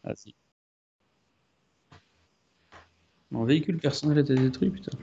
Ah si. Mon véhicule personnel a été détruit, putain.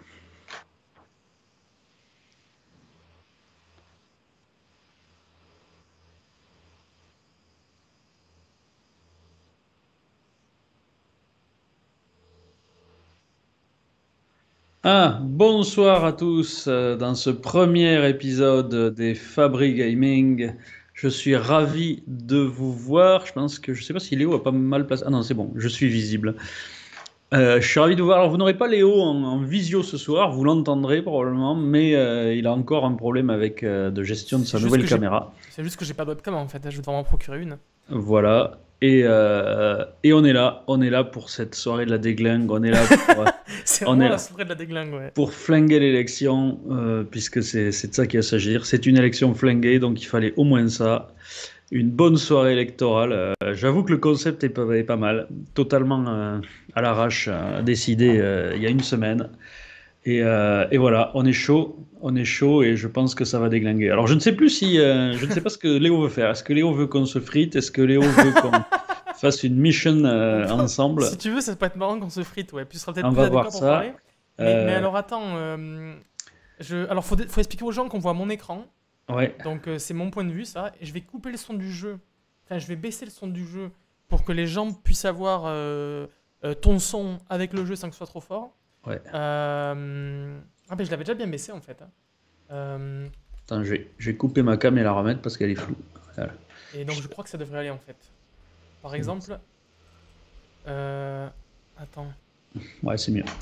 Ah, bonsoir à tous dans ce premier épisode des Fabri Gaming. Je suis ravi de vous voir. Je pense que je sais pas si Léo a pas mal placé. Ah non, c'est bon, je suis visible. Je suis ravi de vous voir. Alors, vous n'aurez pas Léo en visio ce soir, vous l'entendrez probablement, mais il a encore un problème avec de gestion de C'est sa juste nouvelle que j'ai caméra. c'est juste que j'ai pas de webcam en fait, je vais devoir m'en procurer une. Voilà. Et on est là pour cette soirée de la déglingue. C'est On vraiment est la là soirée de la déglingue, ouais. pour flinguer l'élection, puisque c'est de ça qu'il va s'agir. C'est une élection flinguée, donc il fallait au moins ça. Une bonne soirée électorale. J'avoue que le concept est pas mal. Totalement à l'arrache, décidé il y a une semaine. Et voilà, on est chaud et je pense que ça va déglinguer. Alors je ne sais plus si, je ne sais pas ce que Léo veut faire. Est-ce que Léo veut qu'on se frite? Est-ce que Léo veut qu'on fasse une mission Si ensemble? tu veux, ça peut être marrant qu'on se frite, ouais. Puis ce sera peut-être On plus va voir adéquat pour ça. parler. Mais Euh, alors attends, alors faut expliquer aux gens qu'on voit mon écran. ouais. Donc c'est mon point de vue ça. Et je vais couper le son du jeu. Enfin, je vais baisser le son du jeu pour que les gens puissent avoir ton son avec le jeu sans que ce soit trop fort. Ouais. Ah ben je l'avais déjà bien baissé en fait, hein. Euh, Attends, je vais couper ma cam et la remettre parce qu'elle est floue. Voilà. et donc je crois que ça devrait aller en fait. Par C'est bon. exemple, euh, attends. Ouais, c'est mieux.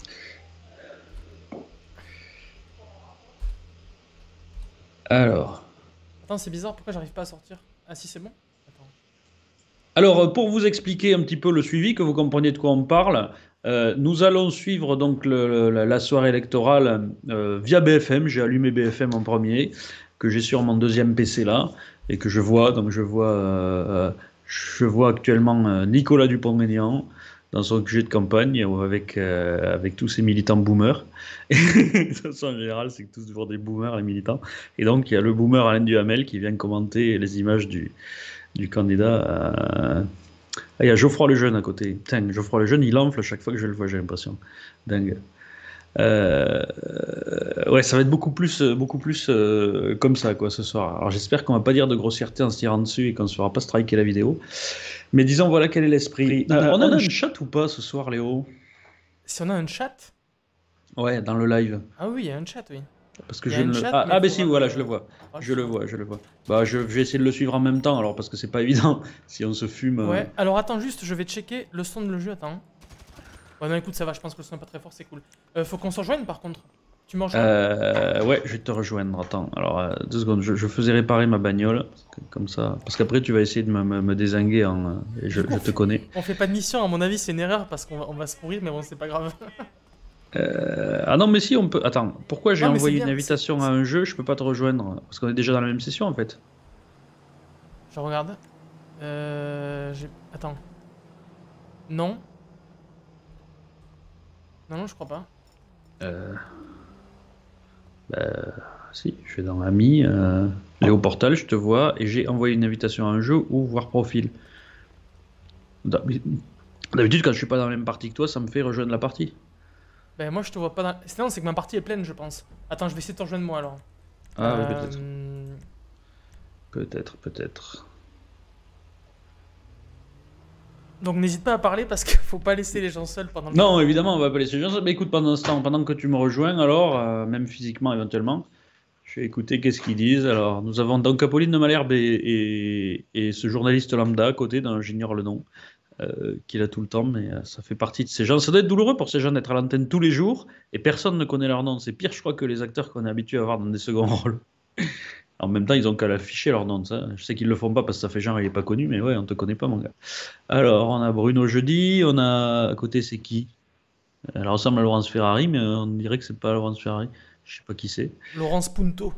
Alors, Attends, c'est bizarre, pourquoi j'arrive pas à sortir? Ah si, c'est bon? Attends. pour vous expliquer un petit peu le suivi, que vous compreniez de quoi on parle, nous allons suivre donc la soirée électorale via BFM. J'ai allumé BFM en premier, que j'ai sur mon deuxième PC là, et que je vois. Donc je vois actuellement Nicolas Dupont-Aignan dans son QG de campagne avec tous ces militants boomers. Et de toute façon, en général, c'est tous toujours des boomers, les militants. Et donc, il y a le boomer Alain Duhamel qui vient commenter les images du candidat. Ah, il y a Geoffroy Lejeune à côté. Putain, Geoffroy Lejeune, il enfle à chaque fois que je le vois, j'ai l'impression. Dingue. Euh, ouais, ça va être beaucoup plus comme ça, quoi, ce soir. Alors j'espère qu'on va pas dire de grossièreté en se tirant dessus et qu'on se fera pas striker la vidéo. Mais disons, voilà quel est l'esprit. On a un chat ou pas ce soir, Léo? Si on a un chat? Ouais, dans le live. Ah oui, il y a un chat, oui. Parce que Il y a je un ne le... chat, Ah, mais ah il ben si, voilà, je le vois. faudra le Je le suivre. vois, je le vois. Bah, je vais essayer de le suivre en même temps, alors, parce que c'est pas évident si on se fume. Ouais, alors attends juste, je vais checker le son de le jeu, attends. Ouais, non, écoute, ça va, je pense que le son est pas très fort, c'est cool. Faut qu'on se rejoigne par contre. Tu me rejoins? Ouais, je vais te rejoindre. Attends, alors 2 secondes, je faisais réparer ma bagnole, comme ça, parce qu'après tu vas essayer de me dézinguer et Du coup, je te connais. on fait pas de mission, à mon avis, c'est une erreur parce on va se pourrir, mais bon, c'est pas grave. Ah non, mais si on peut. Attends, pourquoi j'ai Non, mais c'est envoyé une bien, invitation à un jeu, je peux pas te rejoindre, parce qu'on est déjà dans la même session en fait. Je regarde. Attends. Non. Non, non, je crois pas. Euh, bah, si, je suis dans Ami, Léo Portal, je te vois, et j'ai envoyé une invitation à un jeu ou voir profil. D'habitude, quand je suis pas dans la même partie que toi, ça me fait rejoindre la partie. Ben moi je te vois pas dans... Non, c'est que ma partie est pleine je pense. Attends, je vais essayer de te rejoindre moi alors. Ah oui, peut-être. Euh... Peut-être, peut-être. Donc n'hésite pas à parler parce qu'il faut pas laisser les gens seuls pendant le jeu. Non, évidemment, on va pas laisser les gens. Mais écoute, pendant ce temps, pendant que tu me rejoins, alors, même physiquement éventuellement, je vais écouter qu'est-ce qu'ils disent. Alors, nous avons donc Apolline de Malherbe et ce journaliste lambda à côté, dont j'ignore le nom, qui est là tout le temps, mais ça fait partie de ces gens. Ça doit être douloureux pour ces gens d'être à l'antenne tous les jours et personne ne connaît leur nom. C'est pire, je crois, que les acteurs qu'on est habitué à voir dans des seconds rôles. En même temps, ils ont qu'à l'afficher leur nom, ça. Je sais qu'ils le font pas parce que ça fait genre il est pas connu, mais ouais, on te connaît pas, mon gars. Alors, on a Bruno Jeudi, on a à côté, c'est qui? Elle ressemble à Laurence Ferrari, mais on dirait que c'est pas Laurence Ferrari. Je sais pas qui c'est. Laurence Punto.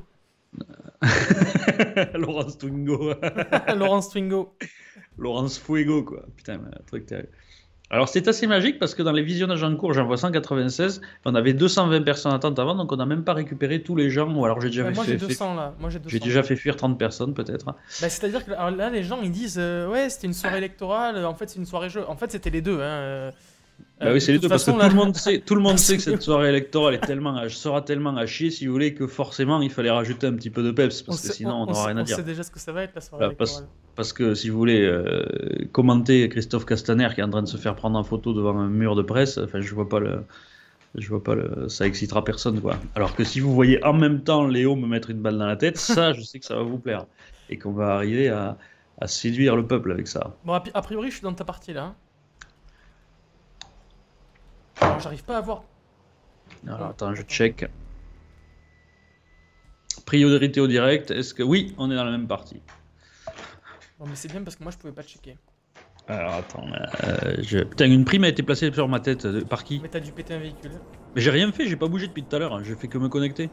Laurence Twingo. Laurence Twingo. Laurence Fuego, quoi. Putain, mais un truc terrible. Alors c'est assez magique parce que dans les visionnages en cours, j'en vois 196, on avait 220 personnes attentes avant, donc on n'a même pas récupéré tous les gens, ou alors Moi j'ai 200 là. Moi j'ai j'ai 200. déjà fait fuir 30 personnes peut-être. Bah, c'est-à-dire que alors là, les gens ils disent ouais, c'était une soirée électorale, en fait c'est une soirée jeu. En fait, c'était les deux. Bah oui, De c'est les toute deux, parce que façon, là. tout le monde sait que cette soirée électorale sera tellement à chier, si vous voulez, que forcément il fallait rajouter un petit peu de peps, On parce que sait, sinon on n'aura rien à on dire. sait déjà ce que ça va être la soirée Voilà, électorale. parce que si vous voulez commenter Christophe Castaner qui est en train de se faire prendre en photo devant un mur de presse, enfin je vois pas ça excitera personne quoi. Alors que si vous voyez en même temps Léo me mettre une balle dans la tête, ça je sais que ça va vous plaire et qu'on va arriver à séduire le peuple avec ça. Bon, a priori, je suis dans ta partie là. Alors, j'arrive pas à voir. Alors attends, je check. Priorité au direct, est-ce que oui, on est dans la même partie. Bon, mais c'est bien parce que moi je pouvais pas checker. Alors attends, putain, une prime a été placée sur ma tête, par qui? Mais t'as dû péter un véhicule. Mais j'ai rien fait, j'ai pas bougé depuis tout à l'heure, hein. J'ai fait que me connecter.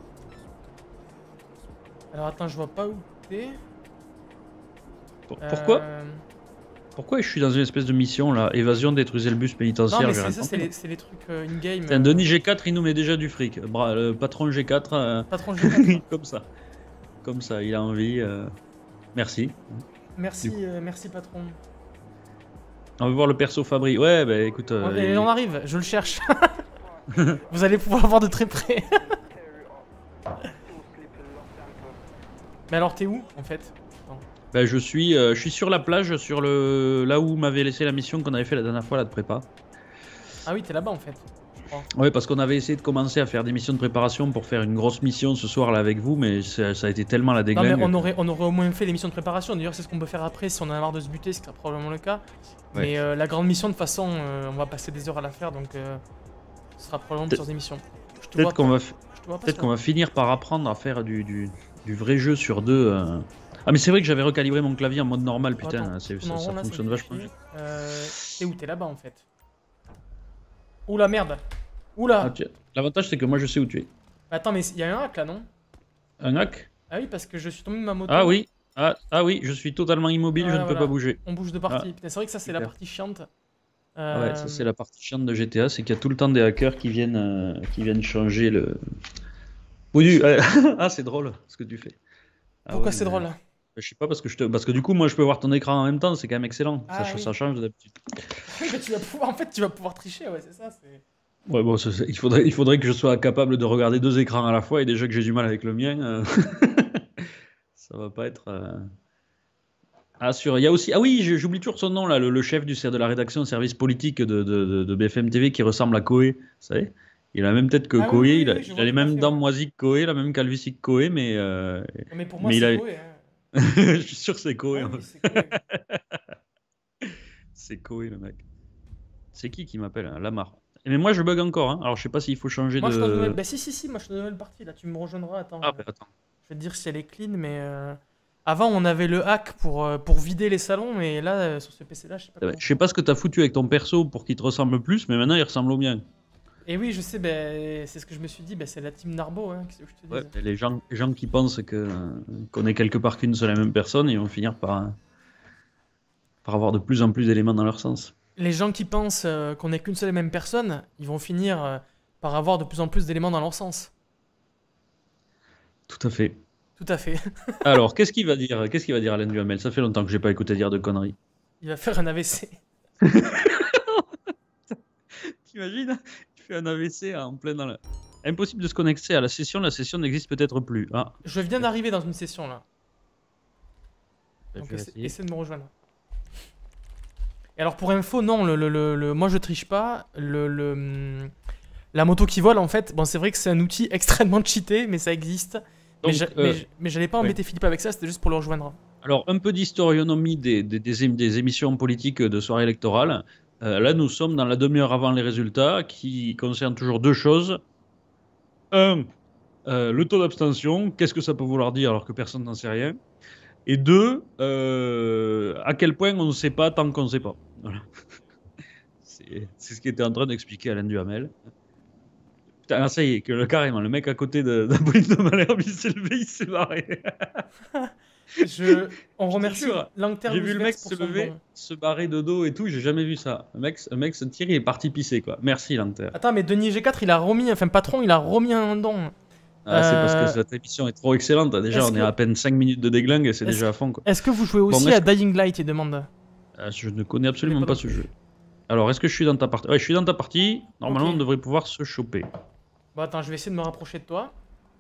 Alors attends, je vois pas où t'es. Pourquoi? Pourquoi je suis dans une espèce de mission là? Évasion, détruisez le bus pénitentiaire. Non, mais c'est ça, c'est les trucs in-game. Denis G4, il nous met déjà du fric. Le patron G4. Patron G4. Comme ça. Comme ça, il a envie. Merci. Merci, merci patron. On veut voir le perso Fabri. Ouais, bah écoute. Et on arrive, je le cherche. Vous allez pouvoir voir de très près. Mais alors, t'es où en fait? Bah, je suis sur la plage, là où m'avait laissé la mission qu'on avait fait la dernière fois là de prépa. Ah oui, t'es là-bas en fait. Ouais, parce qu'on avait essayé de commencer à faire des missions de préparation pour faire une grosse mission ce soir là avec vous, mais ça a été tellement la déglingue. Non, mais on aurait au moins fait les missions de préparation. D'ailleurs, c'est ce qu'on peut faire après si on en a marre de se buter, ce qui sera probablement le cas. Ouais. Mais la grande mission, de toute façon, on va passer des heures à la faire, donc ce sera probablement plusieurs émissions. Peut-être qu'on va finir par apprendre à faire du vrai jeu sur deux. Ah, mais c'est vrai que j'avais recalibré mon clavier en mode normal, putain, attends, ça fonctionne vachement bien. T'es où? T'es là-bas en fait. Oula, merde. Oula. Ah, l'avantage c'est que moi je sais où tu es. Attends, mais il y a un hack là, non? Un hack? Ah oui, parce que je suis tombé de ma moto. Ah oui. Ah oui, je suis totalement immobile, je ne peux pas bouger. On bouge de partie. C'est vrai que ça c'est la partie chiante. Ouais, ça c'est la partie chiante de GTA, c'est qu'il y a tout le temps des hackers qui viennent changer le... Oui, ah c'est drôle ce que tu fais. Pourquoi c'est drôle? Je sais pas, parce que du coup moi je peux voir ton écran en même temps, c'est quand même excellent. Ça change d'habitude. Oui, mais en fait tu vas pouvoir tricher, ouais, c'est ça. Ouais, bon, il faudrait que je sois capable de regarder deux écrans à la fois, et déjà que j'ai du mal avec le mien, ça va pas être... il y a aussi... Ah oui, j'oublie toujours son nom, là, le chef de la rédaction service politique de BFM TV qui ressemble à Koé, vous savez? Il a la même tête que Koé, il a les mêmes dents moisies que Koé, la même calvitie que Koé, mais... Mais pour moi c'est Koé, hein. Je suis sûr que c'est Koé. Oui, c'est Koé. C'est Koé, le mec. C'est qui m'appelle, hein? Lamar. Mais moi je bug encore, hein. Alors je sais pas s'il faut changer moi, de... Je suis nouvelle... Bah si, moi je suis dans une nouvelle partie, là, tu me rejoindras, attends. Ah bah attends. Je vais te dire si elle est clean, mais... Avant on avait le hack pour vider les salons, mais là, sur ce PC là, je sais pas comment. Je sais pas ce que t'as foutu avec ton perso pour qu'il te ressemble plus, mais maintenant il ressemble au mien. Et oui, je sais, c'est ce que je me suis dit, c'est la team Narbo, hein, qu'est-ce que je te dis. Ouais, les gens qui pensent qu'on est quelque part qu'une seule et même personne, ils vont finir par avoir de plus en plus d'éléments dans leur sens. Les gens qui pensent qu'on n'est qu'une seule et même personne, ils vont finir par avoir de plus en plus d'éléments dans leur sens. Tout à fait. Tout à fait. Alors, qu'est-ce qu'il va dire Alain Duhamel? Ça fait longtemps que j'ai pas écouté dire de conneries. Il va faire un AVC. T'imagines? Tu fais un AVC en plein dans le... Impossible de se connecter à la session n'existe peut-être plus. Ah. Je viens d'arriver dans une session là. Donc essaie de me rejoindre. Et alors pour info, non, moi je triche pas. La moto qui vole en fait, bon c'est vrai que c'est un outil extrêmement cheaté, mais ça existe. Donc, mais j'allais pas embêter Philippe avec ça, c'était juste pour le rejoindre. Alors un peu d'historionomie des émissions politiques de soirée électorale. Là nous sommes dans la demi-heure avant les résultats qui concernent toujours deux choses. Un, le taux d'abstention, qu'est-ce que ça peut vouloir dire alors que personne n'en sait rien. Et deux, à quel point on ne sait pas tant qu'on ne sait pas. Voilà. C'est ce qui était en train d'expliquer Alain Duhamel. Putain, ça y est, carrément, le mec à côté d'Apolline de Malherbe, il s'est levé, il s'est barré. On Je te remercie jure, Langter j'ai vu le mec pour se son lever, don. se barrer de dos et tout, j'ai jamais vu ça. Un mec se tire, il est parti pisser, quoi. Merci, Lanter. Attends, mais Denis G4, il a remis, enfin patron, il a remis un don. Ah, c'est parce que Euh, cette émission est trop excellente. Déjà, est-ce on est à que, peine 5 minutes de déglingue et c'est est-ce, déjà à fond, quoi. est-ce que vous jouez Bon, aussi à est-ce que... Dying Light, il demande. Je ne connais Je connais absolument pas pas non ce plus. jeu. Alors, est-ce que je suis dans ta partie? Ouais, je suis dans ta partie. Ok. Normalement, on devrait pouvoir se choper. Bon, attends, je vais essayer de me rapprocher de toi.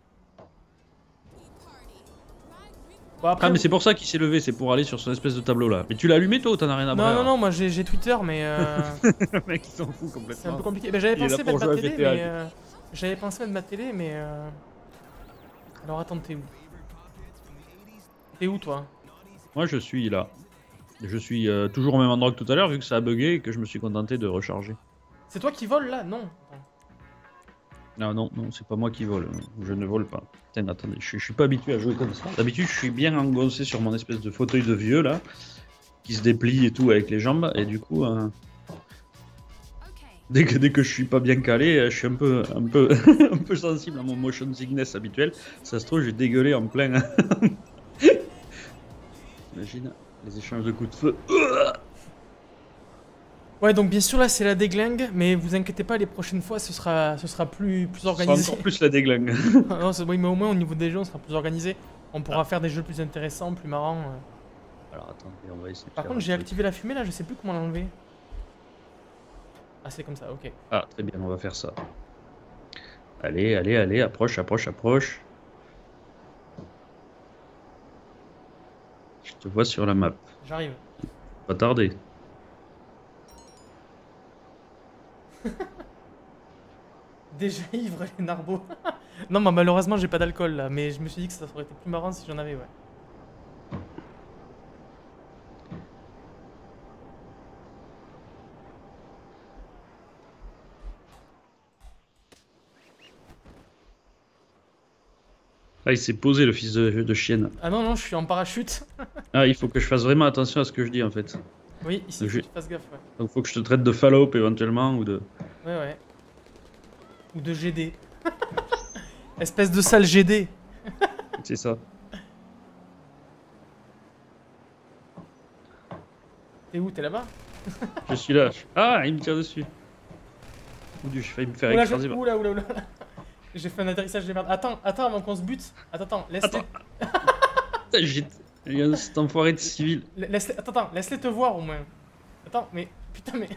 Bon, après. Ah, mais c'est pour ça qu'il s'est levé, c'est pour aller sur son espèce de tableau là. Mais tu l'as allumé toi ou t'en as rien à Non, non, branler? non, moi j'ai Twitter, mais Le mec, il s'en fout c'est un peu complètement. compliqué. Ben, j'avais Il est là pensé pour mettre ma jouer à télé, GTA, mais. lui. J'avais pensé mettre ma télé, mais. Alors attends, t'es où? T'es où toi? Moi, je suis là. Je suis toujours au même endroit que tout à l'heure, vu que ça a bugué et que je me suis contenté de recharger. C'est toi qui vole là? Non. Attends. Non, non, non, c'est pas moi qui vole. Je ne vole pas. Putain, attendez, je suis pas habitué à jouer comme ça. D'habitude, je suis bien engoncé sur mon espèce de fauteuil de vieux là, qui se déplie et tout avec les jambes, et du coup, dès que je suis pas bien calé, je suis un peu, un peu sensible à mon motion sickness habituel. Ça se trouve, j'ai dégueulé en plein. Imagine les échanges de coups de feu. Ouais, donc bien sûr là c'est la déglingue, mais vous inquiétez pas, les prochaines fois ce sera plus Ce sera organisé. encore plus la déglingue. Non, oui, mais au moins au niveau des jeux on sera plus organisé. On pourra faire des jeux plus intéressants, plus marrants. Alors attendez, on va essayer de Par faire contre un j'ai truc. activé la fumée là, je sais plus comment l'enlever. Ah c'est comme ça, ok. Ah, très bien, on va faire ça. Allez, allez, allez, approche, approche, approche. Je te vois sur la map. J'arrive. Pas tarder. Déjà ivre les narbos. Non, moi malheureusement j'ai pas d'alcool là, mais je me suis dit que ça aurait été plus marrant si j'en avais, ouais. Ah, il s'est posé le fils de chienne. Ah non, non, je suis en parachute. Ah, il faut que je fasse vraiment attention à ce que je dis en fait. Oui, ici, Le faut que jeu. tu fasses gaffe, ouais. Donc faut que je te traite de fallope éventuellement ou de... Ouais, ouais. Ou de GD. Espèce de sale GD. C'est ça. T'es où? T'es là-bas? Je suis là. Ah, il me tire dessus. Mon Dieu, j'ai failli me faire Oula, écraser. oula, oula, oula. J'ai fait un atterrissage de merde. Attends, attends avant qu'on se bute. Attends, laisse-les. Putain, il y a cet enfoiré de civil. Attends, laisse-les te voir au moins. Attends, mais. Putain, mais.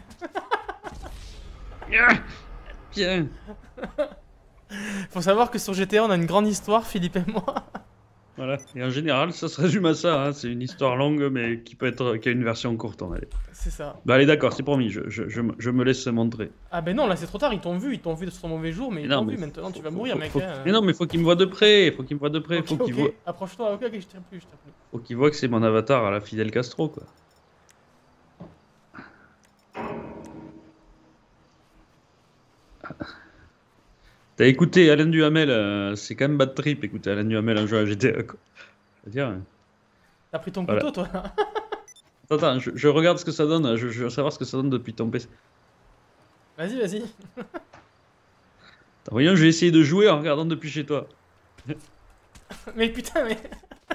Ah, bien. Faut savoir que sur GTA, on a une grande histoire, Philippe et moi. Voilà. Et en général, ça se résume à ça. Hein. C'est une histoire longue, mais qui a une version courte. On va dire. C'est ça. Bah allez, d'accord, c'est promis. Je me laisse montrer. Ah ben non, là c'est trop tard, ils t'ont vu sur ton mauvais jour, mais ils Non, t'ont mais vu, maintenant tu vas faut- mourir, faut- mec. faut- Hein. Mais non, mais faut qu'il me voit de près. Faut qu'il me voit de près. Ok, Faut qu'il ok, voit. approche-toi, ok, ok, je tire plus, je tire plus. Faut qu'il voit que c'est mon avatar à la Fidel Castro, quoi. T'as écouté Alain Duhamel, c'est quand même bad trip, écouter Alain Duhamel en jouant à GTA, quoi. Je veux dire, T'as pris ton voilà. couteau, toi. Attends, je regarde ce que ça donne, je veux savoir ce que ça donne depuis ton PC. Vas-y, vas-y. Attends, voyons, je vais essayer de jouer en regardant depuis chez toi. Mais putain, mais.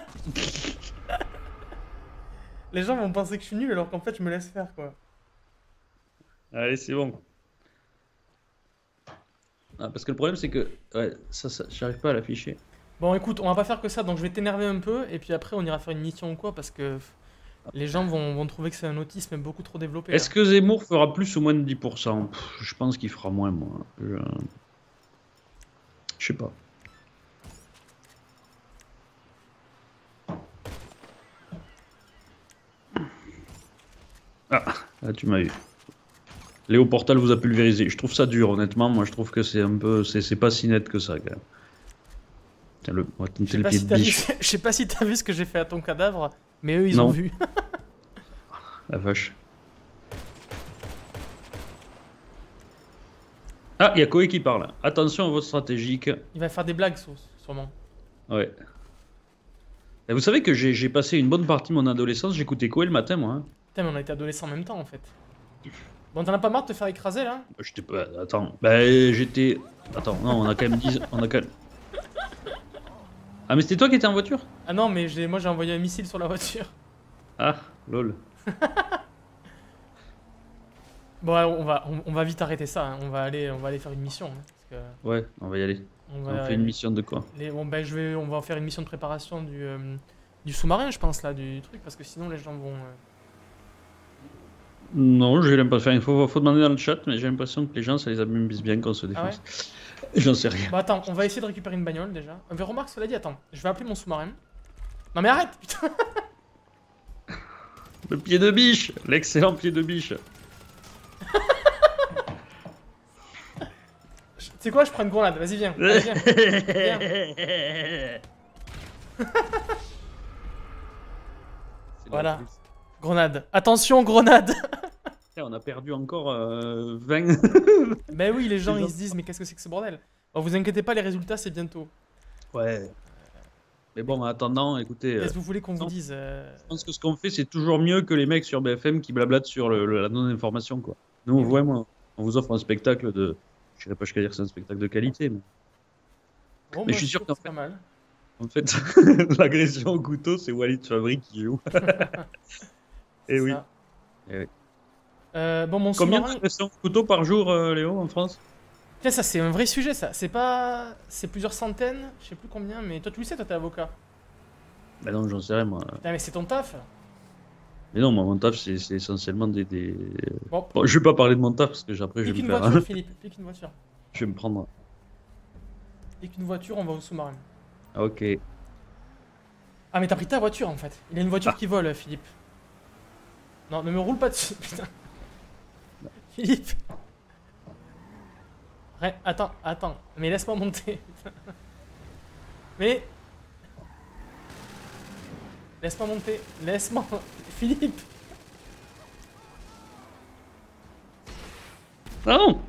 Les gens vont penser que je suis nul alors qu'en fait je me laisse faire, quoi. Allez, c'est bon. Ah, parce que le problème, c'est que ouais, ça j'arrive pas à l'afficher. Bon, écoute, on va pas faire que ça, donc je vais t'énerver un peu, et puis après on ira faire une mission ou quoi, parce que les gens vont trouver que c'est un autisme beaucoup trop développé. Est-ce que Zemmour fera plus ou moins de 10%? Je pense qu'il fera moins, moi. Je sais pas. Ah, là tu m'as eu. Léo Portal vous a pulvérisé. Je trouve ça dur, honnêtement. Moi, je trouve que c'est un peu. C'est pas si net que ça, quand même. Tiens, on va tenter le pied de biche. Je sais pas si t'as vu ce que j'ai fait à ton cadavre, mais eux ils Non. ont vu. La vache. Ah, il y a Koé qui parle. Attention à votre stratégique. Il va faire des blagues, sûrement. Ouais. Et vous savez que j'ai passé une bonne partie de mon adolescence, j'écoutais Koé le matin, moi. Hein. Putain, mais on a été adolescents en même temps en fait. Bon, t'en as pas marre de te faire écraser là? J'étais pas. Attends. Bah, j'étais. Attends, non, on a quand même 10. On a quand même. Ah, mais c'était toi qui étais en voiture? Ah non, mais moi j'ai envoyé un missile sur la voiture. Ah, lol. Bon, ouais, on va vite arrêter ça. Hein. On va aller faire une mission. Hein, parce que Ouais, on va y aller. On fait une mission de quoi? bon, ben, on va faire une mission de préparation du sous-marin, je pense, là, du truc, parce que sinon les gens vont. Non, j'ai l'impression. Il faut demander dans le chat, mais j'ai l'impression que les gens, ça les amuse bien qu'on se Ah ouais? défonce. J'en sais rien. Bah attends, on va essayer de récupérer une bagnole déjà. Mais remarque, cela dit, attends, je vais appeler mon sous-marin. Non mais arrête, putain! Le pied de biche! L'excellent pied de biche! Tu sais quoi, je prends une grenade, vas-y viens. Allez, viens. Voilà. Grenade. Attention, grenade! On a perdu encore 20. Bah oui, les gens ils se disent, mais qu'est-ce que c'est que ce bordel? Bon, vous inquiétez pas, les résultats c'est bientôt. Ouais. Mais bon, en attendant, écoutez. Qu'est-ce que vous voulez qu'on vous dise? Je pense que ce qu'on fait, c'est toujours mieux que les mecs sur BFM qui blablatent sur la non-information, quoi. Nous, vraiment, on vous offre un spectacle de. Je dirais pas jusqu'à dire que c'est un spectacle de qualité, mais. Bon, Mais je suis sûr qu'en c'est pas mal. fait, l'agression au couteau, c'est Walid Fabri qui joue. Et oui. Et oui. Bon, mon Combien sous-marin. d'agressions au couteau par jour, Léo, en France? Tiens, ça c'est un vrai sujet, ça. C'est pas. C'est plusieurs centaines, je sais plus combien, mais toi tu le sais, toi t'es avocat. Bah non, j'en sais rien, moi. Putain, mais c'est ton taf. Mais non, moi, mon taf, c'est essentiellement des. Bon, Bon, je vais pas parler de mon taf parce que après, je pique vais me une faire. voiture, Philippe, pique une voiture. Je vais me prendre. Pique une voiture, on va au sous-marin. Ah, ok. Ah, mais t'as pris ta voiture en fait. Il a une voiture qui vole, Philippe. Non, ne me roule pas dessus, putain. Philippe. Attends. Mais laisse-moi monter. Mais. Laisse-moi monter. Laisse-moi. Philippe. Non!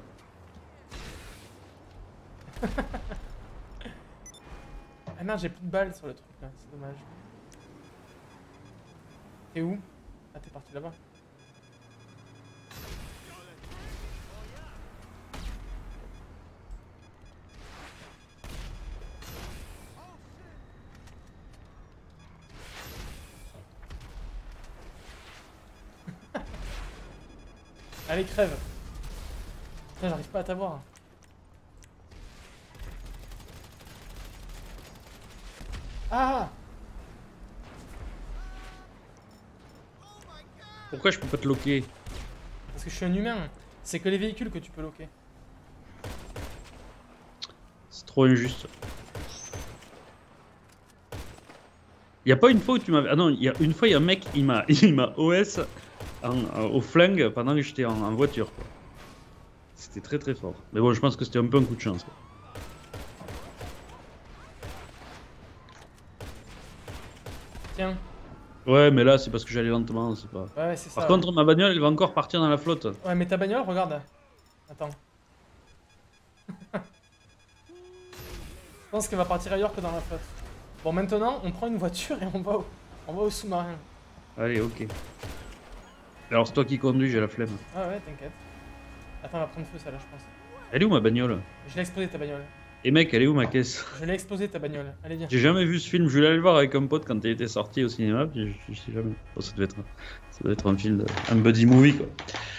Ah merde, j'ai plus de balles sur le truc là, c'est dommage. T'es où? Ah, t'es parti là-bas. Allez, crève. Putain, j'arrive pas à t'avoir. Ah! Pourquoi je peux pas te loquer? Parce que je suis un humain. C'est que les véhicules que tu peux loquer. C'est trop injuste. Il y a pas une fois où tu m'avais. Ah non, il y a une fois, il y a un mec, il m'a OS au flingue pendant que j'étais en voiture, quoi. C'était très très fort. Mais bon, je pense que c'était un peu un coup de chance, quoi. Tiens. Ouais, mais là, c'est parce que j'allais lentement, c'est pas. Ouais, c'est ça. Par contre, ma bagnole, elle va encore partir dans la flotte. Ouais, mais ta bagnole, regarde. Attends. Je pense qu'elle va partir ailleurs que dans la flotte. Bon, maintenant, on prend une voiture et on va au sous-marin. Allez, ok. Alors, c'est toi qui conduis, j'ai la flemme. Ah ouais, t'inquiète. Attends, elle va prendre feu, ça là, je pense. Elle est où ma bagnole? Je l'ai explosé ta bagnole. Et mec, elle est où ma caisse? Je l'ai explosé ta bagnole. Allez, viens. J'ai jamais vu ce film, je voulais aller le voir avec un pote quand il était sorti au cinéma, puis je sais jamais. Oh, ça devait être un film, un buddy movie, quoi.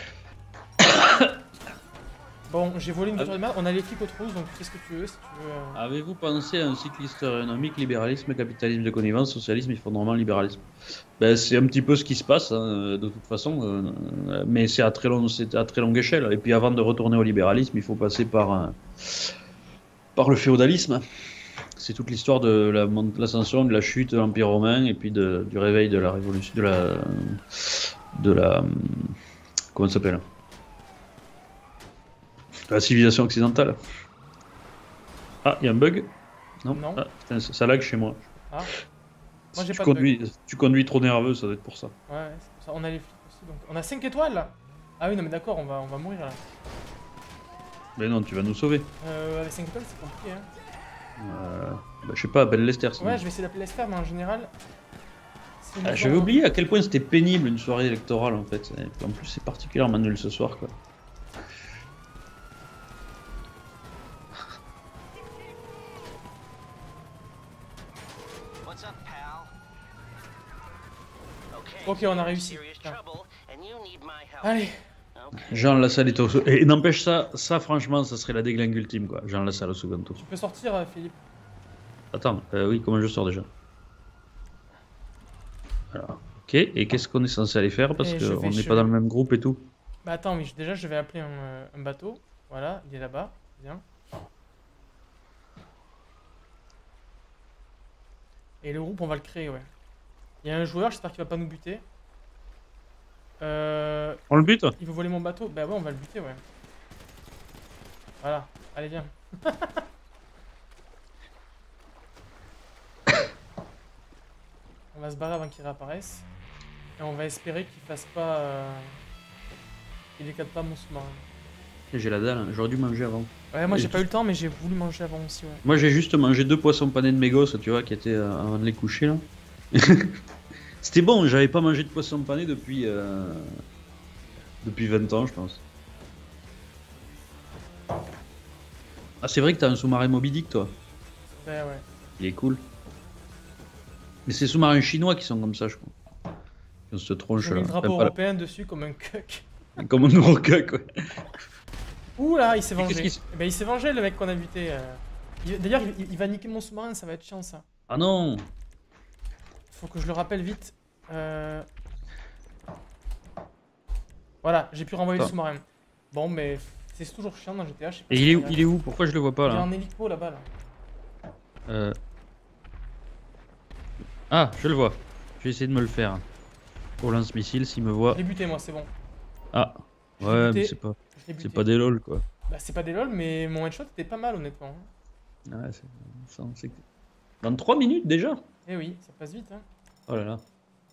Bon, j'ai volé une voiture de merde. On a les flics aux trousses, donc tu fais ce que tu veux si tu veux. Avez-vous pensé à un cycliste aéronaumique, libéralisme, capitalisme de connivence, socialisme, effondrement, libéralisme? Ben, c'est un petit peu ce qui se passe, hein, de toute façon, mais c'est à très longue échelle. Et puis avant de retourner au libéralisme, il faut passer par le féodalisme. C'est toute l'histoire de l'ascension, de la chute de l'Empire romain, et puis du réveil de la révolution, de la comment ça s'appelle? La civilisation occidentale. Ah, il y a un bug? Non. Non. Ah, putain, ça lag chez moi. Ah. Moi j'ai tu pas de bug. tu conduis trop nerveux, ça doit être pour ça. Ouais, c'est pour ça. On a les flics aussi, donc. On a 5 étoiles là. Ah oui, non, mais d'accord, on va mourir là. Mais non, tu vas nous sauver. Avec 5 étoiles, c'est compliqué, hein. Bah, je sais pas, appelle Lester. Sinon. Ouais, je vais essayer d'appeler Lester, mais en général. Ah, j'avais oublié à quel point c'était pénible une soirée électorale en fait. Et en plus, c'est particulièrement nul ce soir, quoi. Ok, on a réussi. Putain. Allez. Jean Lassalle est au second. Et n'empêche ça franchement, ça serait la déglingue ultime quoi. Jean Lassalle au second tour. Tu peux sortir, Philippe. Attends, oui, comment je sors déjà? Alors, ok, et qu'est-ce qu'on est censé aller faire? Parce qu'on n'est pas dans le même groupe et tout. Bah attends, oui, déjà je vais appeler un bateau. Voilà, il est là-bas. Bien. Et le groupe, on va le créer, ouais. Il y a un joueur, j'espère qu'il va pas nous buter. On le bute? Il veut voler mon bateau? Bah ouais, on va le buter, ouais. Voilà, allez, viens. On va se barrer avant qu'il réapparaisse. Et on va espérer qu'il fasse pas... qu'il décade pas mon sous-marin. J'ai la dalle, j'aurais dû manger avant. Ouais, moi j'ai pas eu le temps, mais j'ai voulu manger avant aussi, ouais. Moi j'ai juste mangé 2 poissons panés de mes gosses, tu vois, qui étaient avant de les coucher là. C'était bon, j'avais pas mangé de poisson pané depuis 20 ans, je pense. Ah, c'est vrai que t'as un sous-marin Moby Dick, toi. Ouais, ouais. Il est cool. Mais c'est sous-marins chinois qui sont comme ça, je crois. Qui ont cette tronche J'ai mis là. le drapeau européen dessus comme un cuck. Comme un Eurocuck, ouais. Ouh là, il s'est Et vengé. qu'est-ce Eh ben, il s'est vengé, le mec qu'on a buté. D'ailleurs, il va niquer mon sous-marin, ça va être chiant ça. Ah non! Faut que je le rappelle vite. Voilà, j'ai pu renvoyer le Ah. sous-marin. Bon, mais c'est toujours chiant dans GTA. Je sais pas Et si il est où? Pourquoi je le vois pas il est là? en hélico là-bas là. Ah, je le vois. Je vais essayer de me le faire. Pour lance-missile, s'il me voit. Je l'ai buté moi, c'est bon. Ah, Je l'ai ouais, buté. mais Je l'ai buté. c'est pas des lol quoi. Bah, c'est pas des lol, mais mon headshot était pas mal honnêtement. Ouais, c'est- Dans 3 minutes déjà? Eh oui, ça passe vite hein. Oh là là.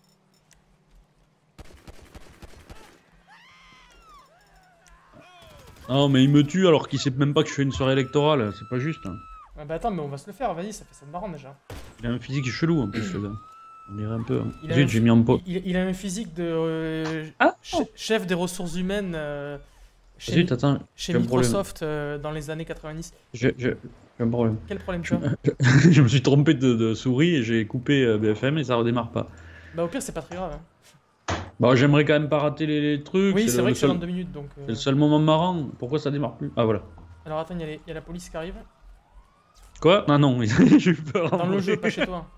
Non, mais il me tue alors qu'il sait même pas que je fais une soirée électorale. C'est pas juste. Hein. Ah bah attends, mais on va se le faire, vas-y, ça fait ça de marrant déjà. Il a un physique chelou en plus, le gars. On dirait un peu. Hein. Il a Zut, un j'ai mis en pot. Il a un physique de Ah chef des ressources humaines chez, Zut, attends. chez j'ai un problème. Microsoft dans les années 90. J'ai un problème. Quel problème tu as? Je me suis trompé de souris et j'ai coupé BFM et ça redémarre pas. Bah au pire c'est pas très grave. Hein. Bon, j'aimerais quand même pas rater les trucs. Oui c'est vrai que c'est seul... dans 2 minutes donc... C'est le seul moment marrant. Pourquoi ça démarre plus? Ah voilà. Alors attends, il y a la police qui arrive. Quoi? Ah non, j'ai eu peur. Dans le jeu, pas chez toi.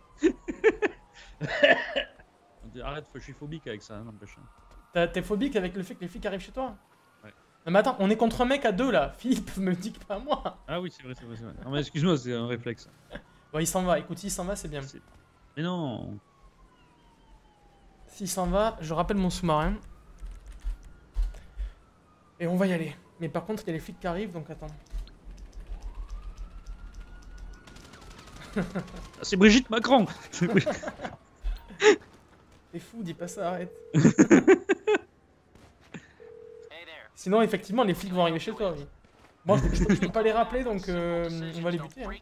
Arrête, je suis phobique avec ça, n'empêche. T'es phobique avec le fait que les flics arrivent chez toi? Ouais. Non mais attends, on est contre un mec à 2 là. Philippe me dit que pas à moi. Ah oui, c'est vrai, c'est vrai, c'est vrai. Non mais excuse-moi, c'est un réflexe. Bon il s'en va, écoute, s'il s'en va c'est bien. Mais non. S'il s'en va, je rappelle mon sous-marin. Et on va y aller. Mais par contre, il y a les flics qui arrivent, donc attends. Ah, c'est Brigitte Macron. T'es fou, dis pas ça, arrête. Sinon, effectivement, les flics vont arriver chez toi, oui. Moi, je peux pas les rappeler, donc on va les buter. Hein.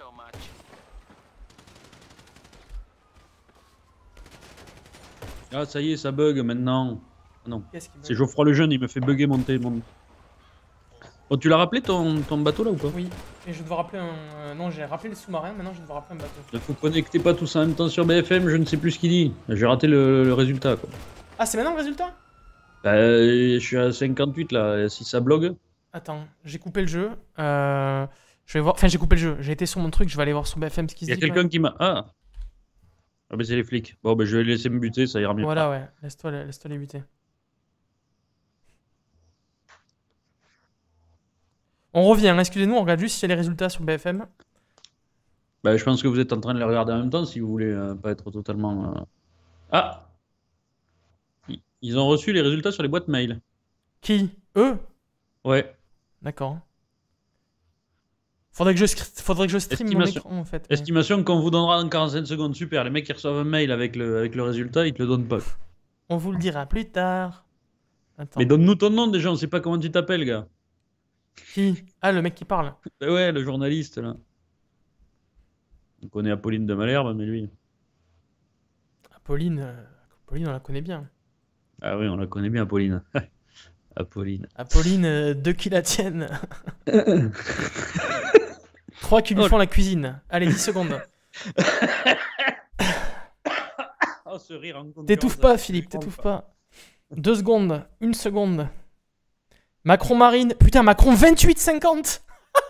Ah ça y est, ça bug maintenant. Ah non, Qu'est-ce qu'il c'est Geoffroy le jeune, il me fait bugger mon téléphone. Oh, tu l'as rappelé ton bateau là ou pas? Oui, et je dois rappeler un... Non, j'ai rappelé le sous-marin, maintenant je dois rappeler un bateau. Il faut connecter pas tous en même temps sur BFM, je ne sais plus ce qu'il dit. J'ai raté le résultat quoi. Ah, c'est maintenant le résultat? Bah, je suis à 58 là, si ça blogue. Attends, j'ai coupé le jeu. Je vais voir... Enfin, j'ai coupé le jeu. J'ai été sur mon truc, je vais aller voir sur BFM ce qui Il se y a dit. quelqu'un qui m'a... Ah bah c'est les flics. Bon bah je vais les laisser me buter, ça ira mieux. Voilà, ouais. Laisse-toi les buter. On revient, hein. Excusez-nous, on regarde juste s'il y a les résultats sur BFM. Bah je pense que vous êtes en train de les regarder en même temps si vous voulez pas être totalement... Ah ils ont reçu les résultats sur les boîtes mail. Qui? Eux? Ouais. D'accord. Faudrait que je stream mon écran en fait. Estimation qu'on vous donnera dans 45 secondes. Super, les mecs qui reçoivent un mail avec le résultat, ils te le donnent pas. On vous le dira plus tard. Attends. Mais donne-nous ton nom déjà, on sait pas comment tu t'appelles, gars. Qui? Ah, le mec qui parle. Bah ouais, le journaliste là. On connaît Apolline de Malherbe, mais lui... Apolline, on la connaît bien. Ah oui, on la connaît bien, Apolline. Apolline. Apolline, 2 qui la tiennent. 3 qui lui font la cuisine. Allez, 10 secondes. Oh, pas ce rire en T'étouffes concurrence pas, avec Philippe, Macron, t'étouffes quoi. pas. 2 secondes, 1 seconde. Macron Marine. Putain, Macron 28,50.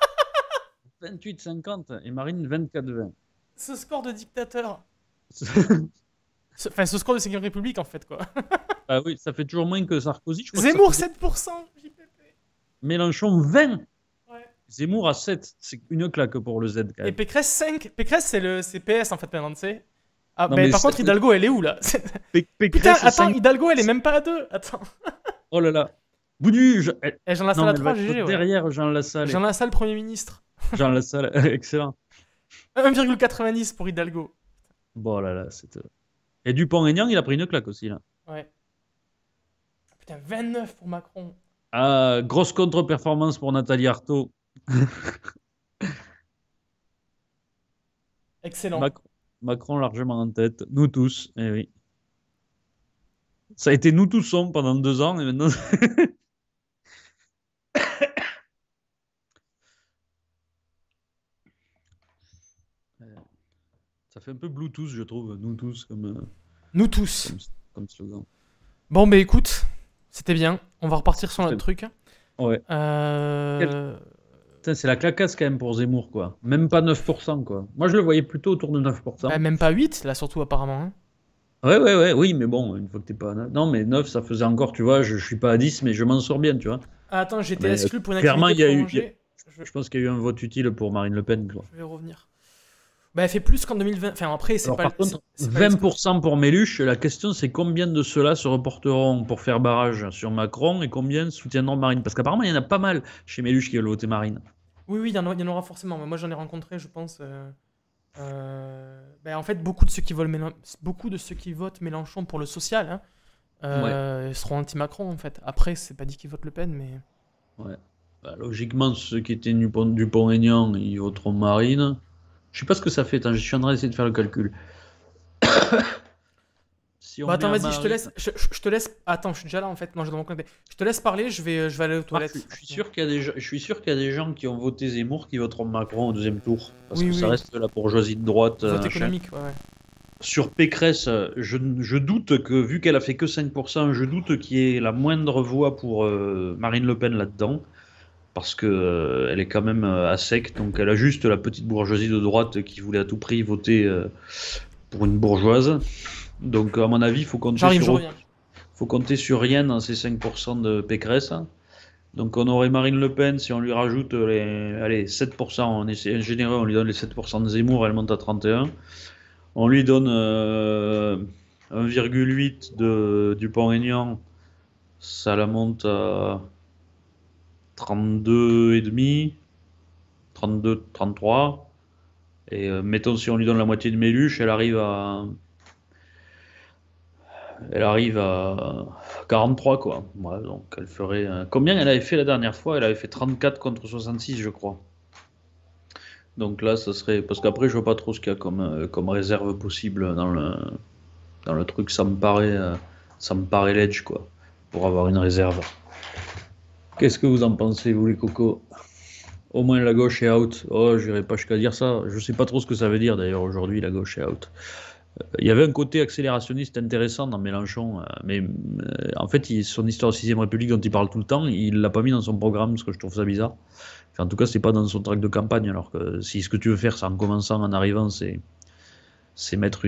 28,50 et Marine 24,20. Ce score de dictateur. Enfin, ce score de 5ème République, en fait, quoi. Ah oui, ça fait toujours moins que Sarkozy. Je crois que Zemmour, Sarkozy. 7%. JPP. Mélenchon 20. Ouais. Zemmour à 7. C'est une claque pour le Z quand Et même. Pécresse, 5. Pécresse, c'est PS, en fait, maintenant, tu sais. Ah, Non, mais mais par contre, Hidalgo, elle est où, là? Putain, Pécresse attends, 5. Hidalgo, elle est même pas à 2. Attends. Oh là là. Boudu. Et Jean Non, Lassalle mais à elle va 3, être GG, ouais. derrière Jean Lassalle. Jean Lassalle, Premier ministre. Jean Lassalle, excellent. 1,90 pour Hidalgo. Bon là là, c'est. Et Dupont-Aignan, il a pris une claque aussi là. Ouais. Putain, 29 pour Macron. Ah, grosse contre-performance pour Nathalie Arthaud. Excellent. Macron, Macron largement en tête. Nous tous, eh oui. Ça a été nous tous sommes pendant 2 ans et maintenant. Ça fait un peu Bluetooth, je trouve, nous tous, Nous tous. comme, comme slogan. Bon, bah écoute, c'était bien. On va repartir sur notre truc. Ouais. Putain, c'est la clacasse quand même pour Zemmour, quoi. Même pas 9%, quoi. Moi, je le voyais plutôt autour de 9%. Bah, même pas 8, là, surtout, apparemment. Hein. Ouais, oui, mais bon, une fois que t'es pas à 9. Non, mais 9, ça faisait encore, tu vois, je suis pas à 10, mais je m'en sors bien, tu vois. Ah, attends, j'ai été Mais exclu pour une clairement, activité il y a- prolongée. je pense qu'il y a eu un vote utile pour Marine Le Pen, quoi. Je vais revenir. Bah, elle fait plus qu'en 2020. Enfin, après, c'est Alors, pas. par contre, c'est pas 20% pour Méluche, la question c'est combien de ceux-là se reporteront pour faire barrage sur Macron et combien soutiendront Marine? Parce qu'apparemment, il y en a pas mal chez Méluche qui veulent voter Marine. Oui, oui, il y en aura forcément. Mais moi, j'en ai rencontré, je pense. Bah, en fait, beaucoup de ceux qui votent Mélenchon pour le social, hein, seront anti-Macron, en fait. Après, c'est pas dit qu'ils votent Le Pen, mais. Ouais. Bah, logiquement, ceux qui étaient Dupont-Aignan, ils voteront Marine. Je sais pas ce que ça fait, attends, je suis en train d'essayer de faire le calcul. Si on Bah met attends, à vas-y, je te Marine. laisse. Je te laisse. Attends, je suis déjà là en fait. Non, je dois m'en connecter. Je te laisse parler, je vais aller aux Marc, toilettes. je suis sûr qu'il y a des gens, je suis sûr qu'il y a des gens qui ont voté Zemmour qui voteront Macron au deuxième tour. Parce Oui, que ça oui. reste la bourgeoisie de droite. Vote Machin. économique, ouais, ouais. Sur Pécresse, je doute que, vu qu'elle a fait que 5%, je doute qu'il y ait la moindre voix pour Marine Le Pen là-dedans. Parce que elle est quand même à sec, donc elle a juste la petite bourgeoisie de droite qui voulait à tout prix voter pour une bourgeoise. Donc à mon avis, J'arrive, je reviens. faut compter sur rien dans ces 5% de Pécresse. Donc on aurait Marine Le Pen, si on lui rajoute allez, 7%, on est généreux, on lui donne les 7% de Zemmour, elle monte à 31. On lui donne 1,8 de Dupont-Aignan, ça la monte à 32,5, 32, 33. Et mettons si on lui donne la moitié de Méluche, elle arrive à 43 quoi. Ouais, donc elle ferait combien elle avait fait la dernière fois? Elle avait fait 34 contre 66 je crois. Donc là ça serait parce qu'après je vois pas trop ce qu'il y a comme réserve possible dans le truc, ça me paraît ledge quoi pour avoir une réserve. Qu'est-ce que vous en pensez vous les cocos? Au moins la gauche est out. Oh, j'irai pas jusqu'à dire ça. Je sais pas trop ce que ça veut dire d'ailleurs aujourd'hui, la gauche est out. Il y avait un côté accélérationniste intéressant dans Mélenchon, mais en fait, son histoire de 6ème République dont il parle tout le temps, il l'a pas mis dans son programme, parce que je trouve ça bizarre. Enfin, en tout cas, c'est pas dans son tract de campagne, alors que si ce que tu veux faire, c'est en commençant, en arrivant, c'est mettre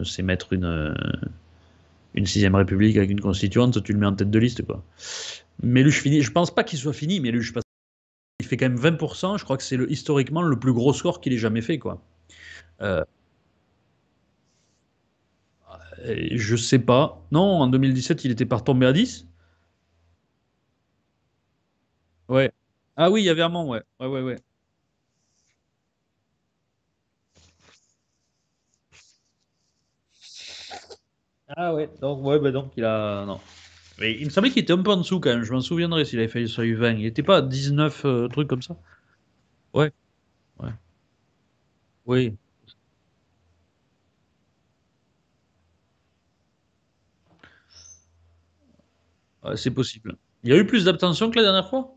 une 6ème République avec une constituante, tu le mets en tête de liste, quoi. Méluche fini, je pense pas qu'il soit fini, Méluche, parce qu'il fait quand même 20%, je crois que c'est historiquement le plus gros score qu'il ait jamais fait, quoi. Euh, je sais pas. Non, en 2017, il était pas retombé à 10. Ouais. Ah oui, il y avait Armand, ouais. Ouais, ouais, ouais. Ah ouais, donc, ouais, bah donc il a. Non. Mais il me semblait qu'il était un peu en dessous quand même. Je m'en souviendrai s'il avait fait sur U20. Il était pas à 19, trucs comme ça. Ouais, ouais. Oui, ouais, c'est possible. Il y a eu plus d'abstention que la dernière fois?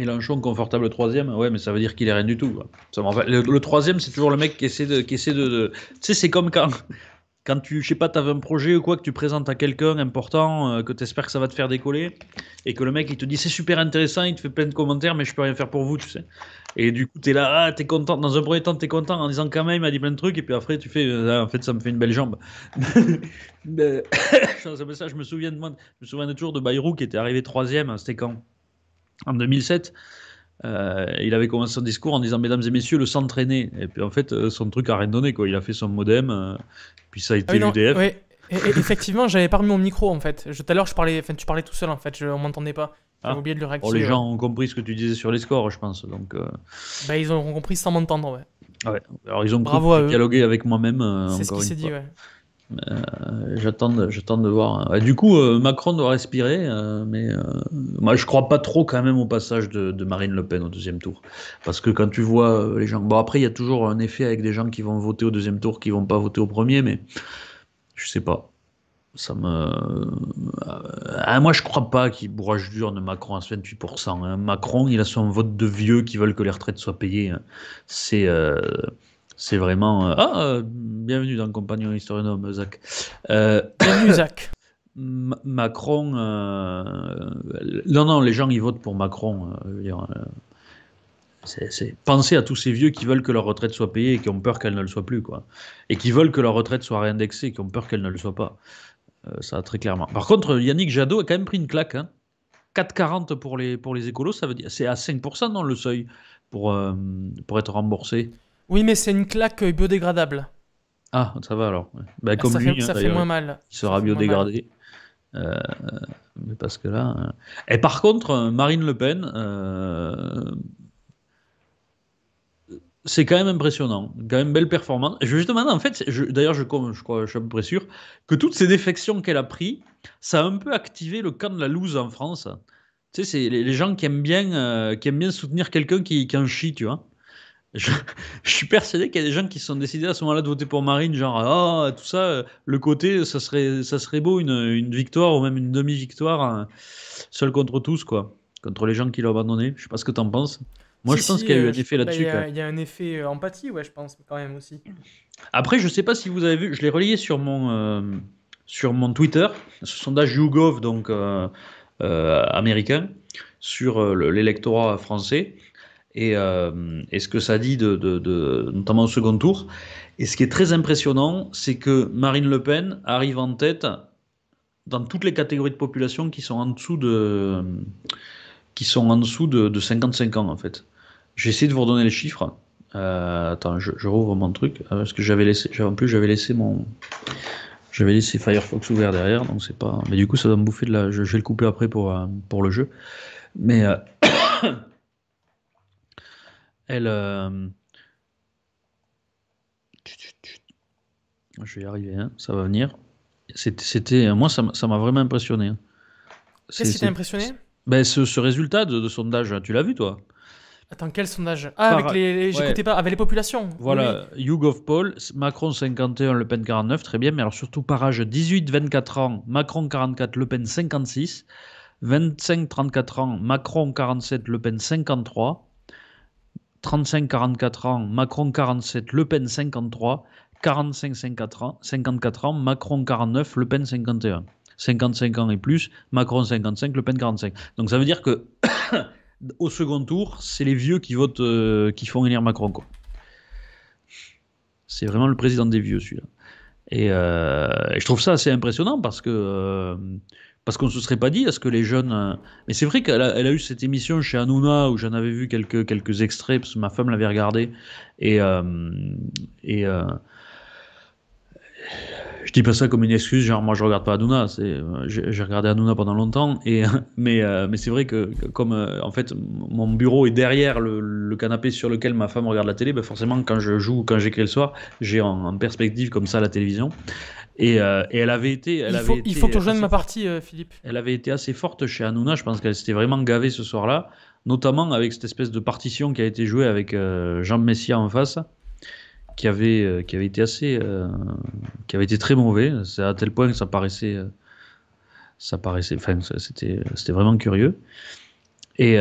Mélenchon confortable troisième, ouais, mais ça veut dire qu'il est rien du tout, quoi. Le troisième, c'est toujours le mec qui essaie de. Tu sais, c'est comme quand tu, je sais pas, t'avais un projet ou quoi, que tu présentes à quelqu'un important, que tu espères que ça va te faire décoller, et que le mec il te dit c'est super intéressant, il te fait plein de commentaires, mais je peux rien faire pour vous, tu sais. Et du coup, t'es là, t'es content. Dans un premier temps, t'es content en disant quand même, il m'a dit plein de trucs, et puis après, tu fais, en fait, ça me fait une belle jambe. Mais- ça, je me souviens de moi, je me souviens toujours de Bayrou qui était arrivé troisième, c'était quand? En 2007. Il avait commencé son discours en disant mesdames et messieurs, le sang traînait. Et puis en fait, son truc a rien donné, quoi. Il a fait son modem, puis ça a Ah été oui, non, l'UDF. ouais. Effectivement, j'avais pas remis mon micro en fait. Tout à l'heure, enfin, tu parlais tout seul en fait, on m'entendait pas. J'avais Ah. oublié de le Bon, les réactiver, ouais. gens ont compris ce que tu disais sur les scores, je pense. Donc, Bah, ils auront compris sans m'entendre, ouais. ouais. Alors, ils ont cru que Bravo à je eux. dialoguais avec moi-même, C'est ce qui encore une s'est dit, fois. ouais. J'attends de voir. Du coup, Macron doit respirer, mais moi, je crois pas trop quand même au passage de Marine Le Pen au deuxième tour. Parce que quand tu vois les gens. Bon, après, il y a toujours un effet avec des gens qui vont voter au deuxième tour, qui vont pas voter au premier, mais je sais pas. Ça me. Moi, je crois pas qu'il bourrage dur de Macron à 28%, hein. Macron, il a son vote de vieux qui veulent que les retraites soient payées, hein. C'est c'est vraiment. Bienvenue dans Compagnon Historien, Zach. Bienvenue, Zach. Macron. Non, non, les gens, ils votent pour Macron. Je veux dire, pensez à tous ces vieux qui veulent que leur retraite soit payée et qui ont peur qu'elle ne le soit plus, quoi. Et qui veulent que leur retraite soit réindexée et qui ont peur qu'elle ne le soit pas. Ça, très clairement. Par contre, Yannick Jadot a quand même pris une claque, hein. 4,40 pour les écolos, ça veut dire. C'est à 5%, non, le seuil pour être remboursé. Oui, mais c'est une claque biodégradable. Ah, ça va alors. Ouais. Ben, Ah, comme lui, hein, ça fait d'ailleurs, moins mal. il Ça sera fait moins mal. biodégradé. Euh, mais parce que là. Et par contre, Marine Le Pen, c'est quand même impressionnant. Quand même belle performance. Je me demande, en fait, d'ailleurs, je crois, je suis à peu près sûr, que toutes ces défections qu'elle a pris, ça a un peu activé le camp de la loose en France. Tu sais, c'est les gens qui aiment bien soutenir quelqu'un qui en chie, tu vois. Je, je suis persuadé qu'il y a des gens qui se sont décidés à ce moment-là de voter pour Marine, genre, tout ça, le côté, ça serait beau une victoire ou même une demi-victoire, seul contre tous, quoi. Contre les gens qui l'ont abandonné. Je sais pas ce que t'en penses. Moi, Si, je pense si, qu'il y a eu un effet bah, là-dessus, quand même. il y a un effet empathie, ouais, je pense, quand même aussi. Après, je sais pas si vous avez vu, je l'ai relayé sur mon Twitter, ce sondage YouGov, donc américain, sur l'électorat français. Et ce que ça dit notamment au second tour. Et ce qui est très impressionnant, c'est que Marine Le Pen arrive en tête dans toutes les catégories de population qui sont en dessous de 55 ans, en fait. J'ai essayé de vous redonner les chiffres. Attends, je rouvre mon truc parce que en plus j'avais laissé Firefox ouvert derrière, donc c'est pas. Mais du coup, ça va me bouffer de la. Je vais le couper après pour le jeu. Mais elle, je vais y arriver, hein, ça va venir. Moi, ça m'a vraiment impressionné, hein. Qu'est-ce qui t'a C'est, impressionné? ben, ce résultat de sondage, tu l'as vu, toi? Attends, quel sondage? Ah, avec Par, les. ouais, J'écoutais pas, avec les populations. Oui, oui. voilà, YouGov Poll, Macron 51, Le Pen 49, très bien, mais alors surtout par âge 18-24 ans, Macron 44, Le Pen 56, 25-34 ans, Macron 47, Le Pen 53, 35-44 ans, Macron 47, Le Pen 53, 45-54 ans, Macron 49, Le Pen 51. 55 ans et plus, Macron 55, Le Pen 45. Donc ça veut dire que au second tour, c'est les vieux qui votent, qui font élire Macron, quoi. C'est vraiment le président des vieux, celui-là. Et je trouve ça assez impressionnant parce qu'on ne se serait pas dit à ce que les jeunes. Mais c'est vrai elle a eu cette émission chez Hanouna où j'en avais vu quelques extraits parce que ma femme l'avait regardé. Et, euh, et je dis pas ça comme une excuse, genre moi je regarde pas Hanouna. J'ai regardé Hanouna pendant longtemps. Mais c'est vrai que comme en fait mon bureau est derrière le canapé sur lequel ma femme regarde la télé, ben forcément quand je joue, quand j'écris le soir, j'ai en perspective comme ça la télévision. Et Il faut que tu rejoignes assez ma forte. partie, Philippe. Elle avait été assez forte chez Hanouna. Je pense qu'elle s'était vraiment gavée ce soir-là, notamment avec cette espèce de partition qui a été jouée avec Jean Messia en face, qui avait été qui avait été très mauvais. C'est à tel point que ça paraissait, enfin, c'était vraiment curieux. Et,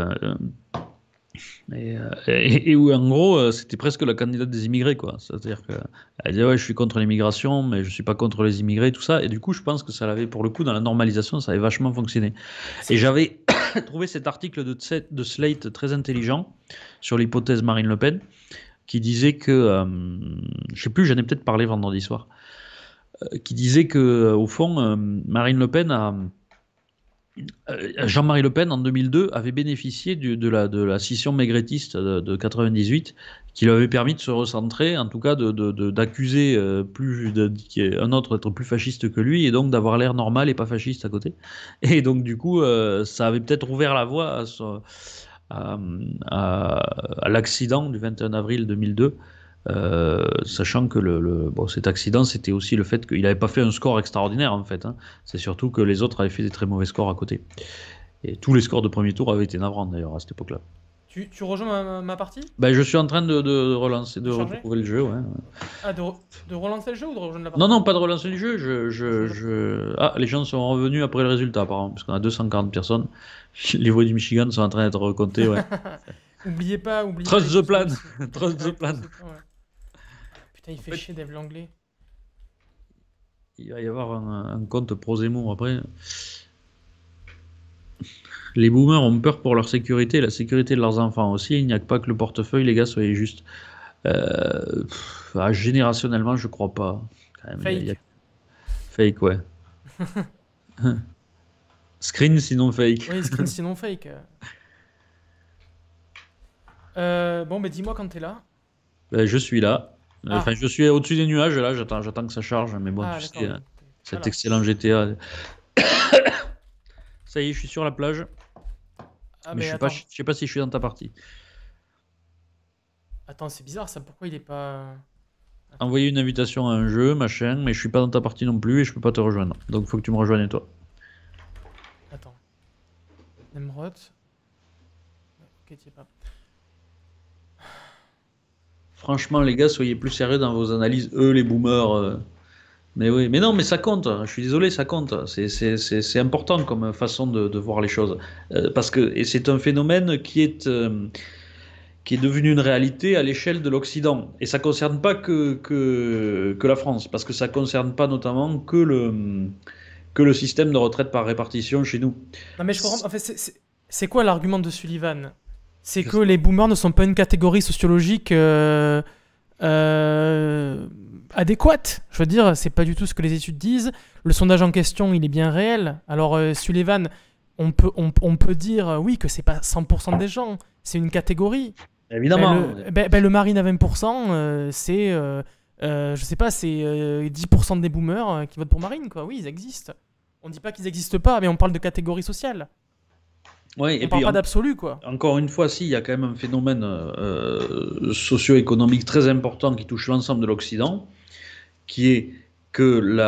et où en gros, c'était presque la candidate des immigrés, quoi. C'est-à-dire qu'elle disait, ouais, je suis contre l'immigration, mais je suis pas contre les immigrés, tout ça. Et du coup, je pense que ça l'avait, pour le coup, dans la normalisation, ça avait vachement fonctionné. Et j'avais trouvé cet article de Slate très intelligent sur l'hypothèse Marine Le Pen, qui disait que, je sais plus, j'en ai peut-être parlé vendredi soir, qui disait que, au fond, Marine Le Pen Jean-Marie Le Pen, en 2002, avait bénéficié de la scission maigretiste de 98, qui lui avait permis de se recentrer, en tout cas d'accuser un autre d'être plus fasciste que lui, et donc d'avoir l'air normal et pas fasciste à côté. Et donc, du coup, ça avait peut-être ouvert la voie à, à l'accident du 21 avril 2002. Sachant que bon, cet accident, c'était aussi le fait qu'il n'avait pas fait un score extraordinaire, en fait, hein. C'est surtout que les autres avaient fait des très mauvais scores à côté. Et tous les scores de premier tour avaient été navrants, d'ailleurs, à cette époque-là. Tu rejoins ma partie? Ben, je suis en train de relancer, De de charger? retrouver le jeu, ouais. Ah, de relancer le jeu ou de rejoindre la Non, partie? non, pas de relancer le jeu. Rejoindre Ah, les gens sont revenus après le résultat, apparemment, parce qu'on a 240 personnes. Les voix du Michigan sont en train d'être recomptées, ouais. la... oubliez pas les Trust the pouces bleus plan. aussi. Trust the Ouais, plan. ouais. Putain, il En fait fait, chier Dave Langlais. il va y avoir un compte pro-Zemmour après. Les boomers ont peur pour leur sécurité et la sécurité de leurs enfants aussi. Il n'y a que pas que le portefeuille, les gars, soyez justes. Générationnellement, je crois pas. Quand même, Fake. fake, ouais. Screen sinon fake. Oui, screen sinon fake. Bon, mais dis-moi quand t'es là. Ben, je suis là. Enfin, Ah, je suis au-dessus des nuages, là, j'attends que ça charge. Mais bon, ah, tu d'accord, sais, donc t'es pas cet là. excellent GTA. Ça y est, je suis sur la plage. Ah, Mais mais je sais pas si je suis dans ta partie. attends, c'est bizarre ça. Pourquoi il est pas. Attends, Envoyer une invitation à un jeu, machin, mais je suis pas dans ta partie non plus et je peux pas te rejoindre. Donc, faut que tu me rejoignes toi. attends. Nemrod. Ok, t'y es pas. Franchement, les gars, soyez plus sérieux dans vos analyses. Eux, les boomers. Mais oui, mais non, mais ça compte. Je suis désolé, ça compte. C'est important comme façon de voir les choses. Parce que et c'est un phénomène qui est devenu une réalité à l'échelle de l'Occident. Et ça ne concerne pas que la France, parce que ça ne concerne pas notamment que le système de retraite par répartition chez nous. Non, mais je comprends. En fait, c'est quoi l'argument de Sullivan? C'est que les boomers ne sont pas une catégorie sociologique adéquate. Je veux dire, c'est pas du tout ce que les études disent. Le sondage en question, il est bien réel. Alors, Sullivan, on peut dire oui que c'est pas 100% des gens, c'est une catégorie. Évidemment. Le Marine à 20%, je sais pas, c'est 10% des boomers qui votent pour Marine, quoi. Oui, ils existent. On dit pas qu'ils existent pas, mais on parle de catégorie sociale. Oui, et On parle puis pas d'absolu, quoi. encore une fois, si, il y a quand même un phénomène socio-économique très important qui touche l'ensemble de l'Occident, qui est que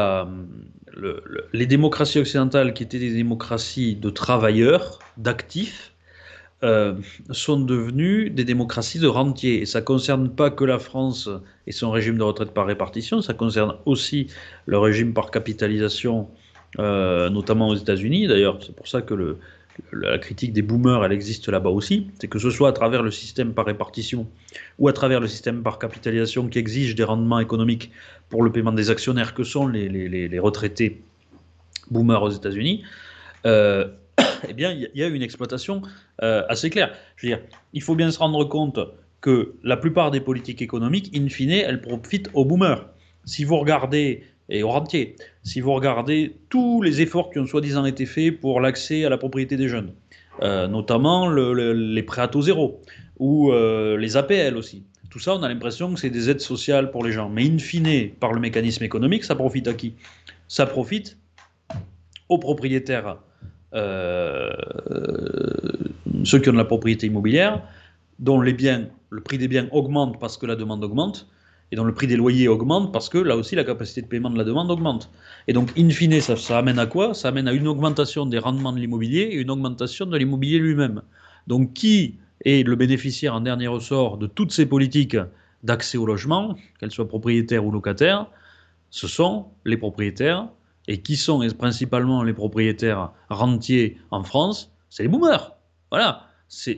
les démocraties occidentales, qui étaient des démocraties de travailleurs, d'actifs, euh, sont devenues des démocraties de rentiers. Et ça ne concerne pas que la France et son régime de retraite par répartition, ça concerne aussi le régime par capitalisation, notamment aux États-Unis. D'ailleurs, c'est pour ça que la critique des boomers, elle existe là-bas aussi. C'est que ce soit à travers le système par répartition ou à travers le système par capitalisation qui exige des rendements économiques pour le paiement des actionnaires que sont les retraités boomers aux États-Unis, euh, eh bien, il y a une exploitation assez claire. Je veux dire, il faut bien se rendre compte que la plupart des politiques économiques, in fine, elles profitent aux boomers. Si vous regardez, et aux rentiers, si vous regardez tous les efforts qui ont soi-disant été faits pour l'accès à la propriété des jeunes, notamment les prêts à taux zéro, ou les APL aussi. Tout ça, on a l'impression que c'est des aides sociales pour les gens. Mais in fine, par le mécanisme économique, ça profite à qui? Ça profite aux propriétaires, euh, ceux qui ont de la propriété immobilière, dont le prix des biens augmente parce que la demande augmente, et dont le prix des loyers augmente parce que là aussi la capacité de paiement de la demande augmente. Et donc, in fine, ça amène à quoi? Ça amène à une augmentation des rendements de l'immobilier et une augmentation de l'immobilier lui-même. Donc, qui est le bénéficiaire en dernier ressort de toutes ces politiques d'accès au logement, qu'elles soient propriétaires ou locataires? Ce sont les propriétaires. Et qui sont principalement les propriétaires rentiers en France? C'est les boomers. Voilà,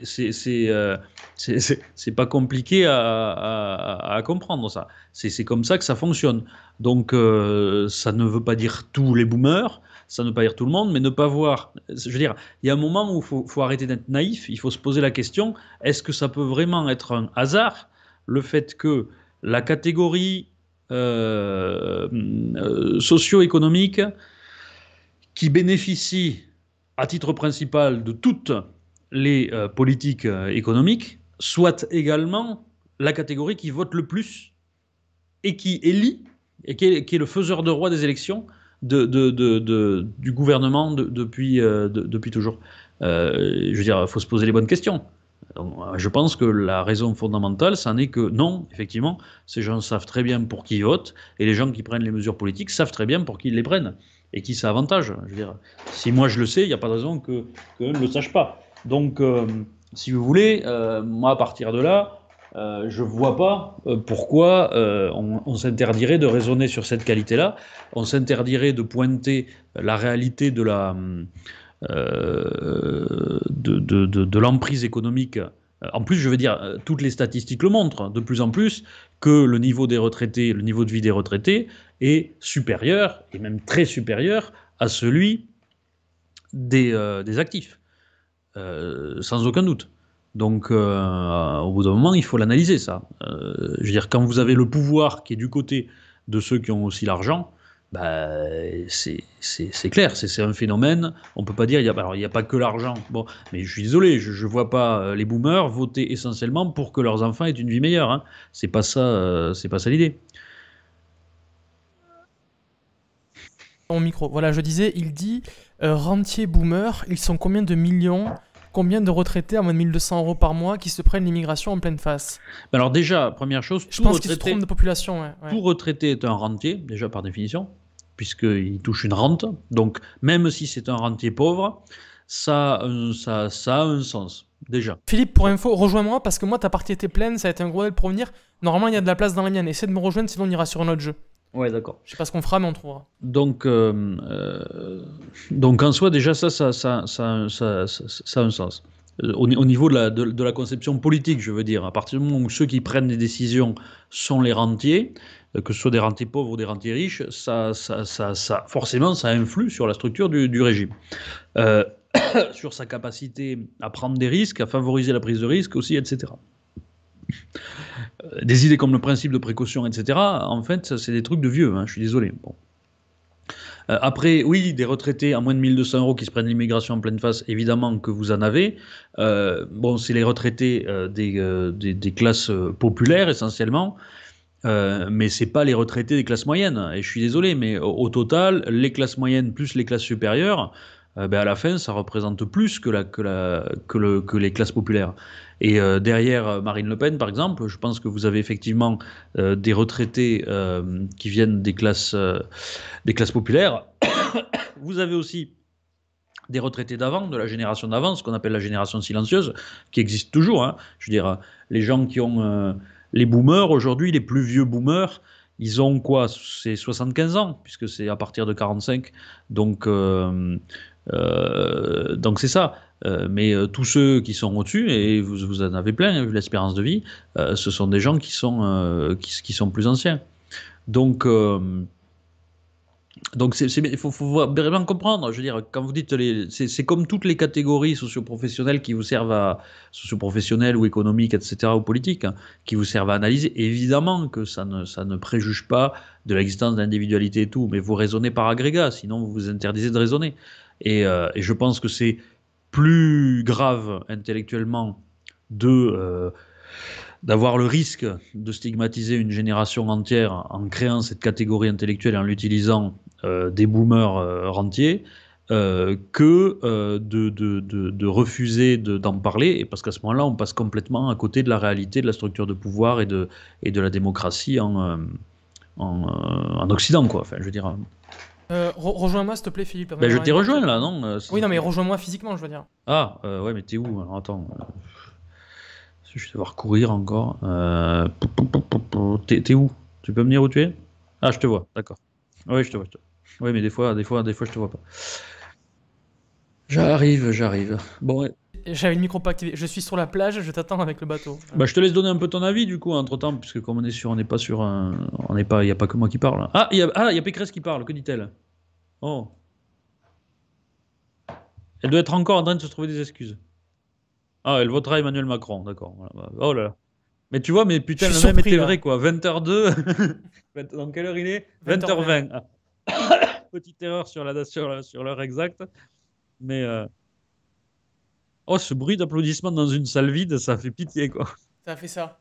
c'est pas compliqué à comprendre ça. C'est comme ça que ça fonctionne. Donc ça ne veut pas dire tous les boomers, ça ne veut pas dire tout le monde, mais ne pas voir. Je veux dire, il y a un moment où faut arrêter d'être naïf, il faut se poser la question, est-ce que ça peut vraiment être un hasard, le fait que la catégorie socio-économique qui bénéficie à titre principal de toutes les politiques économiques, soit également la catégorie qui vote le plus et qui élit, et qui est le faiseur de roi des élections du gouvernement depuis toujours. Je veux dire, il faut se poser les bonnes questions. Donc, je pense que la raison fondamentale, c'en est que non, effectivement, ces gens savent très bien pour qui ils votent, et les gens qui prennent les mesures politiques savent très bien pour qui ils les prennent, et qui ça avantage. Je veux dire, si moi je le sais, il n'y a pas de raison qu'eux ne le sachent pas. Donc, si vous voulez, moi, à partir de là, je ne vois pas pourquoi on s'interdirait de raisonner sur cette qualité-là, on s'interdirait de pointer la réalité de l'emprise économique. En plus, je veux dire, toutes les statistiques le montrent, de plus en plus, que le niveau des retraités, le niveau de vie des retraités est supérieur, et même très supérieur, à celui des actifs, sans aucun doute. Donc, au bout d'un moment, il faut l'analyser, ça. Je veux dire, quand vous avez le pouvoir qui est du côté de ceux qui ont aussi l'argent, bah, c'est clair, c'est un phénomène. On peut pas dire, alors, il n'y a pas que l'argent. Bon, mais je suis désolé, je ne vois pas les boomers voter essentiellement pour que leurs enfants aient une vie meilleure. Hein. C'est pas ça l'idée. Mon micro. Voilà, je disais, il dit rentiers boomers, ils sont combien de millions, combien de retraités à moins de 1200 € par mois qui se prennent l'immigration en pleine face? Alors déjà, première chose, Je pense qu'ils se trompent de population, ouais. tout retraité est un rentier, déjà par définition, puisqu'il touche une rente. Donc, même si c'est un rentier pauvre, ça a un sens, déjà. Philippe, pour info, rejoins-moi parce que moi, ta partie était pleine, ça a été un gros aide pour venir. Normalement, il y a de la place dans la mienne. Essaie de me rejoindre, sinon on ira sur un autre jeu. Ouais, d'accord. Je sais pas ce qu'on fera, mais on trouvera. Donc en soi, déjà, ça a un sens. Au niveau de la conception politique, je veux dire, à partir du moment où ceux qui prennent les décisions sont les rentiers, que ce soit des rentiers pauvres ou des rentiers riches, forcément, ça influe sur la structure du régime. Euh, sur sa capacité à prendre des risques, à favoriser la prise de risque aussi, etc. Des idées comme le principe de précaution, etc., en fait, c'est des trucs de vieux, hein, je suis désolé. Bon. Après, oui, des retraités à moins de 1200 € qui se prennent l'immigration en pleine face, évidemment que vous en avez. Bon, c'est les retraités des classes populaires essentiellement, mais c'est pas les retraités des classes moyennes. Et je suis désolé, mais au total, les classes moyennes plus les classes supérieures, ben à la fin, ça représente plus que les classes populaires. Et derrière Marine Le Pen, par exemple, je pense que vous avez effectivement des retraités qui viennent des classes populaires. Vous avez aussi des retraités d'avant, de la génération d'avant, ce qu'on appelle la génération silencieuse, qui existe toujours. Hein. Je veux dire, les gens qui ont les boomers aujourd'hui, les plus vieux boomers, ils ont quoi? C'est 75 ans, puisque c'est à partir de 45. Donc c'est ça. Mais tous ceux qui sont au-dessus, et vous en avez plein, hein, vu l'espérance de vie, ce sont des gens qui sont plus anciens. Donc, il faut vraiment comprendre. Je veux dire, quand vous dites c'est comme toutes les catégories socioprofessionnelles qui vous servent socioprofessionnelles ou économiques, etc., ou politiques, hein, qui vous servent à analyser. Évidemment que ça ne préjuge pas de l'existence d'individualité et tout, mais vous raisonnez par agrégat, sinon vous vous interdisez de raisonner. Et je pense que c'est plus grave intellectuellement de d'avoir le risque de stigmatiser une génération entière en créant cette catégorie intellectuelle et en l'utilisant des boomers rentiers que de refuser d'en parler, et parce qu'à ce moment-là, on passe complètement à côté de la réalité de la structure de pouvoir et de la démocratie en Occident, quoi. Enfin, je veux dire. Rejoins-moi, s'il te plaît, Philippe. Ben, je t'ai rejoint là, non? Oui, non, mais rejoins-moi physiquement, je veux dire. Ah, ouais, mais t'es où? Alors, attends. Je vais devoir courir encore. T'es où? Tu peux me dire où tu es? Ah, je te vois, d'accord. Oui, je te vois. Oui, mais des fois, je te vois pas. J'arrive. Bon, ouais. J'avais le micro pas activé. Je suis sur la plage, je t'attends avec le bateau. Voilà. Bah, je te laisse donner un peu ton avis du coup entre temps, puisque comme on n'est pas sur un, on n'est pas, il y a pas que moi qui parle. Ah, il y a Pécresse qui parle. Que dit-elle? Oh, elle doit être encore en train de se trouver des excuses. Ah, elle votera Emmanuel Macron, d'accord. Voilà. Oh là là. Mais tu vois, mais Je putain, suis le même surpris était là. vrai quoi. 20h02. Dans quelle heure il est? 20h20. 20h20. Petite erreur sur l'heure exacte. Mais oh, ce bruit d'applaudissement dans une salle vide, ça fait pitié quoi. Ça a fait ça.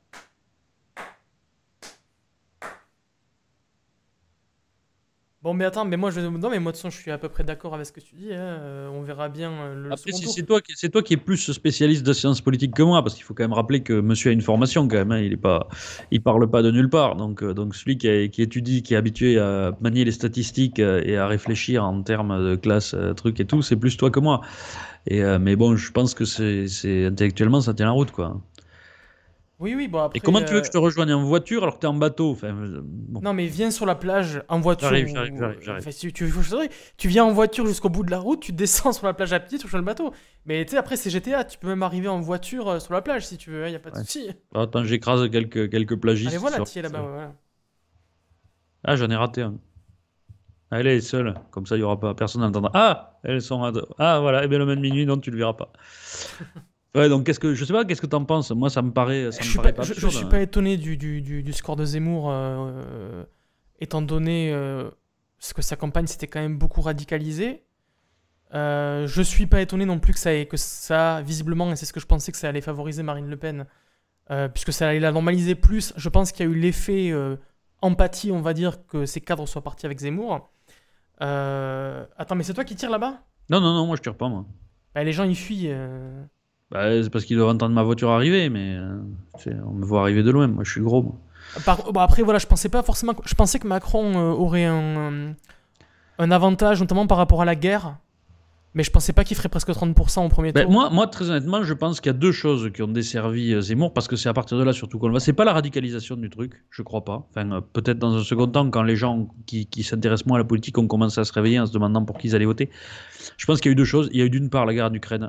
Bon, mais attends, mais moi, non, mais moi, de toute façon, je suis à peu près d'accord avec ce que tu dis, hein. On verra bien le Après, second si tour. c'est toi qui es plus spécialiste de sciences politiques que moi, parce qu'il faut quand même rappeler que monsieur a une formation quand même, hein, il parle pas de nulle part. Donc celui qui étudie, qui est habitué à manier les statistiques et à réfléchir en termes de classe, trucs et tout, c'est plus toi que moi. Mais bon, je pense que c'est intellectuellement ça tient la route quoi. Oui, oui, bon, Et après. comment tu veux que je te rejoigne en voiture alors que t'es en bateau? Enfin, bon, Non, mais viens sur la plage en voiture j'arrive. enfin, si tu veux, tu viens en voiture jusqu'au bout de la route, tu descends sur la plage à pied, tu rejoins le bateau. Mais tu sais, après, c'est GTA, tu peux même arriver en voiture sur la plage si tu veux, y a pas de Ouais. souci. Attends, j'écrase quelques Allez, plagistes voilà, sur. tu es là-bas, ouais, voilà. Ah, j'en ai raté un. Ah, elle est seule, comme ça il y aura pas personne n'entendra. Ah, elles sont à deux. Ah voilà, et bien le même minuit, donc tu le verras pas. Ouais, donc je sais pas, qu'est-ce que t'en penses? Moi, ça me paraît pas Je absurde, suis hein. pas étonné du score de Zemmour, étant donné ce que sa campagne s'était quand même beaucoup radicalisée. Je suis pas étonné non plus que ça visiblement, et c'est ce que je pensais, que ça allait favoriser Marine Le Pen, puisque ça allait la normaliser plus. Je pense qu'il y a eu l'effet empathie, on va dire, que ces cadres soient partis avec Zemmour. Attends, mais c'est toi qui tires là-bas? Non, non, non, moi je tire pas, moi. Bah, les gens ils fuient. Bah, c'est parce qu'ils doivent entendre ma voiture arriver, mais on me voit arriver de loin. Moi, je suis gros, moi. Bon, après, voilà, je pensais pas forcément. Je pensais que Macron aurait un avantage, notamment par rapport à la guerre. Mais je pensais pas qu'il ferait presque 30% au premier Ben, tour. moi, très honnêtement, je pense qu'il y a deux choses qui ont desservi Zemmour, parce que c'est à partir de là surtout qu'on le voit. C'est pas la radicalisation du truc, je crois pas. Enfin, peut-être dans un second temps, quand les gens qui s'intéressent moins à la politique ont commencé à se réveiller en se demandant pour qui ils allaient voter. Je pense qu'il y a eu deux choses. Il y a eu d'une part la guerre en Ukraine.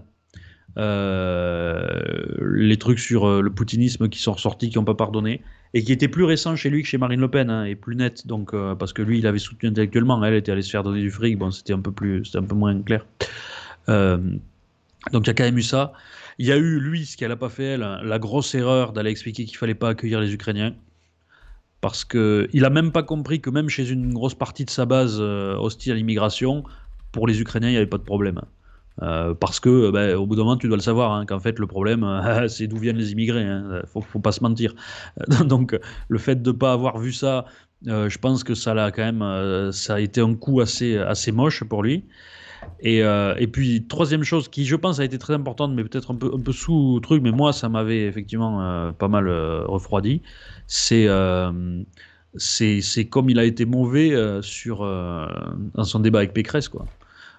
Les trucs sur le poutinisme qui sont ressortis, qui n'ont pas pardonné, et qui étaient plus récents chez lui que chez Marine Le Pen, hein, et plus net, donc, parce que lui, il avait soutenu intellectuellement, elle était allée se faire donner du fric, bon, c'était un peu moins clair. Euh, donc il y a quand même eu ça. Il y a eu, lui, ce qu'elle n'a pas fait, elle, la grosse erreur d'aller expliquer qu'il fallait pas accueillir les Ukrainiens, parce qu'il a même pas compris que même chez une grosse partie de sa base hostile à l'immigration, pour les Ukrainiens, il n'y avait pas de problème. Parce que, au bout d'un moment, tu dois le savoir, hein, qu'en fait, le problème, c'est d'où viennent les immigrés. Hein, faut pas se mentir. Donc, le fait de ne pas avoir vu ça, je pense que ça l'a quand même, ça a été un coup assez moche pour lui. Et puis, troisième chose qui, je pense, a été très importante, mais peut-être un peu sous truc, mais moi, ça m'avait effectivement pas mal refroidi. C'est c'est comme il a été mauvais dans son débat avec Pécresse, quoi.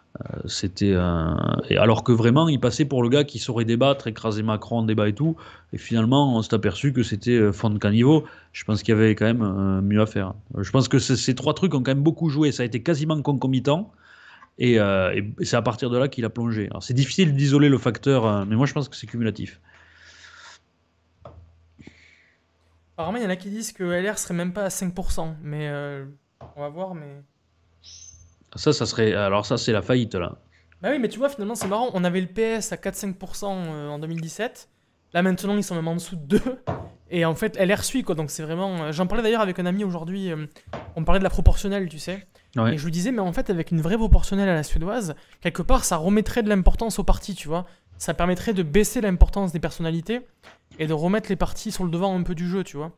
Et alors que vraiment, il passait pour le gars qui saurait débattre, écraser Macron en débat et tout. Et finalement, on s'est aperçu que c'était fond de caniveau. Je pense qu'il y avait quand même mieux à faire. Je pense que ces trois trucs ont quand même beaucoup joué. Ça a été quasiment concomitant. Et c'est à partir de là qu'il a plongé. Alors c'est difficile d'isoler le facteur, mais moi je pense que c'est cumulatif. Apparemment, il y en a qui disent que LR serait même pas à 5%. Mais on va voir. Mais Ça serait. Alors ça, c'est la faillite là. bah oui, mais tu vois, finalement, c'est marrant. On avait le PS à 4-5% en 2017. Là, maintenant, ils sont même en dessous de 2. Et en fait, LR suit, quoi. Donc, c'est vraiment. J'en parlais d'ailleurs avec un ami aujourd'hui. On parlait de la proportionnelle, tu sais. Ouais. Et je lui disais, mais en fait, avec une vraie proportionnelle à la suédoise, quelque part, ça remettrait de l'importance aux partis, tu vois. Ça permettrait de baisser l'importance des personnalités et de remettre les partis sur le devant un peu du jeu, tu vois.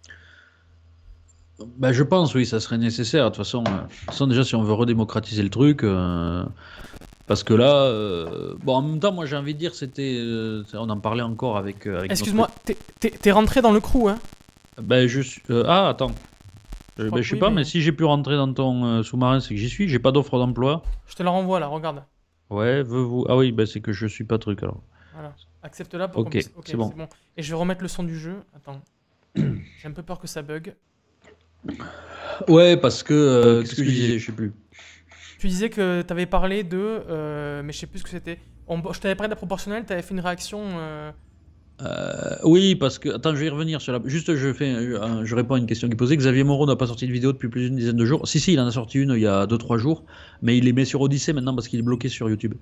Je pense, oui, ça serait nécessaire. De toute façon, déjà, si on veut redémocratiser le truc, parce que là, bon, en même temps, moi, j'ai envie de dire, on en parlait encore avec Excuse-moi, t'es rentré dans le crew, hein? Attends. Je crois Je que sais oui, pas, mais mais si j'ai pu rentrer dans ton sous-marin, c'est que j'y suis. J'ai pas d'offre d'emploi. je te la renvoie là, regarde. Ouais, veux-vous. Ah oui, c'est que je suis pas truc alors. Voilà. Accepte-la pour qu'on Ok, puisse. Ok, c'est bon. Et je vais remettre le son du jeu. Attends. J'ai un peu peur que ça bug. Ouais, parce que. Qu'est-ce que je disais? Je sais plus. tu disais que tu avais parlé de... mais je sais plus ce que c'était. Je t'avais parlé de la proportionnelle, tu avais fait une réaction... Oui, parce que... Attends, je vais y revenir sur la... Juste, je réponds à une question qui est posée. Xavier Moreau n'a pas sorti de vidéo depuis plus d'une dizaine de jours. Si, il en a sorti une il y a 2-3 jours, mais il les met sur Odyssée maintenant parce qu'il est bloqué sur YouTube.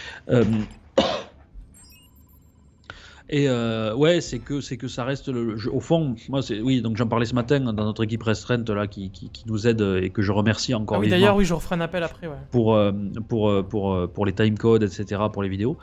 Ouais, c'est que ça reste au fond, moi oui, donc j'en parlais ce matin dans notre équipe restreinte là qui nous aide et que je remercie encore oui, vivement d'ailleurs, oui, je referai un appel après, ouais. pour les timecodes, etc., pour les vidéos.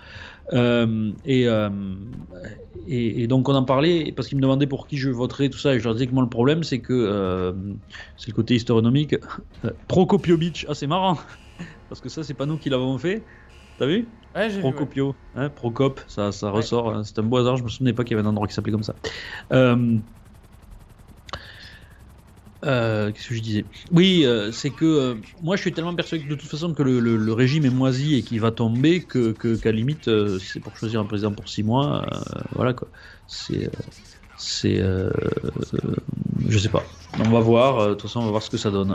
Et donc on en parlait parce qu'ils me demandaient pour qui je voterais, tout ça, et je leur disais que moi le problème c'est que c'est le côté historionomique. Prokopiovic, c'est marrant, parce que ça c'est pas nous qui l'avons fait. T'as vu? Ouais, j'ai vu, ouais. Procopio, hein, Procop, ça Ouais. ressort. C'est un beau hasard, je me souvenais pas qu'il y avait un endroit qui s'appelait comme ça. Qu'est-ce que je disais? Oui, c'est que moi je suis tellement persuadé que de toute façon que le régime est moisi et qu'il va tomber qu'à limite, si c'est pour choisir un président pour 6 mois, voilà quoi. Je sais pas. On va voir, de toute façon on va voir ce que ça donne.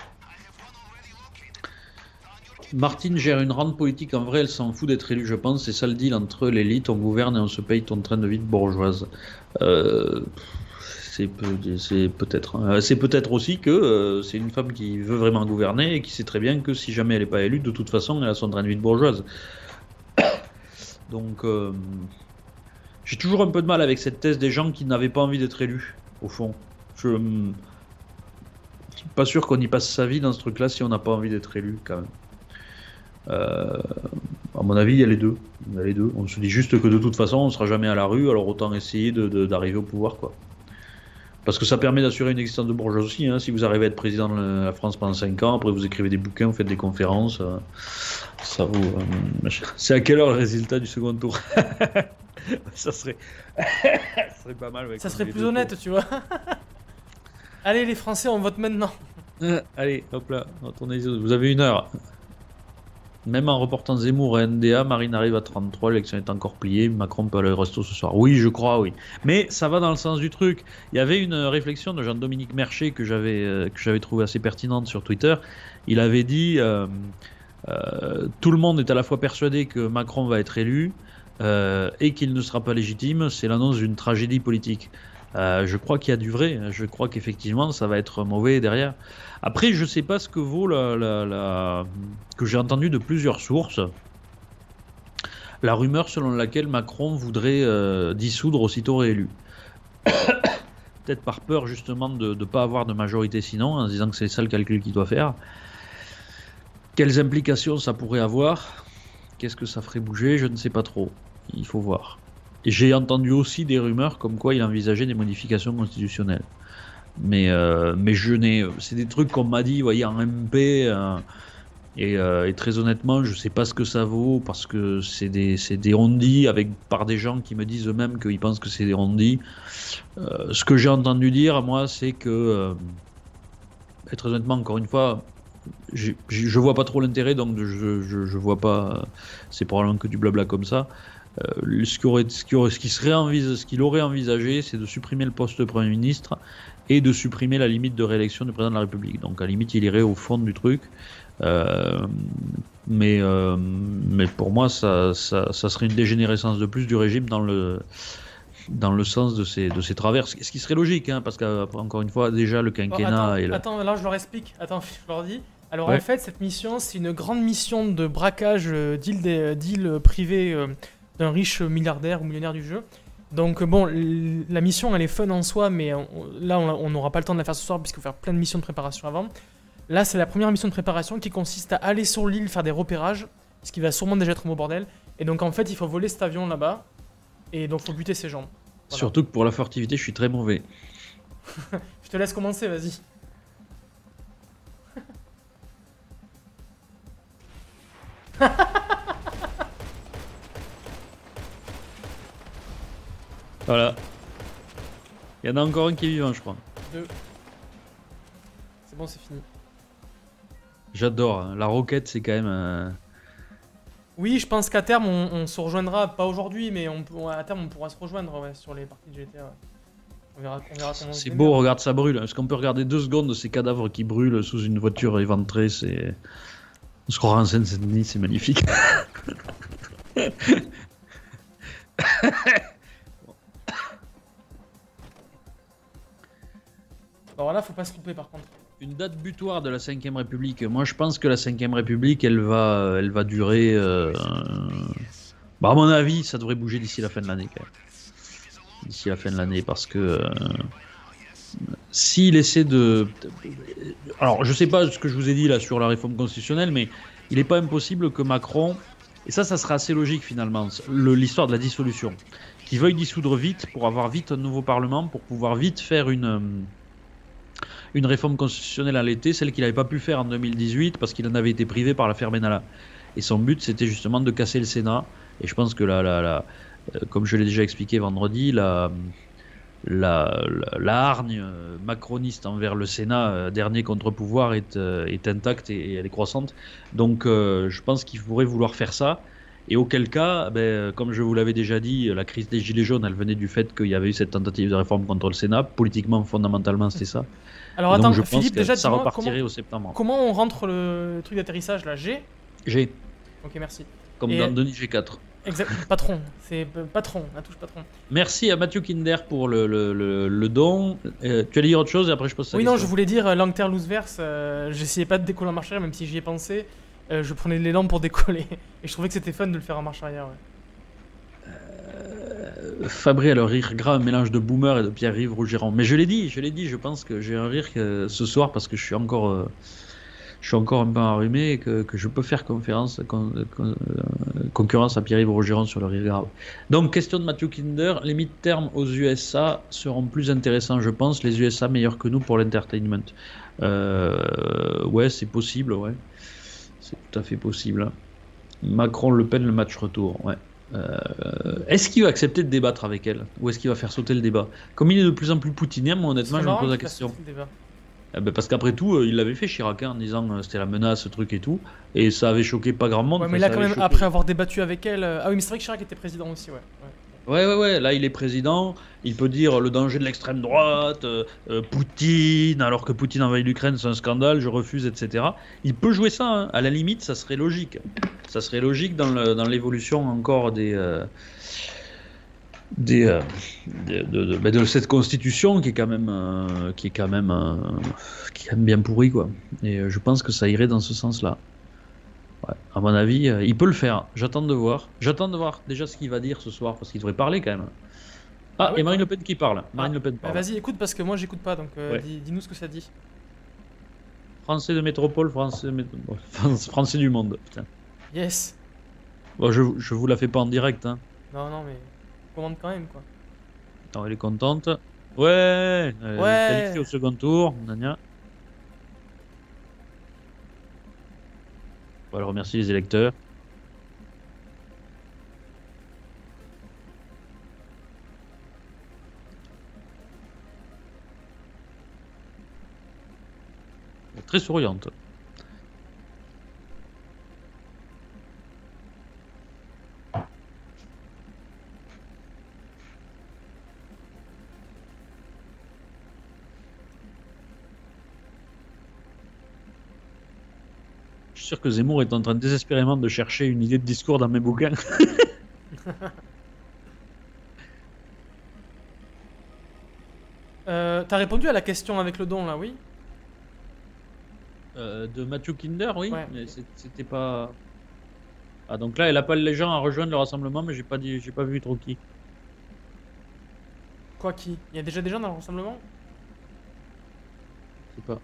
Martine gère une rente politique, en vrai elle s'en fout d'être élue, je pense, c'est ça le deal entre l'élite, on gouverne et on se paye ton train de vie de bourgeoise. C'est peut-être. C'est peut-être aussi que c'est une femme qui veut vraiment gouverner et qui sait très bien que si jamais elle n'est pas élue, de toute façon elle a son train de vie de bourgeoise. Donc j'ai toujours un peu de mal avec cette thèse des gens qui n'avaient pas envie d'être élus, au fond. Je suis pas sûr qu'on y passe sa vie dans ce truc-là si on n'a pas envie d'être élu quand même. À mon avis, il y a les deux. On se dit juste que de toute façon, on sera jamais à la rue, alors autant essayer d'arriver au pouvoir, quoi. Parce que ça permet d'assurer une existence de bourgeois aussi. Hein. Si vous arrivez à être président de la France pendant 5 ans, après vous écrivez des bouquins, vous faites des conférences, ça vous. C'est à quelle heure le résultat du second tour? Ça serait pas mal. Ça serait plus honnête, tu vois. Allez, les Français, on vote maintenant. Allez, hop là, retournez-y. Vous avez 1 heure. Même en reportant Zemmour et NDA, Marine arrive à 33, l'élection est encore pliée, Macron peut aller au resto ce soir. Oui, je crois, oui. Mais ça va dans le sens du truc. Il y avait une réflexion de Jean-Dominique Merchet que j'avais trouvé assez pertinente sur Twitter. Il avait dit tout le monde est à la fois persuadé que Macron va être élu et qu'il ne sera pas légitime. C'est l'annonce d'une tragédie politique. Je crois qu'il y a du vrai. Je crois qu'effectivement, ça va être mauvais derrière. Après, je sais pas ce que vaut que j'ai entendu de plusieurs sources. La rumeur selon laquelle Macron voudrait dissoudre aussitôt réélu. Peut-être par peur justement de ne pas avoir de majorité sinon, en se disant que c'est ça le calcul qu'il doit faire. Quelles implications ça pourrait avoir? Qu'est-ce que ça ferait bouger? Je ne sais pas trop. Il faut voir. J'ai entendu aussi des rumeurs comme quoi il envisageait des modifications constitutionnelles. Mais c'est des trucs qu'on m'a dit, voyez, en MP, et très honnêtement, je sais pas ce que ça vaut parce que c'est des on-dit par des gens qui me disent eux-mêmes qu'ils pensent que c'est des on-dit. Ce que j'ai entendu dire, moi, c'est que, et très honnêtement, encore une fois, je vois pas trop l'intérêt, donc je vois pas. C'est probablement que du blabla comme ça. Ce qu'il aurait envisagé, c'est de supprimer le poste de Premier ministre et de supprimer la limite de réélection du président de la République. Donc à la limite, il irait au fond du truc. Mais pour moi, ça serait une dégénérescence de plus du régime dans le sens de ses travers. Ce qui serait logique, hein, parce qu'encore une fois, déjà le quinquennat... Attends, là je leur explique. Attends, je leur dis. Alors Ouais. en fait, cette mission, c'est une grande mission de braquage d'îles privées d'un riche milliardaire ou millionnaire du jeu. Donc bon, la mission elle est fun en soi, mais là on n'aura pas le temps de la faire ce soir puisqu'il faut faire plein de missions de préparation avant. Là c'est la première mission de préparation qui consiste à aller sur l'île faire des repérages, ce qui va sûrement déjà être un beau bordel. Et donc en fait il faut voler cet avion là-bas, et donc faut buter ces gens. Voilà. Surtout que pour la furtivité, je suis très mauvais. Je te laisse commencer, vas-y. Voilà. Il y en a encore un qui est vivant, je crois. 2. C'est bon, c'est fini. J'adore. Hein. La roquette, c'est quand même... Oui, je pense qu'à terme, on se rejoindra, pas aujourd'hui, mais à terme, on pourra se rejoindre ouais, sur les parties de GTA. Ouais. On verra comment C'est beau, regarde, ça brûle. Est-ce qu'on peut regarder 2 secondes de ces cadavres qui brûlent sous une voiture éventrée? On se croira en Seine-Saint-Denis, c'est magnifique. Alors là, faut pas se tromper par contre. Une date butoir de la 5ème République. Moi, je pense que la 5ème République, elle va durer. Bah, à mon avis, ça devrait bouger d'ici la fin de l'année, quand même. D'ici la fin de l'année, parce que s'il essaie de. Alors, je sais pas ce que je vous ai dit là sur la réforme constitutionnelle, mais il n'est pas impossible que Macron, et ça sera assez logique finalement, l'histoire de la dissolution, qu'il veuille dissoudre vite pour avoir vite un nouveau Parlement, pour pouvoir vite faire une réforme constitutionnelle à l'été, celle qu'il n'avait pas pu faire en 2018 parce qu'il en avait été privé par l'affaire Benalla. Et son but, c'était justement de casser le Sénat. Et je pense que comme je l'ai déjà expliqué vendredi, la hargne macroniste envers le Sénat, dernier contre-pouvoir, est intacte et elle est croissante. Donc je pense qu'il pourrait vouloir faire ça. Et auquel cas, comme je vous l'avais déjà dit, la crise des Gilets jaunes, elle venait du fait qu'il y avait eu cette tentative de réforme contre le Sénat. Politiquement, fondamentalement, c'était ça. Alors Et donc, attends, je pense Philippe, que déjà, ça dis-moi repartirait au septembre. comment on rentre le truc d'atterrissage là? G? G, Ok, merci. comme Et- dans Denis G4. Exact, patron, c'est patron, la touche patron. Merci à Mathieu Kinder pour le don. Tu allais dire autre chose et après je pose ça. Oui, non, je voulais dire Langter loose verse, j'essayais pas de décoller en marche arrière, même si j'y ai pensé. Je prenais de l'élan pour décoller. Et je trouvais que c'était fun de le faire en marche arrière. Ouais. Fabri a le rire gras, un mélange de boomer et de Pierre-Yves Rougeron. Mais je l'ai dit, je pense que j'ai un rire ce soir parce que je suis encore un peu enrhumé et que je peux faire concurrence à Pierre-Yves Rougeron sur le rire grave. Donc, question de Mathieu Kinder, les midterms aux USA seront plus intéressants, je pense. Les USA meilleurs que nous pour l'entertainment. Ouais, c'est possible, ouais. C'est tout à fait possible. Macron-Le Pen, le match retour, ouais. Est-ce qu'il va accepter de débattre avec elle ou est-ce qu'il va faire sauter le débat? Comme il est de plus en plus poutinien, moi honnêtement je me pose la question. Parce qu'après tout, il l'avait fait Chirac en disant c'était la menace, ce truc et tout, et ça avait choqué pas grand monde. Ouais, mais là quand même, après avoir débattu avec elle... Ah oui, mais c'est vrai que Chirac était président aussi, ouais. Ouais, là il est président, il peut dire le danger de l'extrême droite, Poutine, alors que Poutine envahit l'Ukraine, c'est un scandale, je refuse, etc. Il peut jouer ça, hein. À la limite, ça serait logique. Ça serait logique dans l'évolution encore de cette constitution qui est quand même bien pourrie, quoi. Et je pense que ça irait dans ce sens-là. Ouais, à mon avis, il peut le faire. J'attends de voir déjà ce qu'il va dire ce soir, parce qu'il devrait parler quand même. Ah, ouais, et Marine Le Pen qui parle. Marine Le Pen parle. Vas-y, écoute, parce que moi j'écoute pas, donc Ouais. dis-nous ce que ça dit. Français de métropole, français du monde. Putain. Yes. Bon, je vous la fais pas en direct, hein. Non, mais commande quand même, quoi. Attends, elle est contente. Ouais. Qualifiée au second tour. Nania. On va le remercier les électeurs. Très souriante. Je suis sûr que Zemmour est en train désespérément de chercher une idée de discours dans mes bouquins. T'as répondu à la question avec le don, là, oui? De Mathieu Kinder, oui, Ouais. mais c'était pas. Ah, donc là, elle appelle les gens à rejoindre le rassemblement, mais j'ai pas vu trop qui. Quoi qui? Il y a déjà des gens dans le rassemblement? Je sais pas.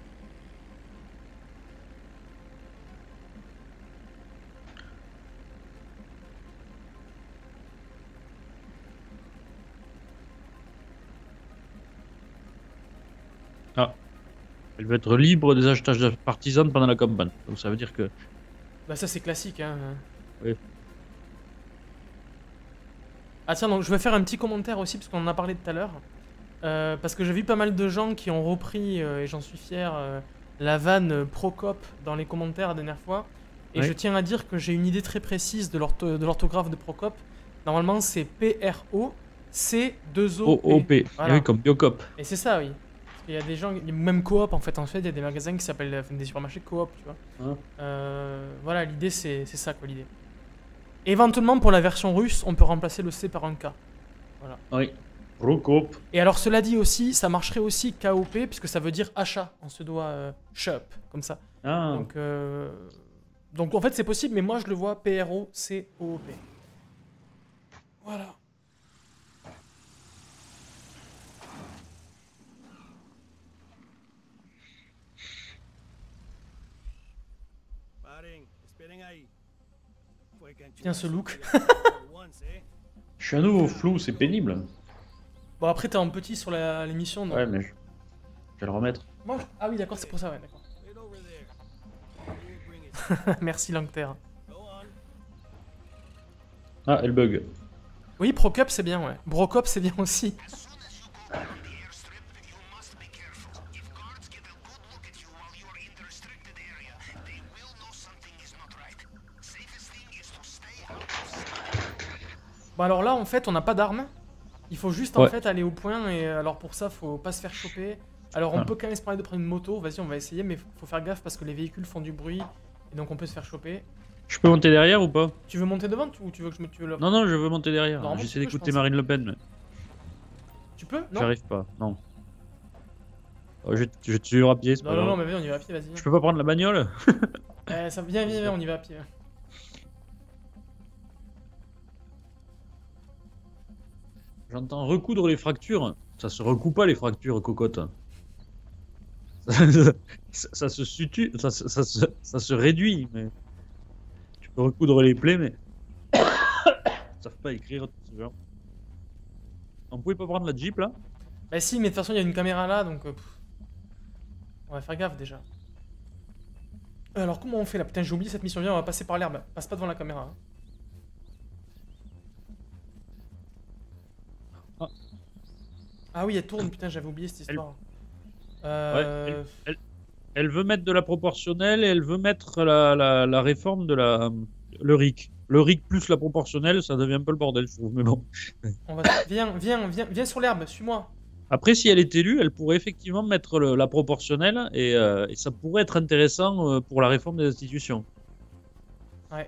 Ah. Elle veut être libre des achetages partisans pendant la campagne. Donc ça veut dire que. Bah ça c'est classique, hein. Oui. Ah tiens, donc je vais faire un petit commentaire aussi, parce qu'on en a parlé tout à l'heure. Parce que j'ai vu pas mal de gens qui ont repris, et j'en suis fier, la vanne Procop dans les commentaires la dernière fois. Et Ouais. je tiens à dire que j'ai une idée très précise de l'orthographe de Procop. Normalement c'est P-R-O-C-2-O-P. OOP. Voilà. Oui, comme Biocop. Et c'est ça, oui. Il y a des gens, même coop en fait, il y a des magasins qui s'appellent des supermarchés coop, tu vois. Hein. Voilà, l'idée c'est ça quoi l'idée. Éventuellement pour la version russe, on peut remplacer le C par un K. Voilà. Oui. Procop. Et alors cela dit aussi, ça marcherait aussi KOP puisque ça veut dire achat. On se doit shop comme ça. Ah. Donc en fait c'est possible, mais moi je le vois PROCOOP. Voilà. Bien ce look. Je suis à nouveau flou, c'est pénible. Bon après t'es en petit sur l'émission donc... Ouais, mais je vais le remettre. Moi, ah oui d'accord c'est pour ça, ouais d'accord. Merci Langterre. Ah, elle bug. Oui, Procop c'est bien, ouais. Brocop c'est bien aussi. Bon alors là en fait on n'a pas d'armes. Il faut juste en fait aller au point et alors pour ça faut pas se faire choper. Alors on peut quand même se permettre de prendre une moto, vas-y on va essayer mais faut faire gaffe parce que les véhicules font du bruit et donc on peut se faire choper. Je peux monter derrière ou pas? Tu veux monter devant ou tu veux que je me tue là? Non, non, je veux monter derrière. Normalement, J'essaie tu peux, je d'écouter pense. Marine Le Pen, mais Tu peux? Non. j'arrive pas, non. Oh, je te suis à pied, c'est pas Non, grave. mais vas-y, on y va à pied, vas-y. Je peux pas prendre la bagnole? Ça viens, on y va à pied. J'entends recoudre les fractures. Ça se recoue pas les fractures, cocotte. Ça se situe, ça se réduit, mais tu peux recoudre les plaies, mais ils savent pas écrire tout ce genre. On pouvait pas prendre la Jeep là? Bah si, mais de toute façon il y a une caméra là, donc on va faire gaffe déjà. Alors comment on fait là? Putain j'ai oublié cette mission, viens on va passer par l'herbe, passe pas devant la caméra. Hein. Ah oui elle tourne, putain j'avais oublié cette histoire. Ouais, elle veut mettre de la proportionnelle et elle veut mettre la réforme de le RIC. Le RIC plus la proportionnelle, ça devient un peu le bordel, je trouve, mais bon. Viens sur l'herbe, suis-moi. Après, si elle est élue, elle pourrait effectivement mettre la proportionnelle et ça pourrait être intéressant pour la réforme des institutions. Ouais.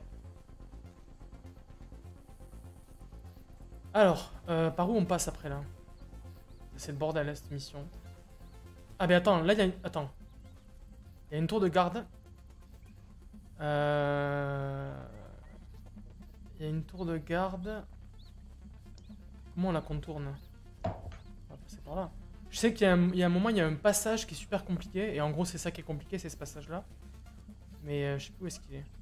Alors, par où on passe après là? C'est le bordel là, cette mission. Ah mais attends, là il y a une... Attends. Il y a une tour de garde. Il y a une tour de garde. Comment on la contourne? On va passer par là. Je sais qu'il y a un moment, il y a un passage qui est super compliqué. Et en gros, c'est ça qui est compliqué, c'est ce passage-là. Mais je sais plus où est-ce qu'il est.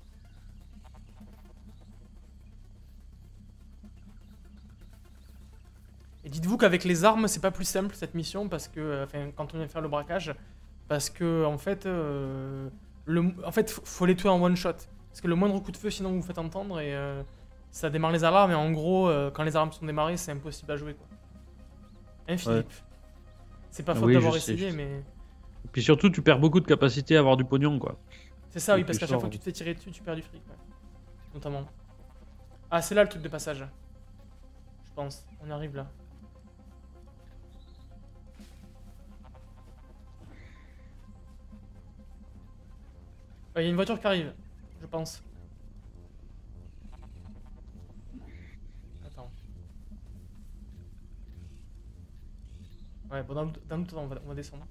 Et dites-vous qu'avec les armes, c'est pas plus simple cette mission parce que, enfin, quand on vient faire le braquage, parce que en fait, faut les tuer en one shot. Parce que le moindre coup de feu, sinon vous vous faites entendre et ça démarre les alarmes. Et en gros, quand les alarmes sont démarrées, c'est impossible à jouer quoi. Hein, Philippe? Ouais. C'est pas faute d'avoir essayé, mais. Et puis surtout, tu perds beaucoup de capacité à avoir du pognon quoi. C'est ça, oui, parce qu'à chaque fois que tu te fais tirer dessus, tu perds du fric. Ouais. Notamment. Ah, c'est là le truc de passage. Je pense. On arrive là. Il y a une voiture qui arrive, je pense. Attends. Ouais, bon, dans le temps, on va descendre.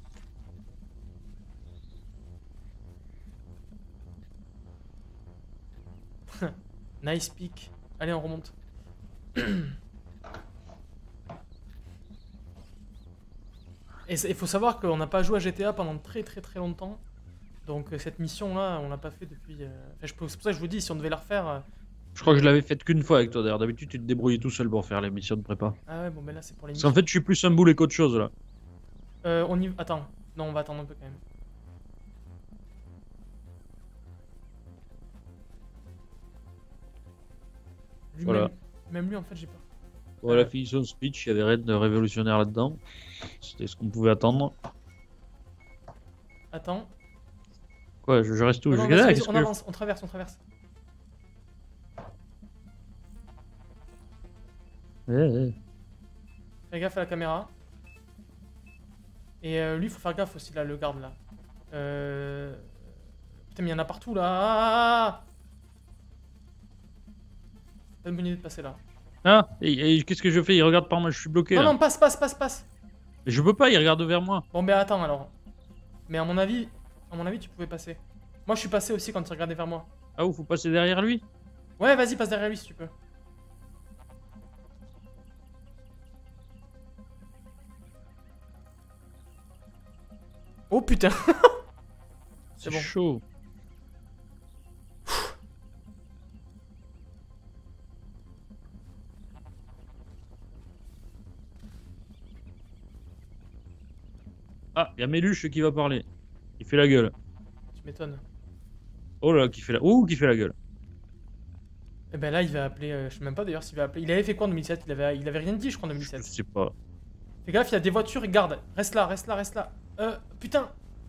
Nice pick. Allez, on remonte. Et il faut savoir qu'on n'a pas joué à GTA pendant très longtemps. Donc cette mission là, on l'a pas fait depuis... c'est pour ça que je vous dis, si on devait la refaire... Je crois que je l'avais faite qu'une fois avec toi d'ailleurs. D'habitude, tu te débrouillais tout seul pour faire les missions de prépa. Ah ouais, bon, mais là c'est pour les missions. Parce qu'en fait, je suis plus un boulet qu'autre chose là. Attends, non, on va attendre un peu quand même. Lui, voilà. Même lui, en fait, j'ai pas. Voilà, la fini son speech, il y avait rien de révolutionnaire là-dedans. C'était ce qu'on pouvait attendre. Attends. Quoi, je reste où? Non, on avance, on traverse. Ouais. Fais gaffe à la caméra. Et lui, il faut faire gaffe aussi, là, le garde, là. Putain, mais il y en a partout, là. Ah, c'est pas une bonne idée de passer là. Ah, et qu'est-ce que je fais? Il regarde par moi, je suis bloqué Non, là. non, passe, passe, passe, passe. Je peux pas, il regarde vers moi. Bon, ben attends, alors. Mais à mon avis, tu pouvais passer. Moi, je suis passé aussi quand il regardait vers moi. Ah, faut passer derrière lui? Ouais, vas-y, passe derrière lui si tu peux. Oh putain. C'est bon. chaud. Ah, il y a Méluche qui va parler. Il fait la gueule. Tu m'étonnes. Oh là, qui fait la... Ouh, qui fait la gueule. Et ben là, il va appeler. Je sais même pas d'ailleurs s'il va appeler. Il avait fait quoi en 2017 il avait rien dit, je crois, en Je 2017. sais pas. Fais gaffe, il y a des voitures, garde. Reste là, reste là, reste là. Putain.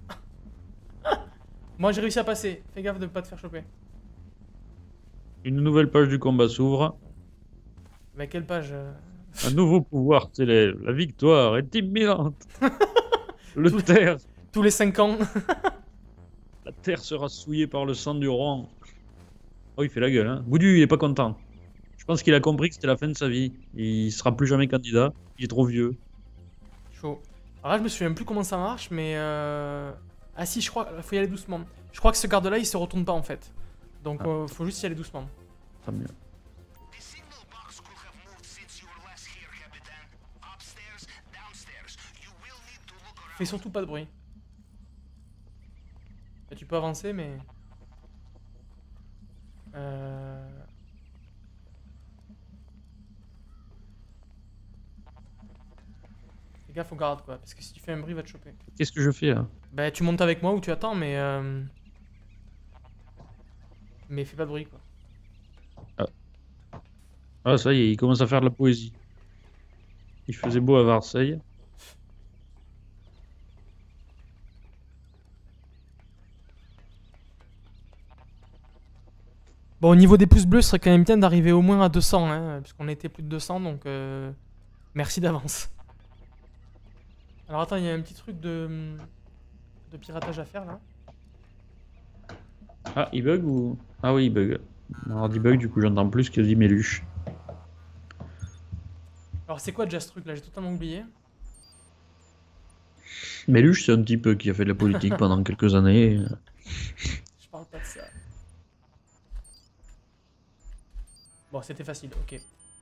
Moi, j'ai réussi à passer. Fais gaffe de pas te faire choper. Une nouvelle page du combat s'ouvre. Mais quelle page Un nouveau pouvoir s'élève. La victoire est imminente. Le Tout- terre. Tous les 5 ans. La terre sera souillée par le sang du roi. Oh, il fait la gueule, hein. Boudu, il est pas content. Je pense qu'il a compris que c'était la fin de sa vie. Il sera plus jamais candidat. Il est trop vieux. Chaud. Alors là, je me souviens plus comment ça marche, mais ah si, je crois, faut y aller doucement. Je crois que ce garde-là, il se retourne pas en fait. Donc, faut juste y aller doucement. Tant mieux. Fais surtout pas de bruit. Et tu peux avancer, mais... Fais gaffe au garde, quoi, parce que si tu fais un bruit, il va te choper. Qu'est-ce que je fais là? Bah, tu montes avec moi ou tu attends, mais... Mais fais pas de bruit, quoi. Ah, ça y est, il commence à faire de la poésie. Il faisait beau à Marseille. Bon, au niveau des pouces bleus, ce serait quand même bien d'arriver au moins à 200, hein, puisqu'on était plus de 200, donc merci d'avance. Alors attends, il y a un petit truc de piratage à faire là. Ah, il bug ou... Ah oui, il bug. Alors, il bug, du coup, j'entends plus ce que dit Méluche. Alors c'est quoi déjà ce truc là? J'ai totalement oublié. Méluche, c'est un type qui a fait de la politique pendant quelques années. Je parle pas de ça. Bon, c'était facile, ok.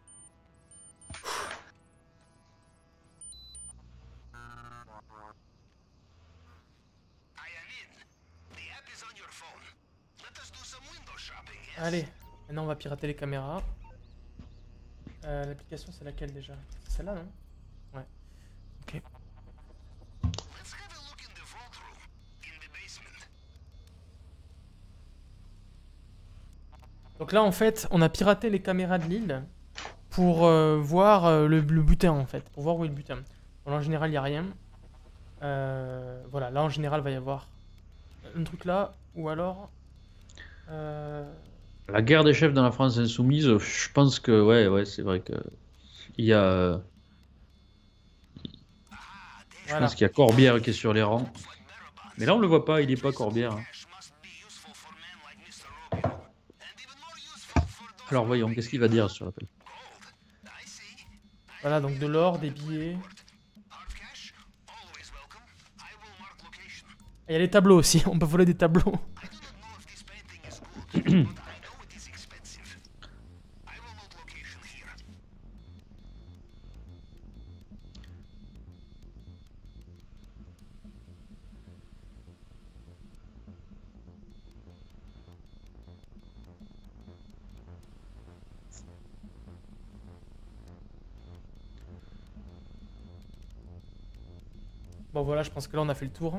Allez, maintenant on va pirater les caméras. L'application c'est laquelle déjà? C'est celle-là, non? Ouais. Ok. Donc là en fait, on a piraté les caméras de l'île pour voir le butin en fait, pour voir où est le butin. Bon, là en général il n'y a rien. Voilà, là en général il va y avoir un truc là, ou alors... La guerre des chefs dans la France insoumise, je pense que, ouais, c'est vrai que... Il y a... Je Voilà. pense qu'il y a Corbière qui est sur les rangs. Mais là, on le voit pas, il est pas Corbière. Hein. Alors, voyons, qu'est-ce qu'il va dire sur l'appel? Voilà, donc de l'or, des billets. Il y a les tableaux aussi, on peut voler des tableaux. Bon voilà, je pense que là on a fait le tour.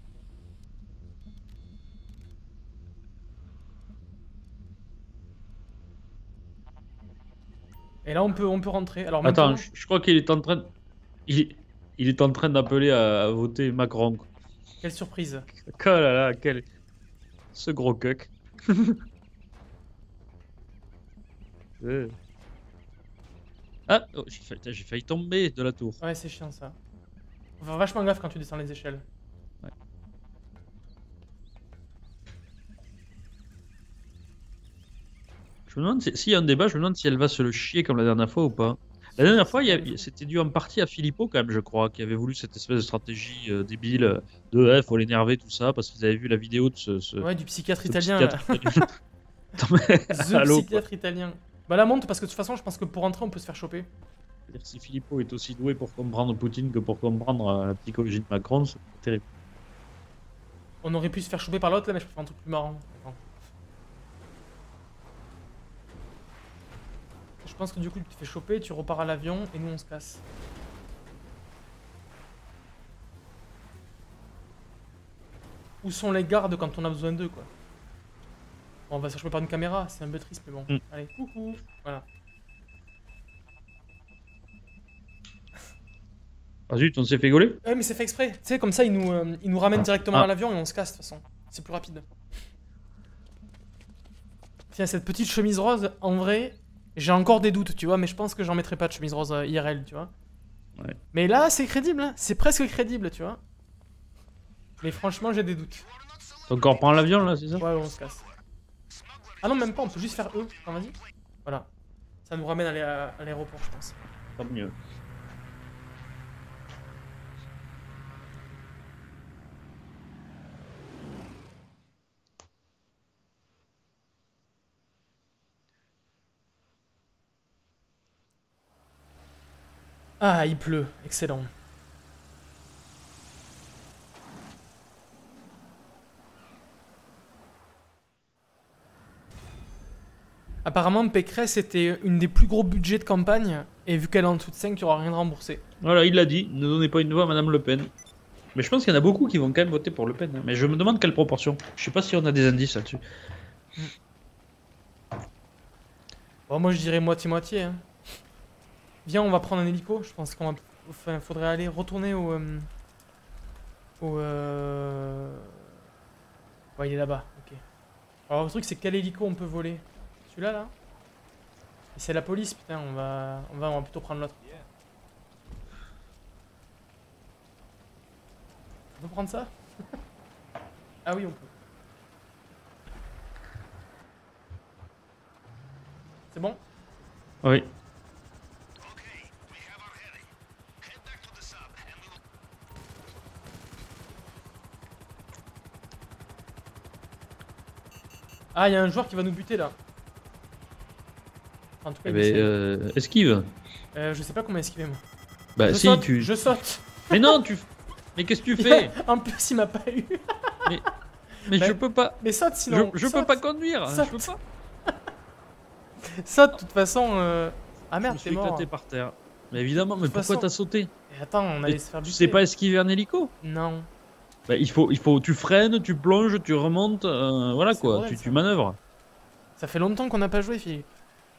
Et là on peut rentrer. Alors Attends, maintenant... je crois qu'il est en train... Il est en train d'appeler à voter Macron. Quelle surprise. Oh là là, quel... Ce gros cuck. Ah, oh, j'ai failli tomber de la tour. Ouais, c'est chiant ça. Faut faire vachement gaffe quand tu descends les échelles. Ouais. Je me demande s'il y a un débat, je me demande si elle va se le chier comme la dernière fois ou pas. La dernière fois, c'était dû en partie à Philippot, quand même, je crois, qui avait voulu cette espèce de stratégie débile de faut l'énerver, tout ça, parce qu'ils avaient vu la vidéo de Ouais, du psychiatre ce italien. psychiatre italien. Attends, mais The allô, quoi. psychiatre italien. Bah la monte parce que de toute façon, je pense que pour rentrer, on peut se faire choper. C'est-à-dire que si Philippot est aussi doué pour comprendre Poutine que pour comprendre la psychologie de Macron, c'est terrible. On aurait pu se faire choper par l'autre là, mais je préfère un truc plus marrant. Attends. Je pense que du coup, tu te fais choper, tu repars à l'avion et nous on se casse. Où sont les gardes quand on a besoin d'eux, quoi? Bon, on va se faire choper par une caméra, c'est un peu triste, mais bon. Allez, coucou. Voilà. Ah zut, on s'est fait gauler? Ouais, mais c'est fait exprès. Tu sais, comme ça, ils nous ramènent directement Ah. à l'avion et on se casse de toute façon. C'est plus rapide. Tiens, cette petite chemise rose, en vrai, j'ai encore des doutes, tu vois, mais je pense que j'en mettrai pas de chemise rose IRL, tu vois. Ouais. Mais là, c'est crédible, hein. C'est presque crédible, tu vois. Mais franchement, j'ai des doutes. T'as encore prendre l'avion là, c'est ça? Ouais, on se casse. Ah non, même pas, on peut juste faire eux. Enfin, vas-y. Voilà. Ça nous ramène à l'aéroport, je pense. Tant mieux. Ah, il pleut. Excellent. Apparemment, Pécresse était une des plus gros budgets de campagne, et vu qu'elle est en dessous de 5, il n'y aura rien de remboursé. Voilà, il l'a dit, ne donnez pas une voix à Madame Le Pen. Mais je pense qu'il y en a beaucoup qui vont quand même voter pour Le Pen. Hein. Mais je me demande quelle proportion. Je sais pas si on a des indices là-dessus. Bon, moi je dirais moitié-moitié. Hein. Viens, on va prendre un hélico. Je pense qu'on va... Enfin, faudrait aller retourner au... Ouais, il est là-bas, ok. Alors le truc c'est quel hélico on peut voler? Celui-là, là? Et c'est la police, putain, on va plutôt prendre l'autre. On peut prendre ça? Ah oui, on peut. C'est bon? Oui. Ah, il y a un joueur qui va nous buter là. En tout cas, Eh il essaie. ben, esquive. Je sais pas comment esquiver moi. Bah Je si, saute, tu... je saute. Mais non, tu... Mais qu'est-ce que tu fais? En plus, il m'a pas eu. Mais je peux pas... Mais saute sinon. Je peux saute. pas conduire. Saute. Je peux pas. Saute, de toute façon. Ah Je merde, me t'es suis mort. éclaté par terre. Mais évidemment, mais toute pourquoi façon- t'as sauté? Et attends, on allait Mais se faire Tu buter. sais pas esquiver un hélico? Non. Bah, il faut, tu freines, tu plonges, tu remontes, voilà C'est quoi, vrai, tu ça. manœuvres. Ça fait longtemps qu'on n'a pas joué, Philippe.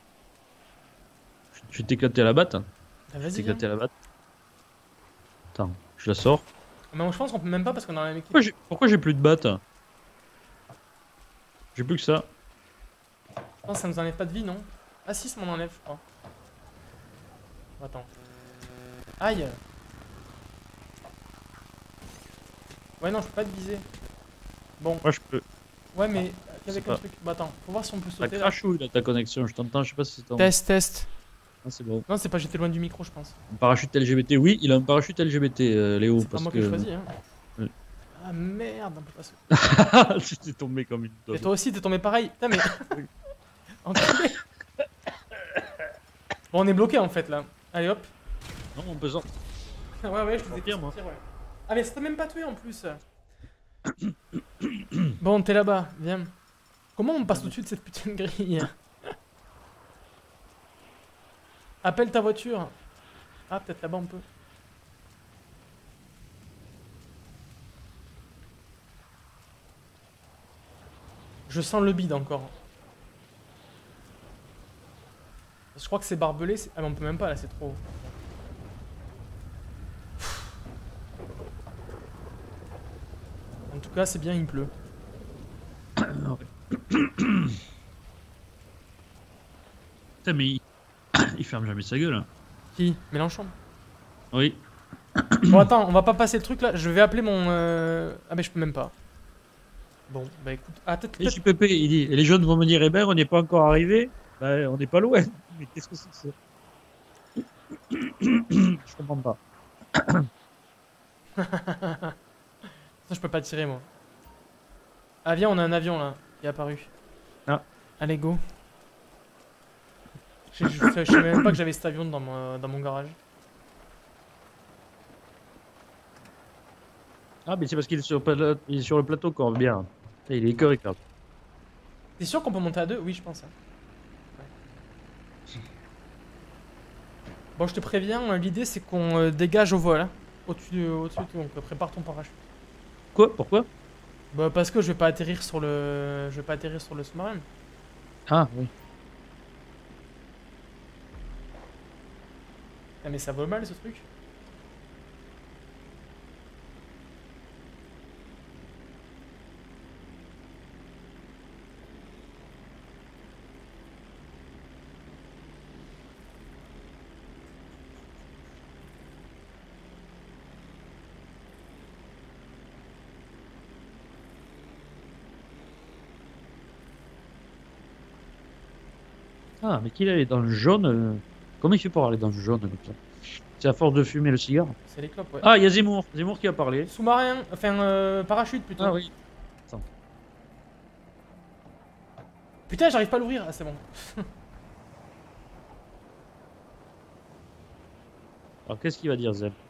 Je t'ai éclaté à la batte. Bah, Je vas-y. t'ai éclaté viens. à la batte. Attends, je la sors. Mais moi, je pense qu'on peut même pas parce qu'on a la même équipe. Pourquoi j'ai plus de batte? J'ai plus que ça. Je pense que ça nous enlève pas de vie, non? Ah si, ça m'en enlève, je crois. Attends. Aïe. Ouais, non, je peux pas te viser. Bon, Moi je peux. ouais, mais avec C'est un pas- truc. Bah attends, faut voir si on peut Ça sauter là. crachouille là ta connexion, je t'entends, je sais pas si c'est ton. Test. Ah, c'est bon. Non, c'est pas, j'étais loin du micro, je pense. Un parachute LGBT, oui, il a un parachute LGBT, Léo, C'est pas parce moi que. qui ai choisi, hein. Oui. Ah merde, on peut pas sauter. Si t'es tombé comme une Et dose. toi aussi, t'es tombé pareil. Putain, mais. Enculé. Bon, on est bloqué en fait là. Allez hop. Non, on peut sortir. Ouais, je vous ai Pire, fait moi. sortir, ouais. Ah, mais ça t'a même pas tué en plus. Bon, t'es là-bas, viens. Comment on passe au-dessus de cette putain de grille? Appelle ta voiture. Ah, peut-être là-bas on peut. Je sens le bide encore. Je crois que c'est barbelé. Ah, mais on peut même pas là, c'est trop. En tout cas, c'est bien, il pleut. Putain, mais il ferme jamais sa gueule. Hein. Qui? Mélenchon. Oui. Bon, attends, on va pas passer le truc là. Je vais appeler mon. Ah, mais je peux même pas. Bon, bah écoute. Ah, peut-être. Et JPP, il dit, et les jeunes vont me dire, eh ben, on n'est pas encore arrivé. Ben, on n'est pas loin. Mais qu'est-ce que c'est que ça? Je comprends pas. Ça, je peux pas tirer moi. Ah, viens, on a un avion là qui est apparu. Ah. Allez, go. Je savais même pas que j'avais cet avion dans mon garage. Ah, mais c'est parce qu'il est il est sur le plateau qu'on voit bien. Et il est écœuré, là. T'es sûr qu'on peut monter à deux? Oui, je pense. Hein. Ouais. Bon, je te préviens, l'idée c'est qu'on dégage au vol. Hein. Au-dessus de tout, donc prépare ton parachute. Quoi? Pourquoi? Bah, parce que je vais pas atterrir sur le. Je vais pas atterrir sur le sous-marin. Ah, oui. Ah, mais ça vole mal ce truc. Ah, mais qu'il allait dans le jaune. Comment il fait pour aller dans le jaune comme ça? C'est à force de fumer le cigare. C'est les clopes, ouais. Ah, il y a Zemmour. Zemmour qui a parlé. Sous-marin, enfin parachute plutôt. Ah oui. Attends. Putain, j'arrive pas à l'ouvrir. Ah, c'est bon. Alors, qu'est-ce qu'il va dire, Zeb?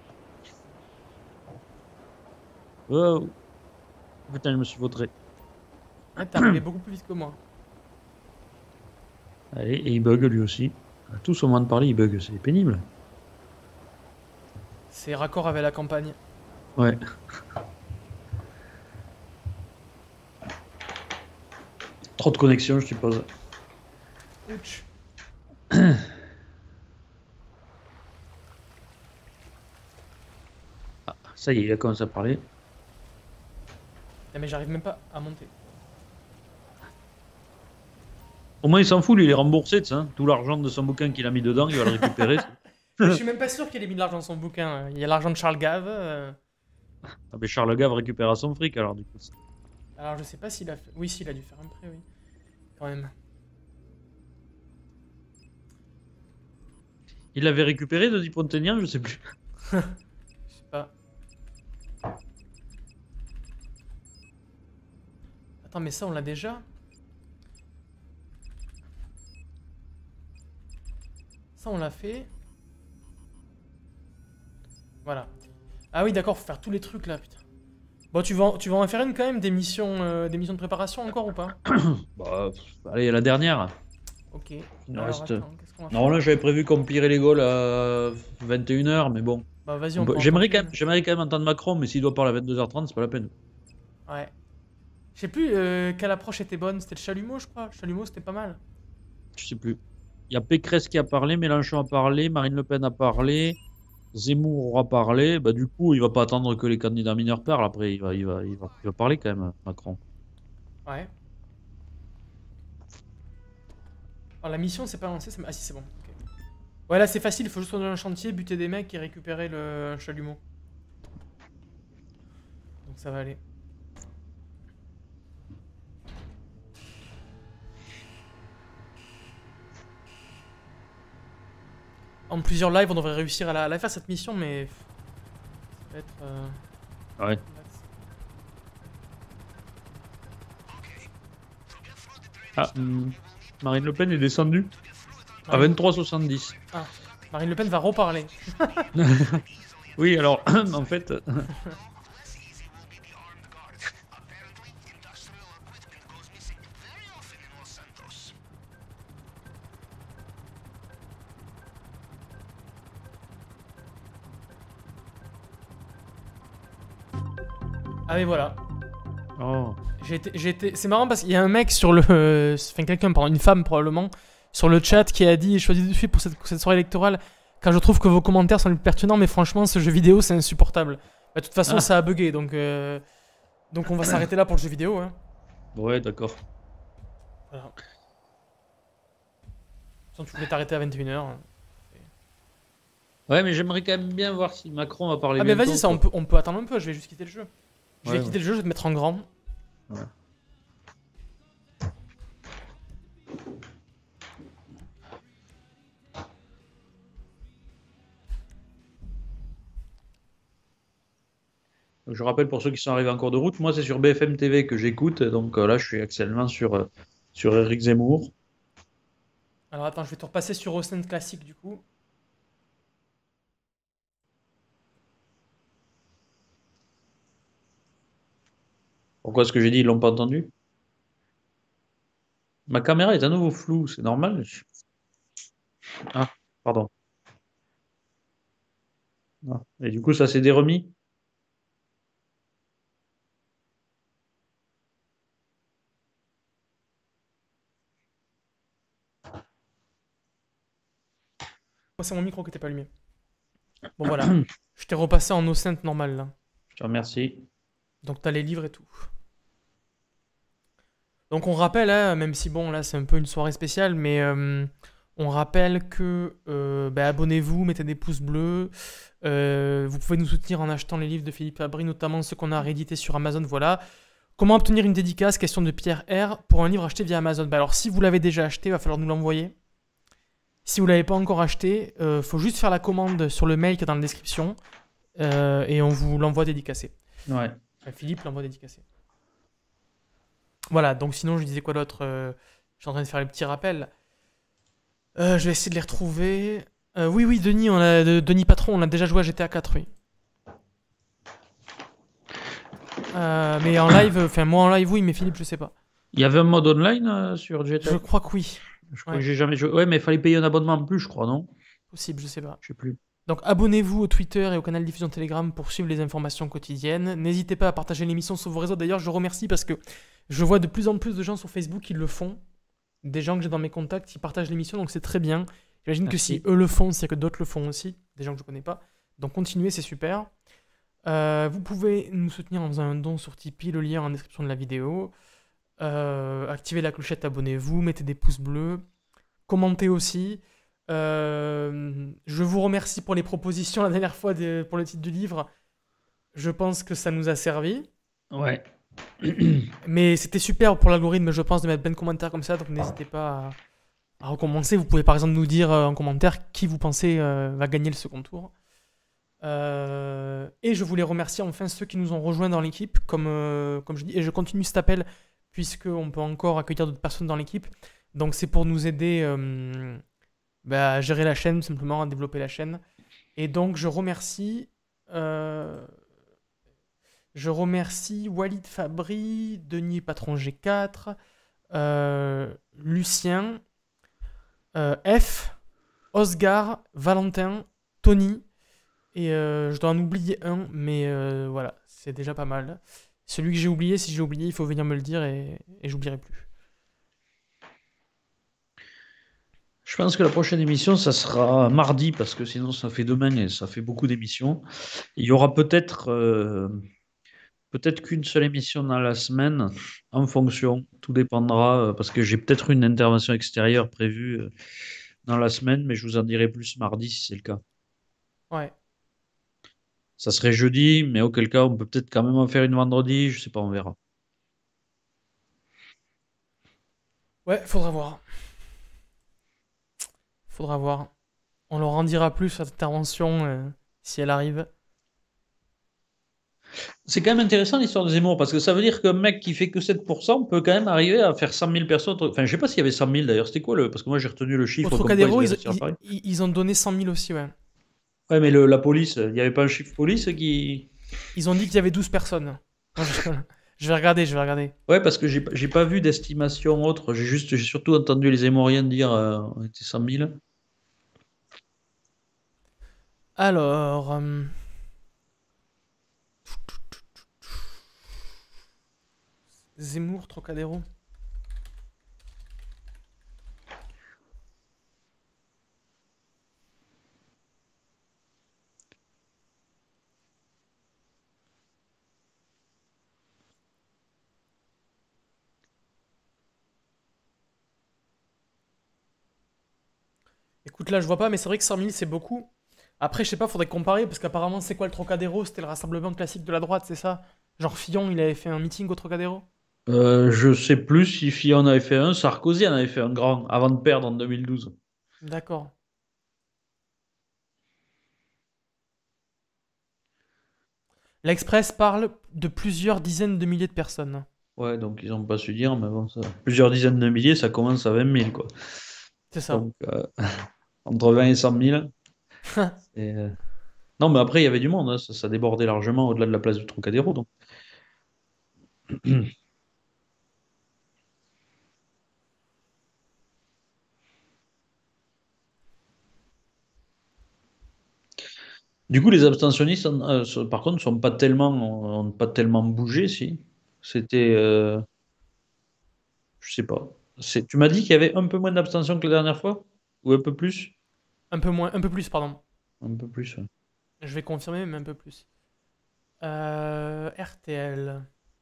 Oh. Putain, je me suis vautré. Ouais, t'es arrivé beaucoup plus vite que moi. Allez, et il bug lui aussi. Tous au moment de parler, il bug. C'est pénible. C'est raccord avec la campagne. Ouais. Trop de connexion, je suppose. Ouch. Ah, ça y est, il a commencé à parler. Ah, mais j'arrive même pas à monter. Au moins, il s'en fout, lui, il est remboursé, tu sais. Tout l'argent de son bouquin qu'il a mis dedans, il va le récupérer. Je suis même pas sûr qu'il ait mis de l'argent dans son bouquin. Hein. Il y a l'argent de Charles Gave. Ah, ben Charles Gave récupérera son fric, alors, du coup. Alors je sais pas s'il a fait. Oui, s'il a dû faire un prêt, oui. Quand même. Il l'avait récupéré de Dupont-Aignan, je sais plus. Je sais pas. Attends, mais ça, on l'a déjà? Ça, on l'a fait. Voilà. Ah oui, d'accord, faut faire tous les trucs là, putain. Bon, tu vas en faire une quand même, des missions de préparation encore ou pas? Bah, allez, la dernière. Ok. Il nous Alors, reste. attends, qu'est-ce qu'on va Non, faire? là, j'avais prévu qu'on plierait les Gaules à 21h, mais bon. Bah vas-y, on peut en J'aimerais continuer. quand même entendre Macron, mais s'il doit parler à 22h30, c'est pas la peine. Ouais. Je sais plus quelle approche était bonne, c'était le chalumeau, je crois. Le chalumeau, c'était pas mal. Je sais plus. Il y a Pécresse qui a parlé, Mélenchon a parlé, Marine Le Pen a parlé, Zemmour aura parlé. Bah, du coup, il va pas attendre que les candidats mineurs parlent. Après, il va parler quand même, Macron. Ouais. Alors la mission, c'est pas lancé, ah si, c'est bon. Ok. Ouais, là c'est facile, il faut juste dans un chantier, buter des mecs et récupérer le chalumeau. Donc ça va aller. En plusieurs lives, on devrait réussir à la faire cette mission, mais. Ça va être. Ouais. Ah, Marine Le Pen est descendue à 23,70. Ah, Marine Le Pen va reparler. Oui, alors, en fait. Ah mais voilà. Oh. C'est marrant parce qu'il y a un mec sur le... Enfin quelqu'un, pardon, une femme probablement, sur le chat qui a dit « Choisis de suite pour cette soirée électorale, car je trouve que vos commentaires sont les plus pertinents, mais franchement ce jeu vidéo c'est insupportable. » Bah, de toute façon ça a bugué, donc on va s'arrêter là pour le jeu vidéo. Hein. Ouais, d'accord. Voilà. Sinon tu voulais t'arrêter à 21h. Ouais, mais j'aimerais quand même bien voir si Macron va parler Ah, mais vas-y, bientôt, ça, quoi. on peut attendre un peu, je vais juste quitter le jeu. Je vais Ouais, ouais. quitter le jeu, je vais te mettre en grand. Ouais. Je rappelle pour ceux qui sont arrivés en cours de route, moi c'est sur BFM TV que j'écoute, donc là je suis actuellement sur Eric Zemmour. Alors attends, je vais te repasser sur Austin classique du coup. Pourquoi est-ce que j'ai dit ils l'ont pas entendu? Ma caméra est à nouveau floue, c'est normal? Ah, pardon. Ah. Et du coup ça s'est déremis? Moi, c'est mon micro qui était pas allumé. Bon, voilà. Je t'ai repassé en Austin normal là. Je te remercie. Donc t'as les livres et tout. Donc on rappelle, hein, même si bon là c'est un peu une soirée spéciale, mais on rappelle que bah, abonnez-vous, mettez des pouces bleus. Vous pouvez nous soutenir en achetant les livres de Philippe Fabry, notamment ceux qu'on a réédités sur Amazon. Voilà. Comment obtenir une dédicace? Question de Pierre R. Pour un livre acheté via Amazon. Bah, alors si vous l'avez déjà acheté, il va falloir nous l'envoyer. Si vous l'avez pas encore acheté, faut juste faire la commande sur le mail qui est dans la description et on vous l'envoie dédicacé. Ouais. Enfin, Philippe l'envoie dédicacé. Voilà, donc sinon je disais quoi d'autre je suis en train de faire les petits rappels. Je vais essayer de les retrouver. Oui, oui, Denis, Denis Patron, on a déjà joué à GTA 4, oui. Mais en live, enfin moi en live, oui, mais Philippe, je sais pas. Il y avait un mode online sur Je GTA? crois que oui. Je crois que Ouais, j'ai jamais joué. Ouais, mais il fallait payer un abonnement en plus, je crois, non? possible, je sais pas. Je sais plus. Donc abonnez-vous au Twitter et au canal diffusion Telegram pour suivre les informations quotidiennes. N'hésitez pas à partager l'émission sur vos réseaux. D'ailleurs, je remercie parce que je vois de plus en plus de gens sur Facebook qui le font. Des gens que j'ai dans mes contacts qui partagent l'émission, donc c'est très bien. J'imagine que si Merci. eux le font, c'est que d'autres le font aussi, des gens que je connais pas. Donc continuez, c'est super. Vous pouvez nous soutenir en faisant un don sur Tipeee, le lien en description de la vidéo. Activez la clochette, abonnez-vous, mettez des pouces bleus, commentez aussi. Je vous remercie pour les propositions la dernière fois pour le titre du livre. Je pense que ça nous a servi. Ouais. Mais c'était super pour l'algorithme, je pense, de mettre plein de commentaires comme ça, donc n'hésitez pas à recommencer. Vous pouvez par exemple nous dire en commentaire qui vous pensez va gagner le second tour. Et je voulais remercier enfin ceux qui nous ont rejoints dans l'équipe, comme je dis, et je continue cet appel puisqu'on peut encore accueillir d'autres personnes dans l'équipe. Donc c'est pour nous aider bah, à gérer la chaîne, simplement à développer la chaîne. Et donc je remercie Walid Fabry, Denis Patron G4, Lucien, F, Oscar, Valentin, Tony, et je dois en oublier un, mais voilà, c'est déjà pas mal. Celui que j'ai oublié, si j'ai oublié, il faut venir me le dire et j'oublierai plus. Je pense que la prochaine émission, ça sera mardi, parce que sinon ça fait demain et ça fait beaucoup d'émissions. Il y aura peut-être qu'une seule émission dans la semaine, en fonction. Tout dépendra, parce que j'ai peut-être une intervention extérieure prévue dans la semaine, mais je vous en dirai plus mardi si c'est le cas. Ouais, Ça serait jeudi, mais auquel cas, on peut peut-être quand même en faire une vendredi, je sais pas, on verra. ouais, faudra voir. Faudra voir. On leur en dira plus sur cette intervention si elle arrive. C'est quand même intéressant l'histoire de Zemmour, parce que ça veut dire qu'un mec qui fait que 7% peut quand même arriver à faire 100 000 personnes. Enfin, je sais pas s'il y avait 100 000 d'ailleurs, c'était quoi le. Parce que moi j'ai retenu le Au chiffre comme quoi ils Trocadéro, avaient réussi à Paris. ils ont donné 100 000 aussi, ouais. Ouais, mais la police, il n'y avait pas un chiffre police qui. Ils ont dit qu'il y avait 12 personnes. Non, je vais regarder, je vais regarder. Ouais, parce que j'ai pas vu d'estimation autre, j'ai surtout entendu les Zémoriens dire on était 100 000. Alors, Zemmour, Trocadéro. Écoute, là, je vois pas, mais c'est vrai que 100 000, c'est beaucoup. Après, je sais pas, faudrait comparer, parce qu'apparemment, c'est quoi le Trocadéro? C'était le rassemblement classique de la droite, c'est ça? Genre Fillon, il avait fait un meeting au Trocadéro? Je sais plus si Fillon en avait fait un, Sarkozy en avait fait un grand avant de perdre en 2012. D'accord. L'Express parle de plusieurs dizaines de milliers de personnes. Ouais, donc ils n'ont pas su dire, mais bon, ça... plusieurs dizaines de milliers, ça commence à 20 000, quoi. C'est ça. Donc, entre 20 et 100 000. Et, non, mais après, il y avait du monde, hein, ça débordait largement au-delà de la place du Trocadéro. Donc. Du coup, les abstentionnistes, par contre, ont pas tellement bougé, si. C'était, je sais pas. Tu m'as dit qu'il y avait un peu moins d'abstention que la dernière fois? Ou un peu plus? Un peu moins, un peu plus, pardon. Un peu plus, ouais. Je vais confirmer, mais un peu plus. RTL.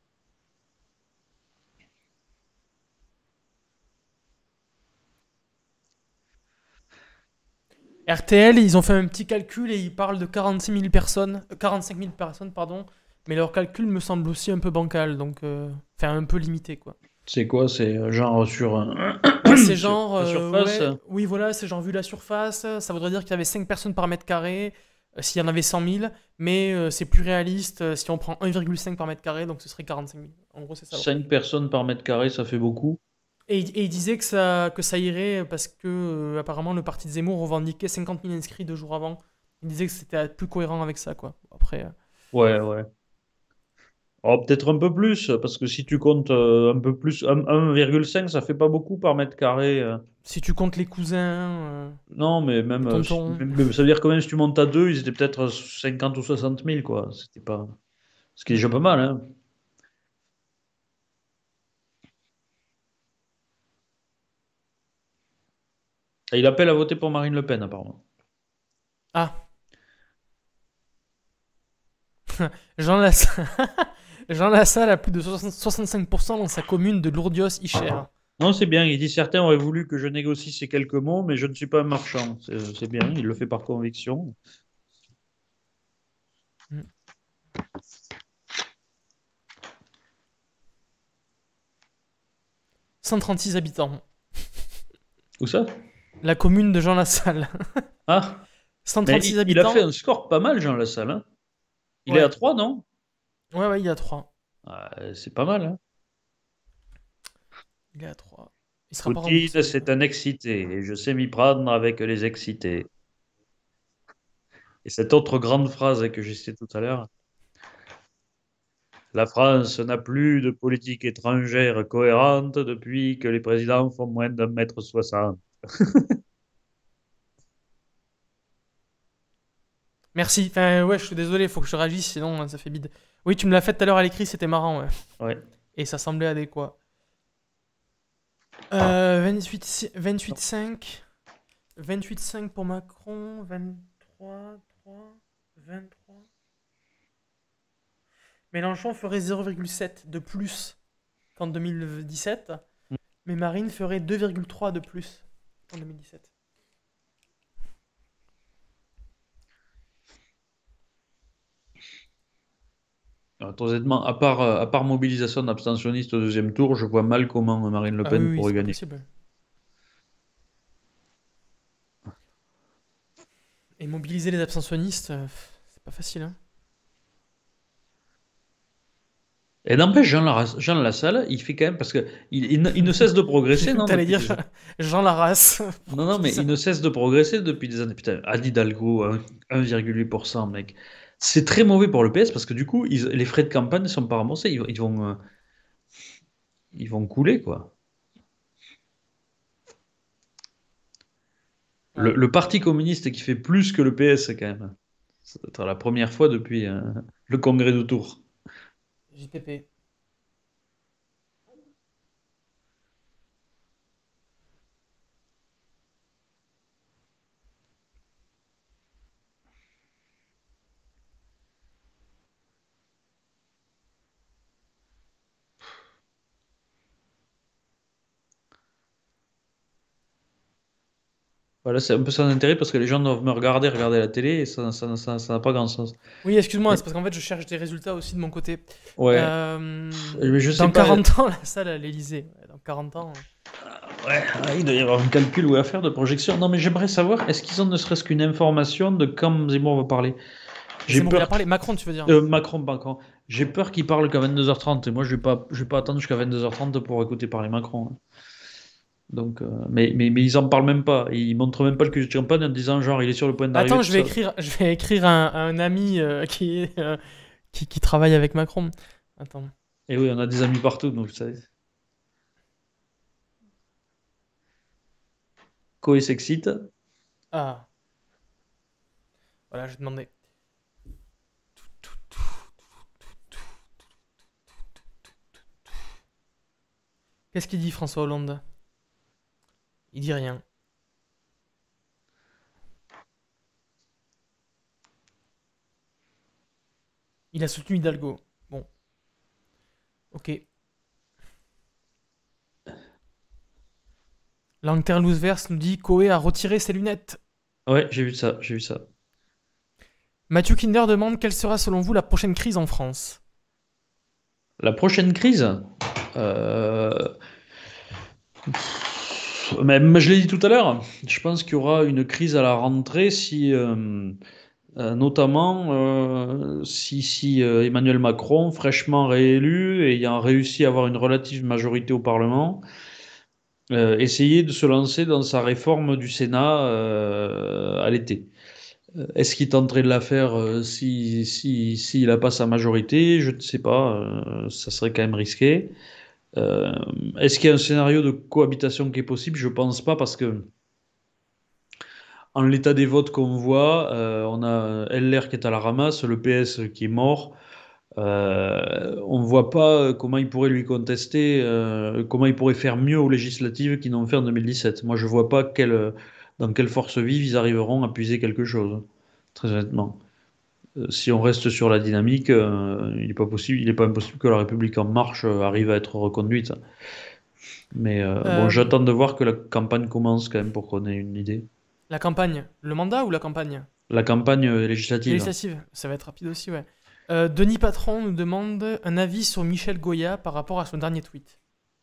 RTL, ils ont fait un petit calcul et ils parlent de 46 000 personnes, 45 000 personnes, pardon. Mais leur calcul me semble aussi un peu bancal, donc, enfin, un peu limité, quoi. C'est quoi? C'est genre sur, Bah, c'est sur genre, la surface? ouais, oui, voilà, c'est genre vu la surface, ça voudrait dire qu'il y avait 5 personnes par mètre carré, s'il y en avait 100 000, mais c'est plus réaliste si on prend 1,5 par mètre carré, donc ce serait 45 000. En gros, c'est ça le 5 calcul. personnes par mètre carré, ça fait beaucoup. Et il disait que ça irait parce que, apparemment, le parti de Zemmour revendiquait 50 000 inscrits 2 jours avant. Il disait que c'était plus cohérent avec ça, quoi. Après, Ouais, ouais. Oh, peut-être un peu plus, parce que si tu comptes un peu plus, 1,5, ça fait pas beaucoup par mètre carré. si tu comptes les cousins, Non, mais les même, tontons. ça veut dire quand même si tu montes à deux, ils étaient peut-être 50 ou 60 000, quoi. C'était pas... Ce qui est Hmm. déjà pas mal, hein. Et il appelle à voter pour Marine Le Pen, apparemment. Ah, Jean Lassalle. Jean Lassalle a plus de 65% dans sa commune de Lourdios-Icher. Non, c'est bien. Il dit certains auraient voulu que je négocie ces quelques mots, mais je ne suis pas un marchand. C'est bien. Il le fait par conviction. 136 habitants. Où ça? La commune de Jean Lassalle. Ah, mais 136 il a fait habitants. un score pas mal, Jean Lassalle, hein. Il est à Ouais, 3, non? ouais, ouais, il y a 3. Ah, c'est pas mal, hein. Il est à 3. Il sera pas Poutine, remboursé du c'est coup. un excité, et je sais m'y prendre avec les excités. Et cette autre grande phrase que j'ai citée tout à l'heure, la France n'a plus de politique étrangère cohérente depuis que les présidents font moins d'1,60 m. Merci. Enfin, ouais, je suis désolé, il faut que je réagisse, sinon ça fait bide. Oui, tu me l'as fait tout à l'heure à l'écrit, c'était marrant, ouais. Ouais. Et ça semblait adéquat. 28,5. 28,5 pour Macron. 23,3. 23. Mélenchon ferait 0,7 de plus qu'en 2017. Mais Marine ferait 2,3 de plus qu'en 2017. Très honnêtement, à part mobilisation d'abstentionnistes au deuxième tour, je vois mal comment Marine Le Ah oui, Pen oui, pourrait c'est pas gagner. possible. Et mobiliser les abstentionnistes, c'est pas facile, hein. Et n'empêche, Jean Lassalle, il fait quand même, parce que il ne cesse de J'ai progresser, cru que non, t'allais depuis dire des années. Jean Larras. Non, Pourquoi non, tu dis mais il ça? ne cesse de progresser depuis des années. Putain, Anne Hidalgo, 1,8%, mec. C'est très mauvais pour le PS parce que du coup, les frais de campagne ne sont pas remboursés. Ils vont couler, quoi. Ouais, Le Parti communiste qui fait plus que le PS, quand même. Ça doit être la première fois depuis le congrès de Tours. JPP. Voilà, c'est un peu sans intérêt parce que les gens doivent me regarder la télé et ça n'a pas grand sens. Oui, excuse-moi, Mais- c'est parce qu'en fait, je cherche des résultats aussi de mon côté. ouais, mais je sais Dans pas. 40 ans, la salle à l'Elysée. Ouais, dans 40 ans. Ouais, il doit y avoir un calcul ou à faire de projection. Non, mais j'aimerais savoir, est-ce qu'ils ont ne serait-ce qu'une information de quand Zemmour va parler? J'ai Zemmour, il a peur. parlé. Macron, tu veux dire? Macron. J'ai peur qu'il parle qu'à 22h30. Et moi, je vais pas attendre jusqu'à 22h30 pour écouter parler Macron, hein. Donc, mais ils en parlent même pas. Ils montrent même pas le cul de champagne en disant genre il est sur le point d'arriver Attends, tout ça. je vais écrire à un ami qui travaille avec Macron. Attends. Et oui, on a des amis partout, donc vous savez. Koé s'excite. Ah, voilà, je demandais. Qu'est-ce qu'il dit François Hollande? Il dit rien. Il a soutenu Hidalgo. Bon, ok. Lanterlousverse nous dit Koé a retiré ses lunettes. Ouais, j'ai vu ça. Mathieu Kinder demande quelle sera selon vous la prochaine crise en France? La prochaine crise, euh, même, je l'ai dit tout à l'heure, je pense qu'il y aura une crise à la rentrée si, notamment si Emmanuel Macron, fraîchement réélu, ayant réussi à avoir une relative majorité au Parlement, essayait de se lancer dans sa réforme du Sénat à l'été. Est-ce qu'il tenterait de la faire s'il n'a pas sa majorité? Je ne sais pas, ça serait quand même risqué. Euh, Est-ce qu'il y a un scénario de cohabitation qui est possible? Je pense pas parce que en l'état des votes qu'on voit, on a LR qui est à la ramasse, le PS qui est mort. On ne voit pas comment il pourrait lui contester, comment il pourrait faire mieux aux législatives qu'ils n'ont fait en 2017. Moi, je vois pas dans quelle force vive ils arriveront à puiser quelque chose, très honnêtement. Si on reste sur la dynamique, il est pas impossible que la République en marche arrive à être reconduite. Mais bon, Euh, j'attends de voir que la campagne commence quand même pour qu'on ait une idée. la campagne. Le mandat ou la campagne? La campagne législative. Législative. Ça va être rapide aussi, ouais. Denis Patron nous demande un avis sur Michel Goya par rapport à son dernier tweet.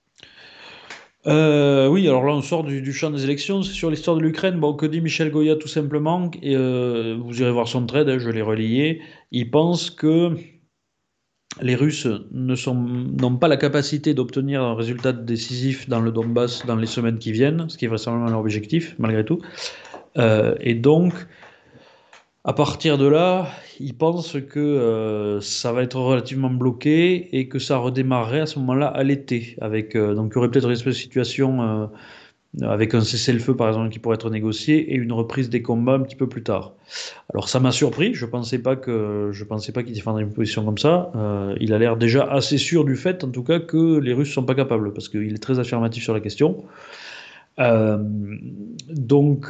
Oui, alors là on sort du champ des élections, c'est sur l'histoire de l'Ukraine. Bon, que dit Michel Goya tout simplement, et vous irez voir son trade, hein, je l'ai relayé. Il pense que les Russes n'ont pas la capacité d'obtenir un résultat décisif dans le Donbass dans les semaines qui viennent, ce qui est vraisemblablement leur objectif, malgré tout. Et donc, à partir de là, il pense que ça va être relativement bloqué et que ça redémarrerait à ce moment-là à l'été. Donc il y aurait peut-être une espèce de situation avec un cessez-le-feu par exemple qui pourrait être négocié et une reprise des combats un petit peu plus tard. Alors ça m'a surpris, je pensais pas qu'il défendrait une position comme ça. Il a l'air déjà assez sûr du fait en tout cas que les Russes sont pas capables parce qu'il est très affirmatif sur la question. Euh, donc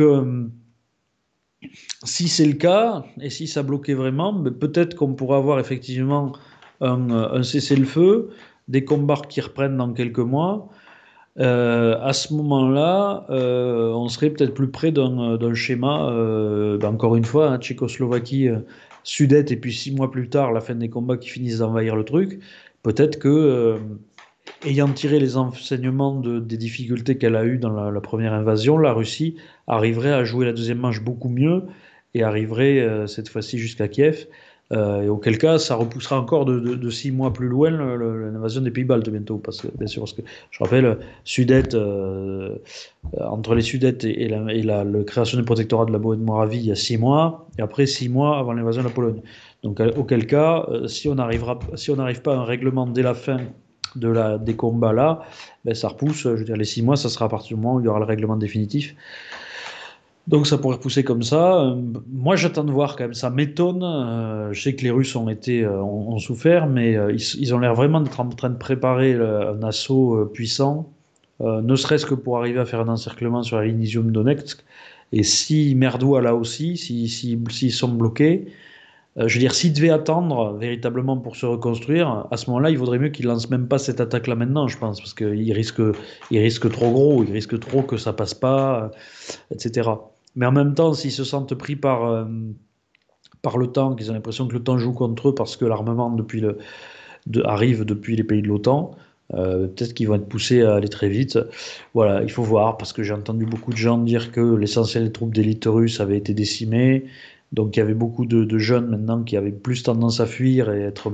si c'est le cas, et si ça bloquait vraiment, ben, peut-être qu'on pourrait avoir effectivement un cessez-le-feu, des combats qui reprennent dans quelques mois. À ce moment-là, on serait peut-être plus près d'un schéma, ben encore une fois, hein, Tchécoslovaquie, Sudète, et puis 6 mois plus tard, la fin des combats qui finissent d'envahir le truc. Peut-être que, ayant tiré les enseignements des difficultés qu'elle a eues dans la première invasion, la Russie arriverait à jouer la deuxième manche beaucoup mieux et arriverait cette fois-ci jusqu'à Kiev. Et auquel cas, ça repoussera encore de 6 mois plus loin l'invasion des Pays-Baltes bientôt. Parce que, bien sûr, parce que je rappelle, Sudète, entre les Sudètes et la création du protectorat de la Bohême-Moravie, il y a 6 mois, et après 6 mois avant l'invasion de la Pologne. Donc, auquel cas, si on n'arrive pas à un règlement dès la fin des combats là, ben, ça repousse. Je veux dire, les 6 mois, ça sera à partir du moment où il y aura le règlement définitif. Donc ça pourrait repousser comme ça. Moi, j'attends de voir quand même. Ça m'étonne. Je sais que les Russes ont souffert, mais ils ont l'air vraiment d'être en train de préparer un assaut puissant, ne serait-ce que pour arriver à faire un encerclement sur la ligne Izium-Donetsk. Et si merdoua là aussi, s'ils sont bloqués, je veux dire, s'ils devaient attendre véritablement pour se reconstruire, à ce moment-là, il vaudrait mieux qu'ils lancent même pas cette attaque-là maintenant, je pense, parce qu'ils risquent trop gros, ils risquent trop que ça passe pas, etc. Mais en même temps, s'ils se sentent pris par le temps, qu'ils ont l'impression que le temps joue contre eux parce que l'armement arrive depuis les pays de l'OTAN, peut-être qu'ils vont être poussés à aller très vite. Voilà, il faut voir, parce que j'ai entendu beaucoup de gens dire que l'essentiel des troupes d'élite russes avaient été décimées. Donc il y avait beaucoup de jeunes maintenant qui avaient plus tendance à fuir et être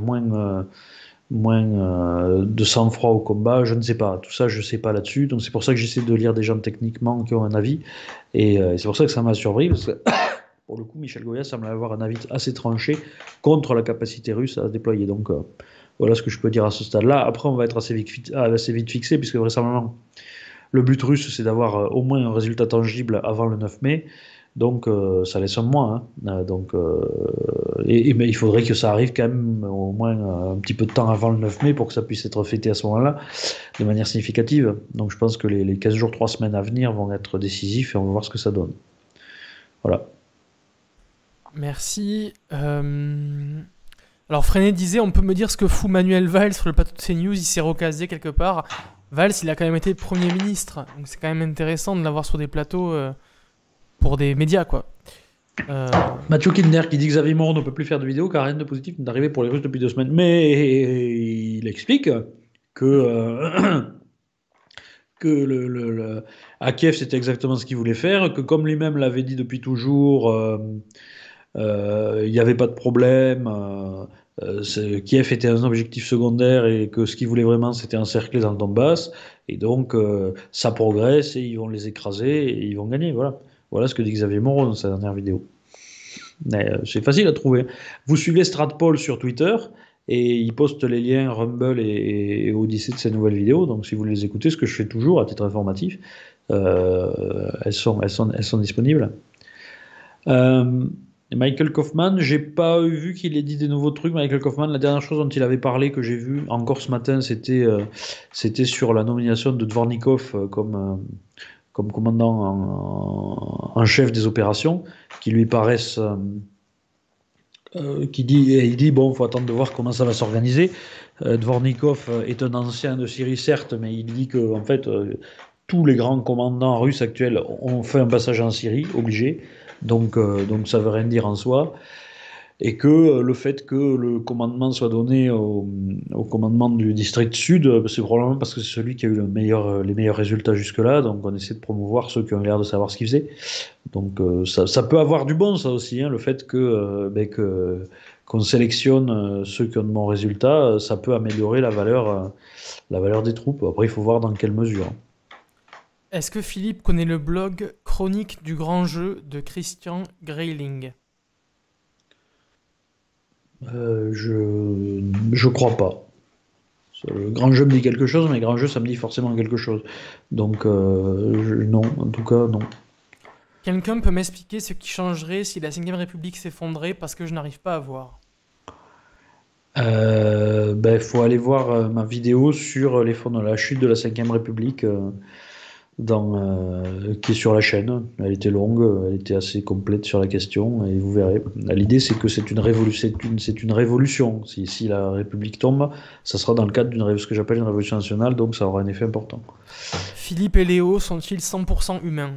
moins de sang-froid au combat. Je ne sais pas, tout ça je ne sais pas là-dessus. Donc c'est pour ça que j'essaie de lire des gens techniquement qui ont un avis. Et c'est pour ça que ça m'a surpris, parce que pour le coup, Michel Goya semble avoir un avis assez tranché contre la capacité russe à se déployer. Donc voilà ce que je peux dire à ce stade-là. Après, on va être assez vite fixé, puisque vraisemblablement, le but russe, c'est d'avoir au moins un résultat tangible avant le 9 mai. Donc ça laisse un mois. Hein. Mais il faudrait que ça arrive quand même au moins un petit peu de temps avant le 9 mai pour que ça puisse être fêté à ce moment-là de manière significative. Donc je pense que les 15 jours, 3 semaines à venir vont être décisifs et on va voir ce que ça donne. Voilà. Merci. Alors Freinet disait, on peut me dire ce que fout Manuel Valls sur le plateau de CNews, il s'est recasé quelque part. Valls, il a quand même été Premier ministre, donc c'est quand même intéressant de l'avoir sur des plateaux pour des médias, quoi. Mathieu Kindner qui dit que Xavier Moreau ne peut plus faire de vidéos car rien de positif n'est arrivé pour les Russes depuis 2 semaines. Mais il explique que, que à Kiev c'était exactement ce qu'il voulait faire, que comme lui-même l'avait dit depuis toujours, il n'y avait pas de problème. Kiev était un objectif secondaire et que ce qu'ils voulaient vraiment c'était encercler dans le Donbass. Et donc ça progresse et ils vont les écraser et ils vont gagner. Voilà ce que dit Xavier Moreau dans sa dernière vidéo. C'est facile à trouver. Vous suivez Stratpol sur Twitter et il poste les liens Rumble et Odyssey de ses nouvelles vidéos. Donc si vous les écoutez, ce que je fais toujours à titre informatif, elles sont disponibles. Michael Kaufman, j'ai pas vu qu'il ait dit des nouveaux trucs. Michael Kaufman, la dernière chose dont il avait parlé que j'ai vu encore ce matin, c'était sur la nomination de Dvornikov comme commandant en chef des opérations, qui lui paraissent, il dit bon, faut attendre de voir comment ça va s'organiser. Dvornikov est un ancien de Syrie certes, mais il dit que en fait tous les grands commandants russes actuels ont fait un passage en Syrie, obligé, donc ça veut rien dire en soi. Et que le fait que le commandement soit donné au commandement du district sud, c'est probablement parce que c'est celui qui a eu les meilleurs résultats jusque-là, donc on essaie de promouvoir ceux qui ont l'air de savoir ce qu'ils faisaient. Donc ça peut avoir du bon, ça aussi, hein, le fait qu'on sélectionne ceux qui ont de bons résultats, ça peut améliorer la valeur des troupes. Après, il faut voir dans quelle mesure. Est-ce que Philippe connaît le blog Chronique du Grand Jeu de Christian Grayling? Je crois pas. Le grand jeu me dit quelque chose, mais grand jeu, ça me dit forcément quelque chose. Donc, non, en tout cas, non. Quelqu'un peut m'expliquer ce qui changerait si la 5ème République s'effondrait parce que je n'arrive pas à voir. Faut aller voir ma vidéo sur la chute de la 5ème République qui est sur la chaîne. Elle était longue, elle était assez complète sur la question, et vous verrez. L'idée, c'est que c'est une révolution. Si la République tombe, ça sera dans le cadre ce que j'appelle une révolution nationale, donc ça aura un effet important. Philippe et Léo sont-ils 100% humains?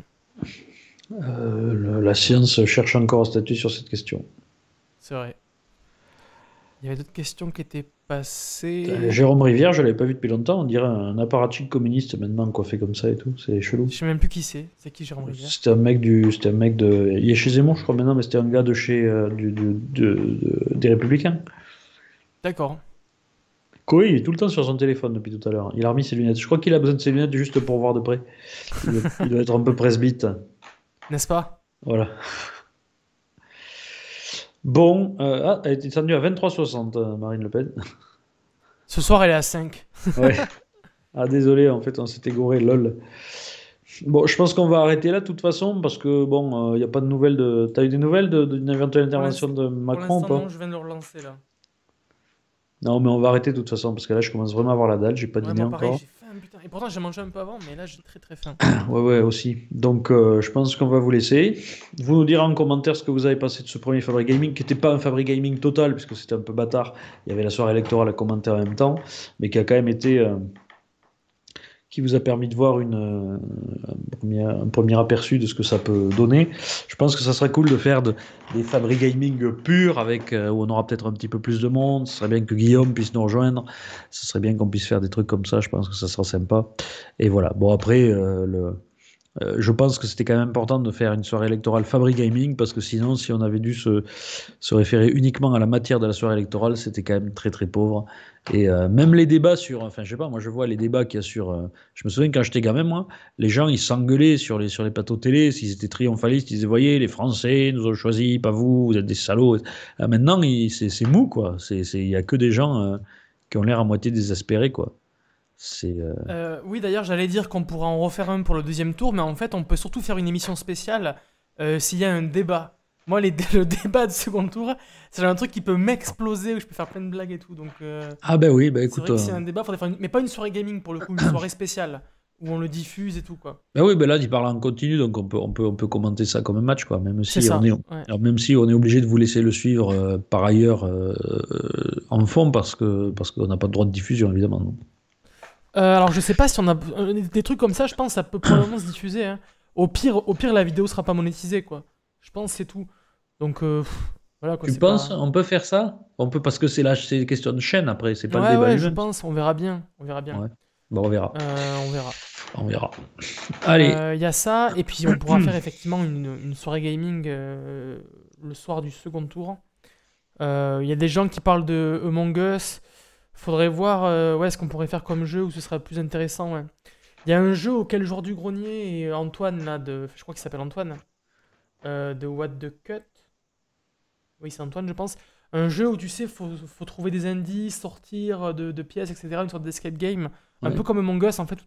La science cherche encore à statuer sur cette question. C'est vrai. Il y avait d'autres questions qui étaient passées. Jérôme Rivière, je l'avais pas vu depuis longtemps. On dirait un apparatchik communiste maintenant, coiffé comme ça et tout. C'est chelou. Je sais même plus qui c'est. C'est qui Jérôme Rivière? C'était un mec il est chez Zemmour, je crois maintenant, mais c'était un gars de chez des Républicains. D'accord. Koé, il est tout le temps sur son téléphone depuis tout à l'heure. Il a remis ses lunettes. Je crois qu'il a besoin de ses lunettes juste pour voir de près. Il doit être un peu presbyte. N'est-ce pas? Voilà. Bon, elle est descendue à 23,60, Marine Le Pen. Ce soir, elle est à 5. Ouais. Ah, désolé, en fait, on s'est égoré, lol. Bon, je pense qu'on va arrêter là, de toute façon, parce que, bon, il n'y a pas de nouvelles de... T'as eu des nouvelles d'une éventuelle intervention de Macron ou Pour pas? l'instant, non, je viens de le relancer, là. Non, mais on va arrêter de toute façon, parce que là, je commence vraiment à avoir la dalle, j'ai pas dîné Moi, pareil, encore. j'ai faim, putain. Et pourtant, j'ai mangé un peu avant, mais là, j'ai très très faim. Ouais, aussi. Donc, je pense qu'on va vous laisser. Vous nous direz en commentaire ce que vous avez pensé de ce premier Fabric Gaming, qui n'était pas un Fabric Gaming total, puisque c'était un peu bâtard. Il y avait la soirée électorale à commenter en même temps, mais qui a quand même été... qui vous a permis de voir un premier aperçu de ce que ça peut donner. Je pense que ça serait cool de faire des Fabri Gaming purs où on aura peut-être un petit peu plus de monde. Ce serait bien que Guillaume puisse nous rejoindre. Ce serait bien qu'on puisse faire des trucs comme ça. Je pense que ça sera sympa. Et voilà. Bon, après, je pense que c'était quand même important de faire une soirée électorale Fabri Gaming parce que sinon, si on avait dû se référer uniquement à la matière de la soirée électorale, c'était quand même très très pauvre. Et même les débats enfin, je sais pas, moi je vois les débats qu'il y a je me souviens quand j'étais gamin, moi, les gens ils s'engueulaient sur les plateaux télé, s'ils étaient triomphalistes, ils disaient, voyez, les Français nous ont choisi, pas vous, vous êtes des salauds. Maintenant, c'est mou, quoi. Il y a que des gens qui ont l'air à moitié désespérés, quoi. C'est. Oui, d'ailleurs, j'allais dire qu'on pourra en refaire un pour le deuxième tour, mais en fait, on peut surtout faire une émission spéciale s'il y a un débat. Moi, le débat de second tour, c'est un truc qui peut m'exploser, où je peux faire plein de blagues et tout. Donc, Ah ben oui, bah c'est écoute. vrai que c'est un débat, faudrait faire mais pas une soirée gaming pour le coup, une soirée spéciale, où on le diffuse et tout, quoi. Ben oui, ben là, il parle en continu, donc on peut commenter ça comme un match, quoi. Même C'est si ça, on est, ouais. alors même si on est obligé de vous laisser le suivre par ailleurs en fond, parce qu'on n'a pas de droit de diffusion, évidemment. Non. Alors, je sais pas si on a des trucs comme ça, je pense, ça peut probablement se diffuser, hein. Au pire, la vidéo sera pas monétisée, quoi. Je pense, c'est tout. Donc, voilà, quoi, Tu c'est penses, pas. on peut faire ça? On peut, parce que c'est une question de chaîne après, c'est pas le Ouais, débat ouais, je lui-même. pense, on verra bien. On verra bien. Ouais. Bon, on verra. On verra. On verra. Allez. Il y a ça, et puis on pourra faire effectivement une soirée gaming le soir du second tour. Il y a des gens qui parlent de Among Us. Faudrait voir ouais, ce qu'on pourrait faire comme jeu où ce serait plus intéressant. Ouais. Il y a un jeu auquel Joueur du Grenier et Antoine, là, je crois qu'il s'appelle Antoine, de What the Cut. Oui, c'est Antoine, je pense. Un jeu où tu sais, faut trouver des indices, sortir de pièces, etc. Une sorte d'escape game. Un Ouais. peu comme Among Us, en fait, où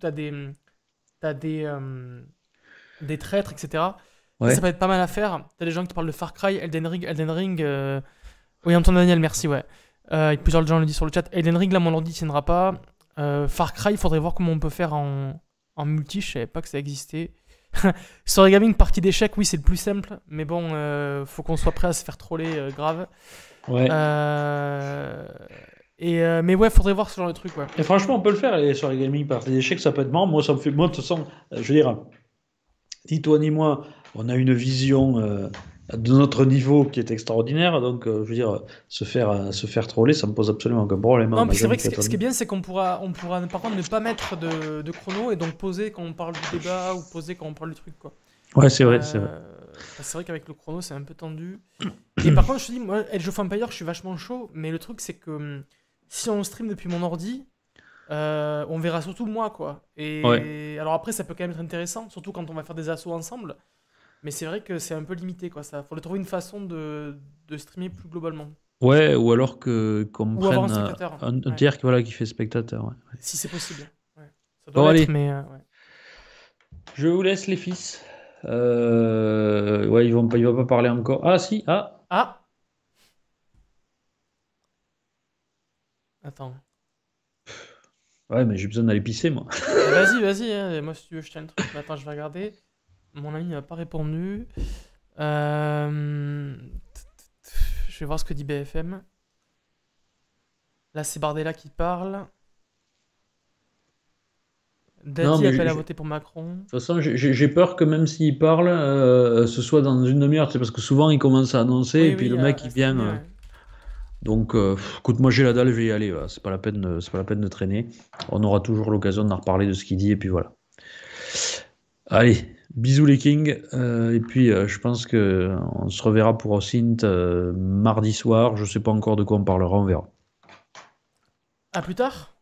t'as des traîtres, etc. Ça Ouais. peut être pas mal à faire. T'as des gens qui parlent de Far Cry, Elden Ring. Oui, Antoine Daniel, merci, ouais. Et plusieurs gens le disent sur le chat. Elden Ring, là, mon ordi tiendra pas. Far Cry, il faudrait voir comment on peut faire en multi. Je savais pas que ça existait. Story Gaming, partie d'échecs, oui, c'est le plus simple. Mais bon, faut qu'on soit prêt à se faire troller grave. Ouais. Mais ouais, faudrait voir ce genre de truc, ouais. Et franchement, on peut le faire, les soirées gaming parties d'échecs, ça peut être marrant. Moi, ça me fait. Moi, de toute façon, je veux dire, ni toi ni moi, on a une vision de notre niveau qui est extraordinaire. Donc, je veux dire, se faire troller, ça me pose absolument aucun problème, hein. Non, On n'a puis c'est vrai jamais que fait ce qui est attention. bien, c'est qu'on pourra par contre ne pas mettre de chrono et donc poser quand on parle du débat ou poser quand on parle du truc, quoi. Ouais, c'est vrai, c'est vrai. C'est vrai qu'avec le chrono, c'est un peu tendu. Et par contre, je te dis, moi, Age of Empires, je suis vachement chaud, mais le truc, c'est que si on stream depuis mon ordi, on verra surtout moi, quoi. Ouais. Et alors après, ça peut quand même être intéressant, surtout quand on va faire des assauts ensemble. Mais c'est vrai que c'est un peu limité, quoi. Ça, faudrait trouver une façon de streamer plus globalement. Ouais, ou alors qu'on Ou avoir un prenne spectateur, un ouais. tiers qui fait spectateur. Ouais. Si c'est possible. Ouais. Ça doit Bon, l'être, allez, mais ouais. je vous laisse, les fils. Ouais, ils vont pas parler encore. Ah, si, ah. Ah! Attends. Ouais, mais j'ai besoin d'aller pisser, moi. Vas-y, vas-y, hein. Moi, si tu veux, je tiens le truc. Mais attends, je vais regarder. Mon ami n'a pas répondu. Euh, Je vais voir ce que dit BFM. Là, c'est Bardella qui parle. Non, Daddy mais appelle à de voter pour Macron. toute façon, j'ai peur que même s'il parle, ce soit dans une demi-heure. C'est parce que souvent, il commence à annoncer et Oui, puis oui, le mec, à il vient. streamer, ouais. Donc, écoute, moi, j'ai la dalle, je vais y aller. Voilà. C'est pas la peine de traîner. On aura toujours l'occasion d'en reparler de ce qu'il dit et puis voilà. Allez, bisous les kings. Et puis, je pense que on se reverra pour Synth mardi soir. Je sais pas encore de quoi on parlera, on verra. À plus tard!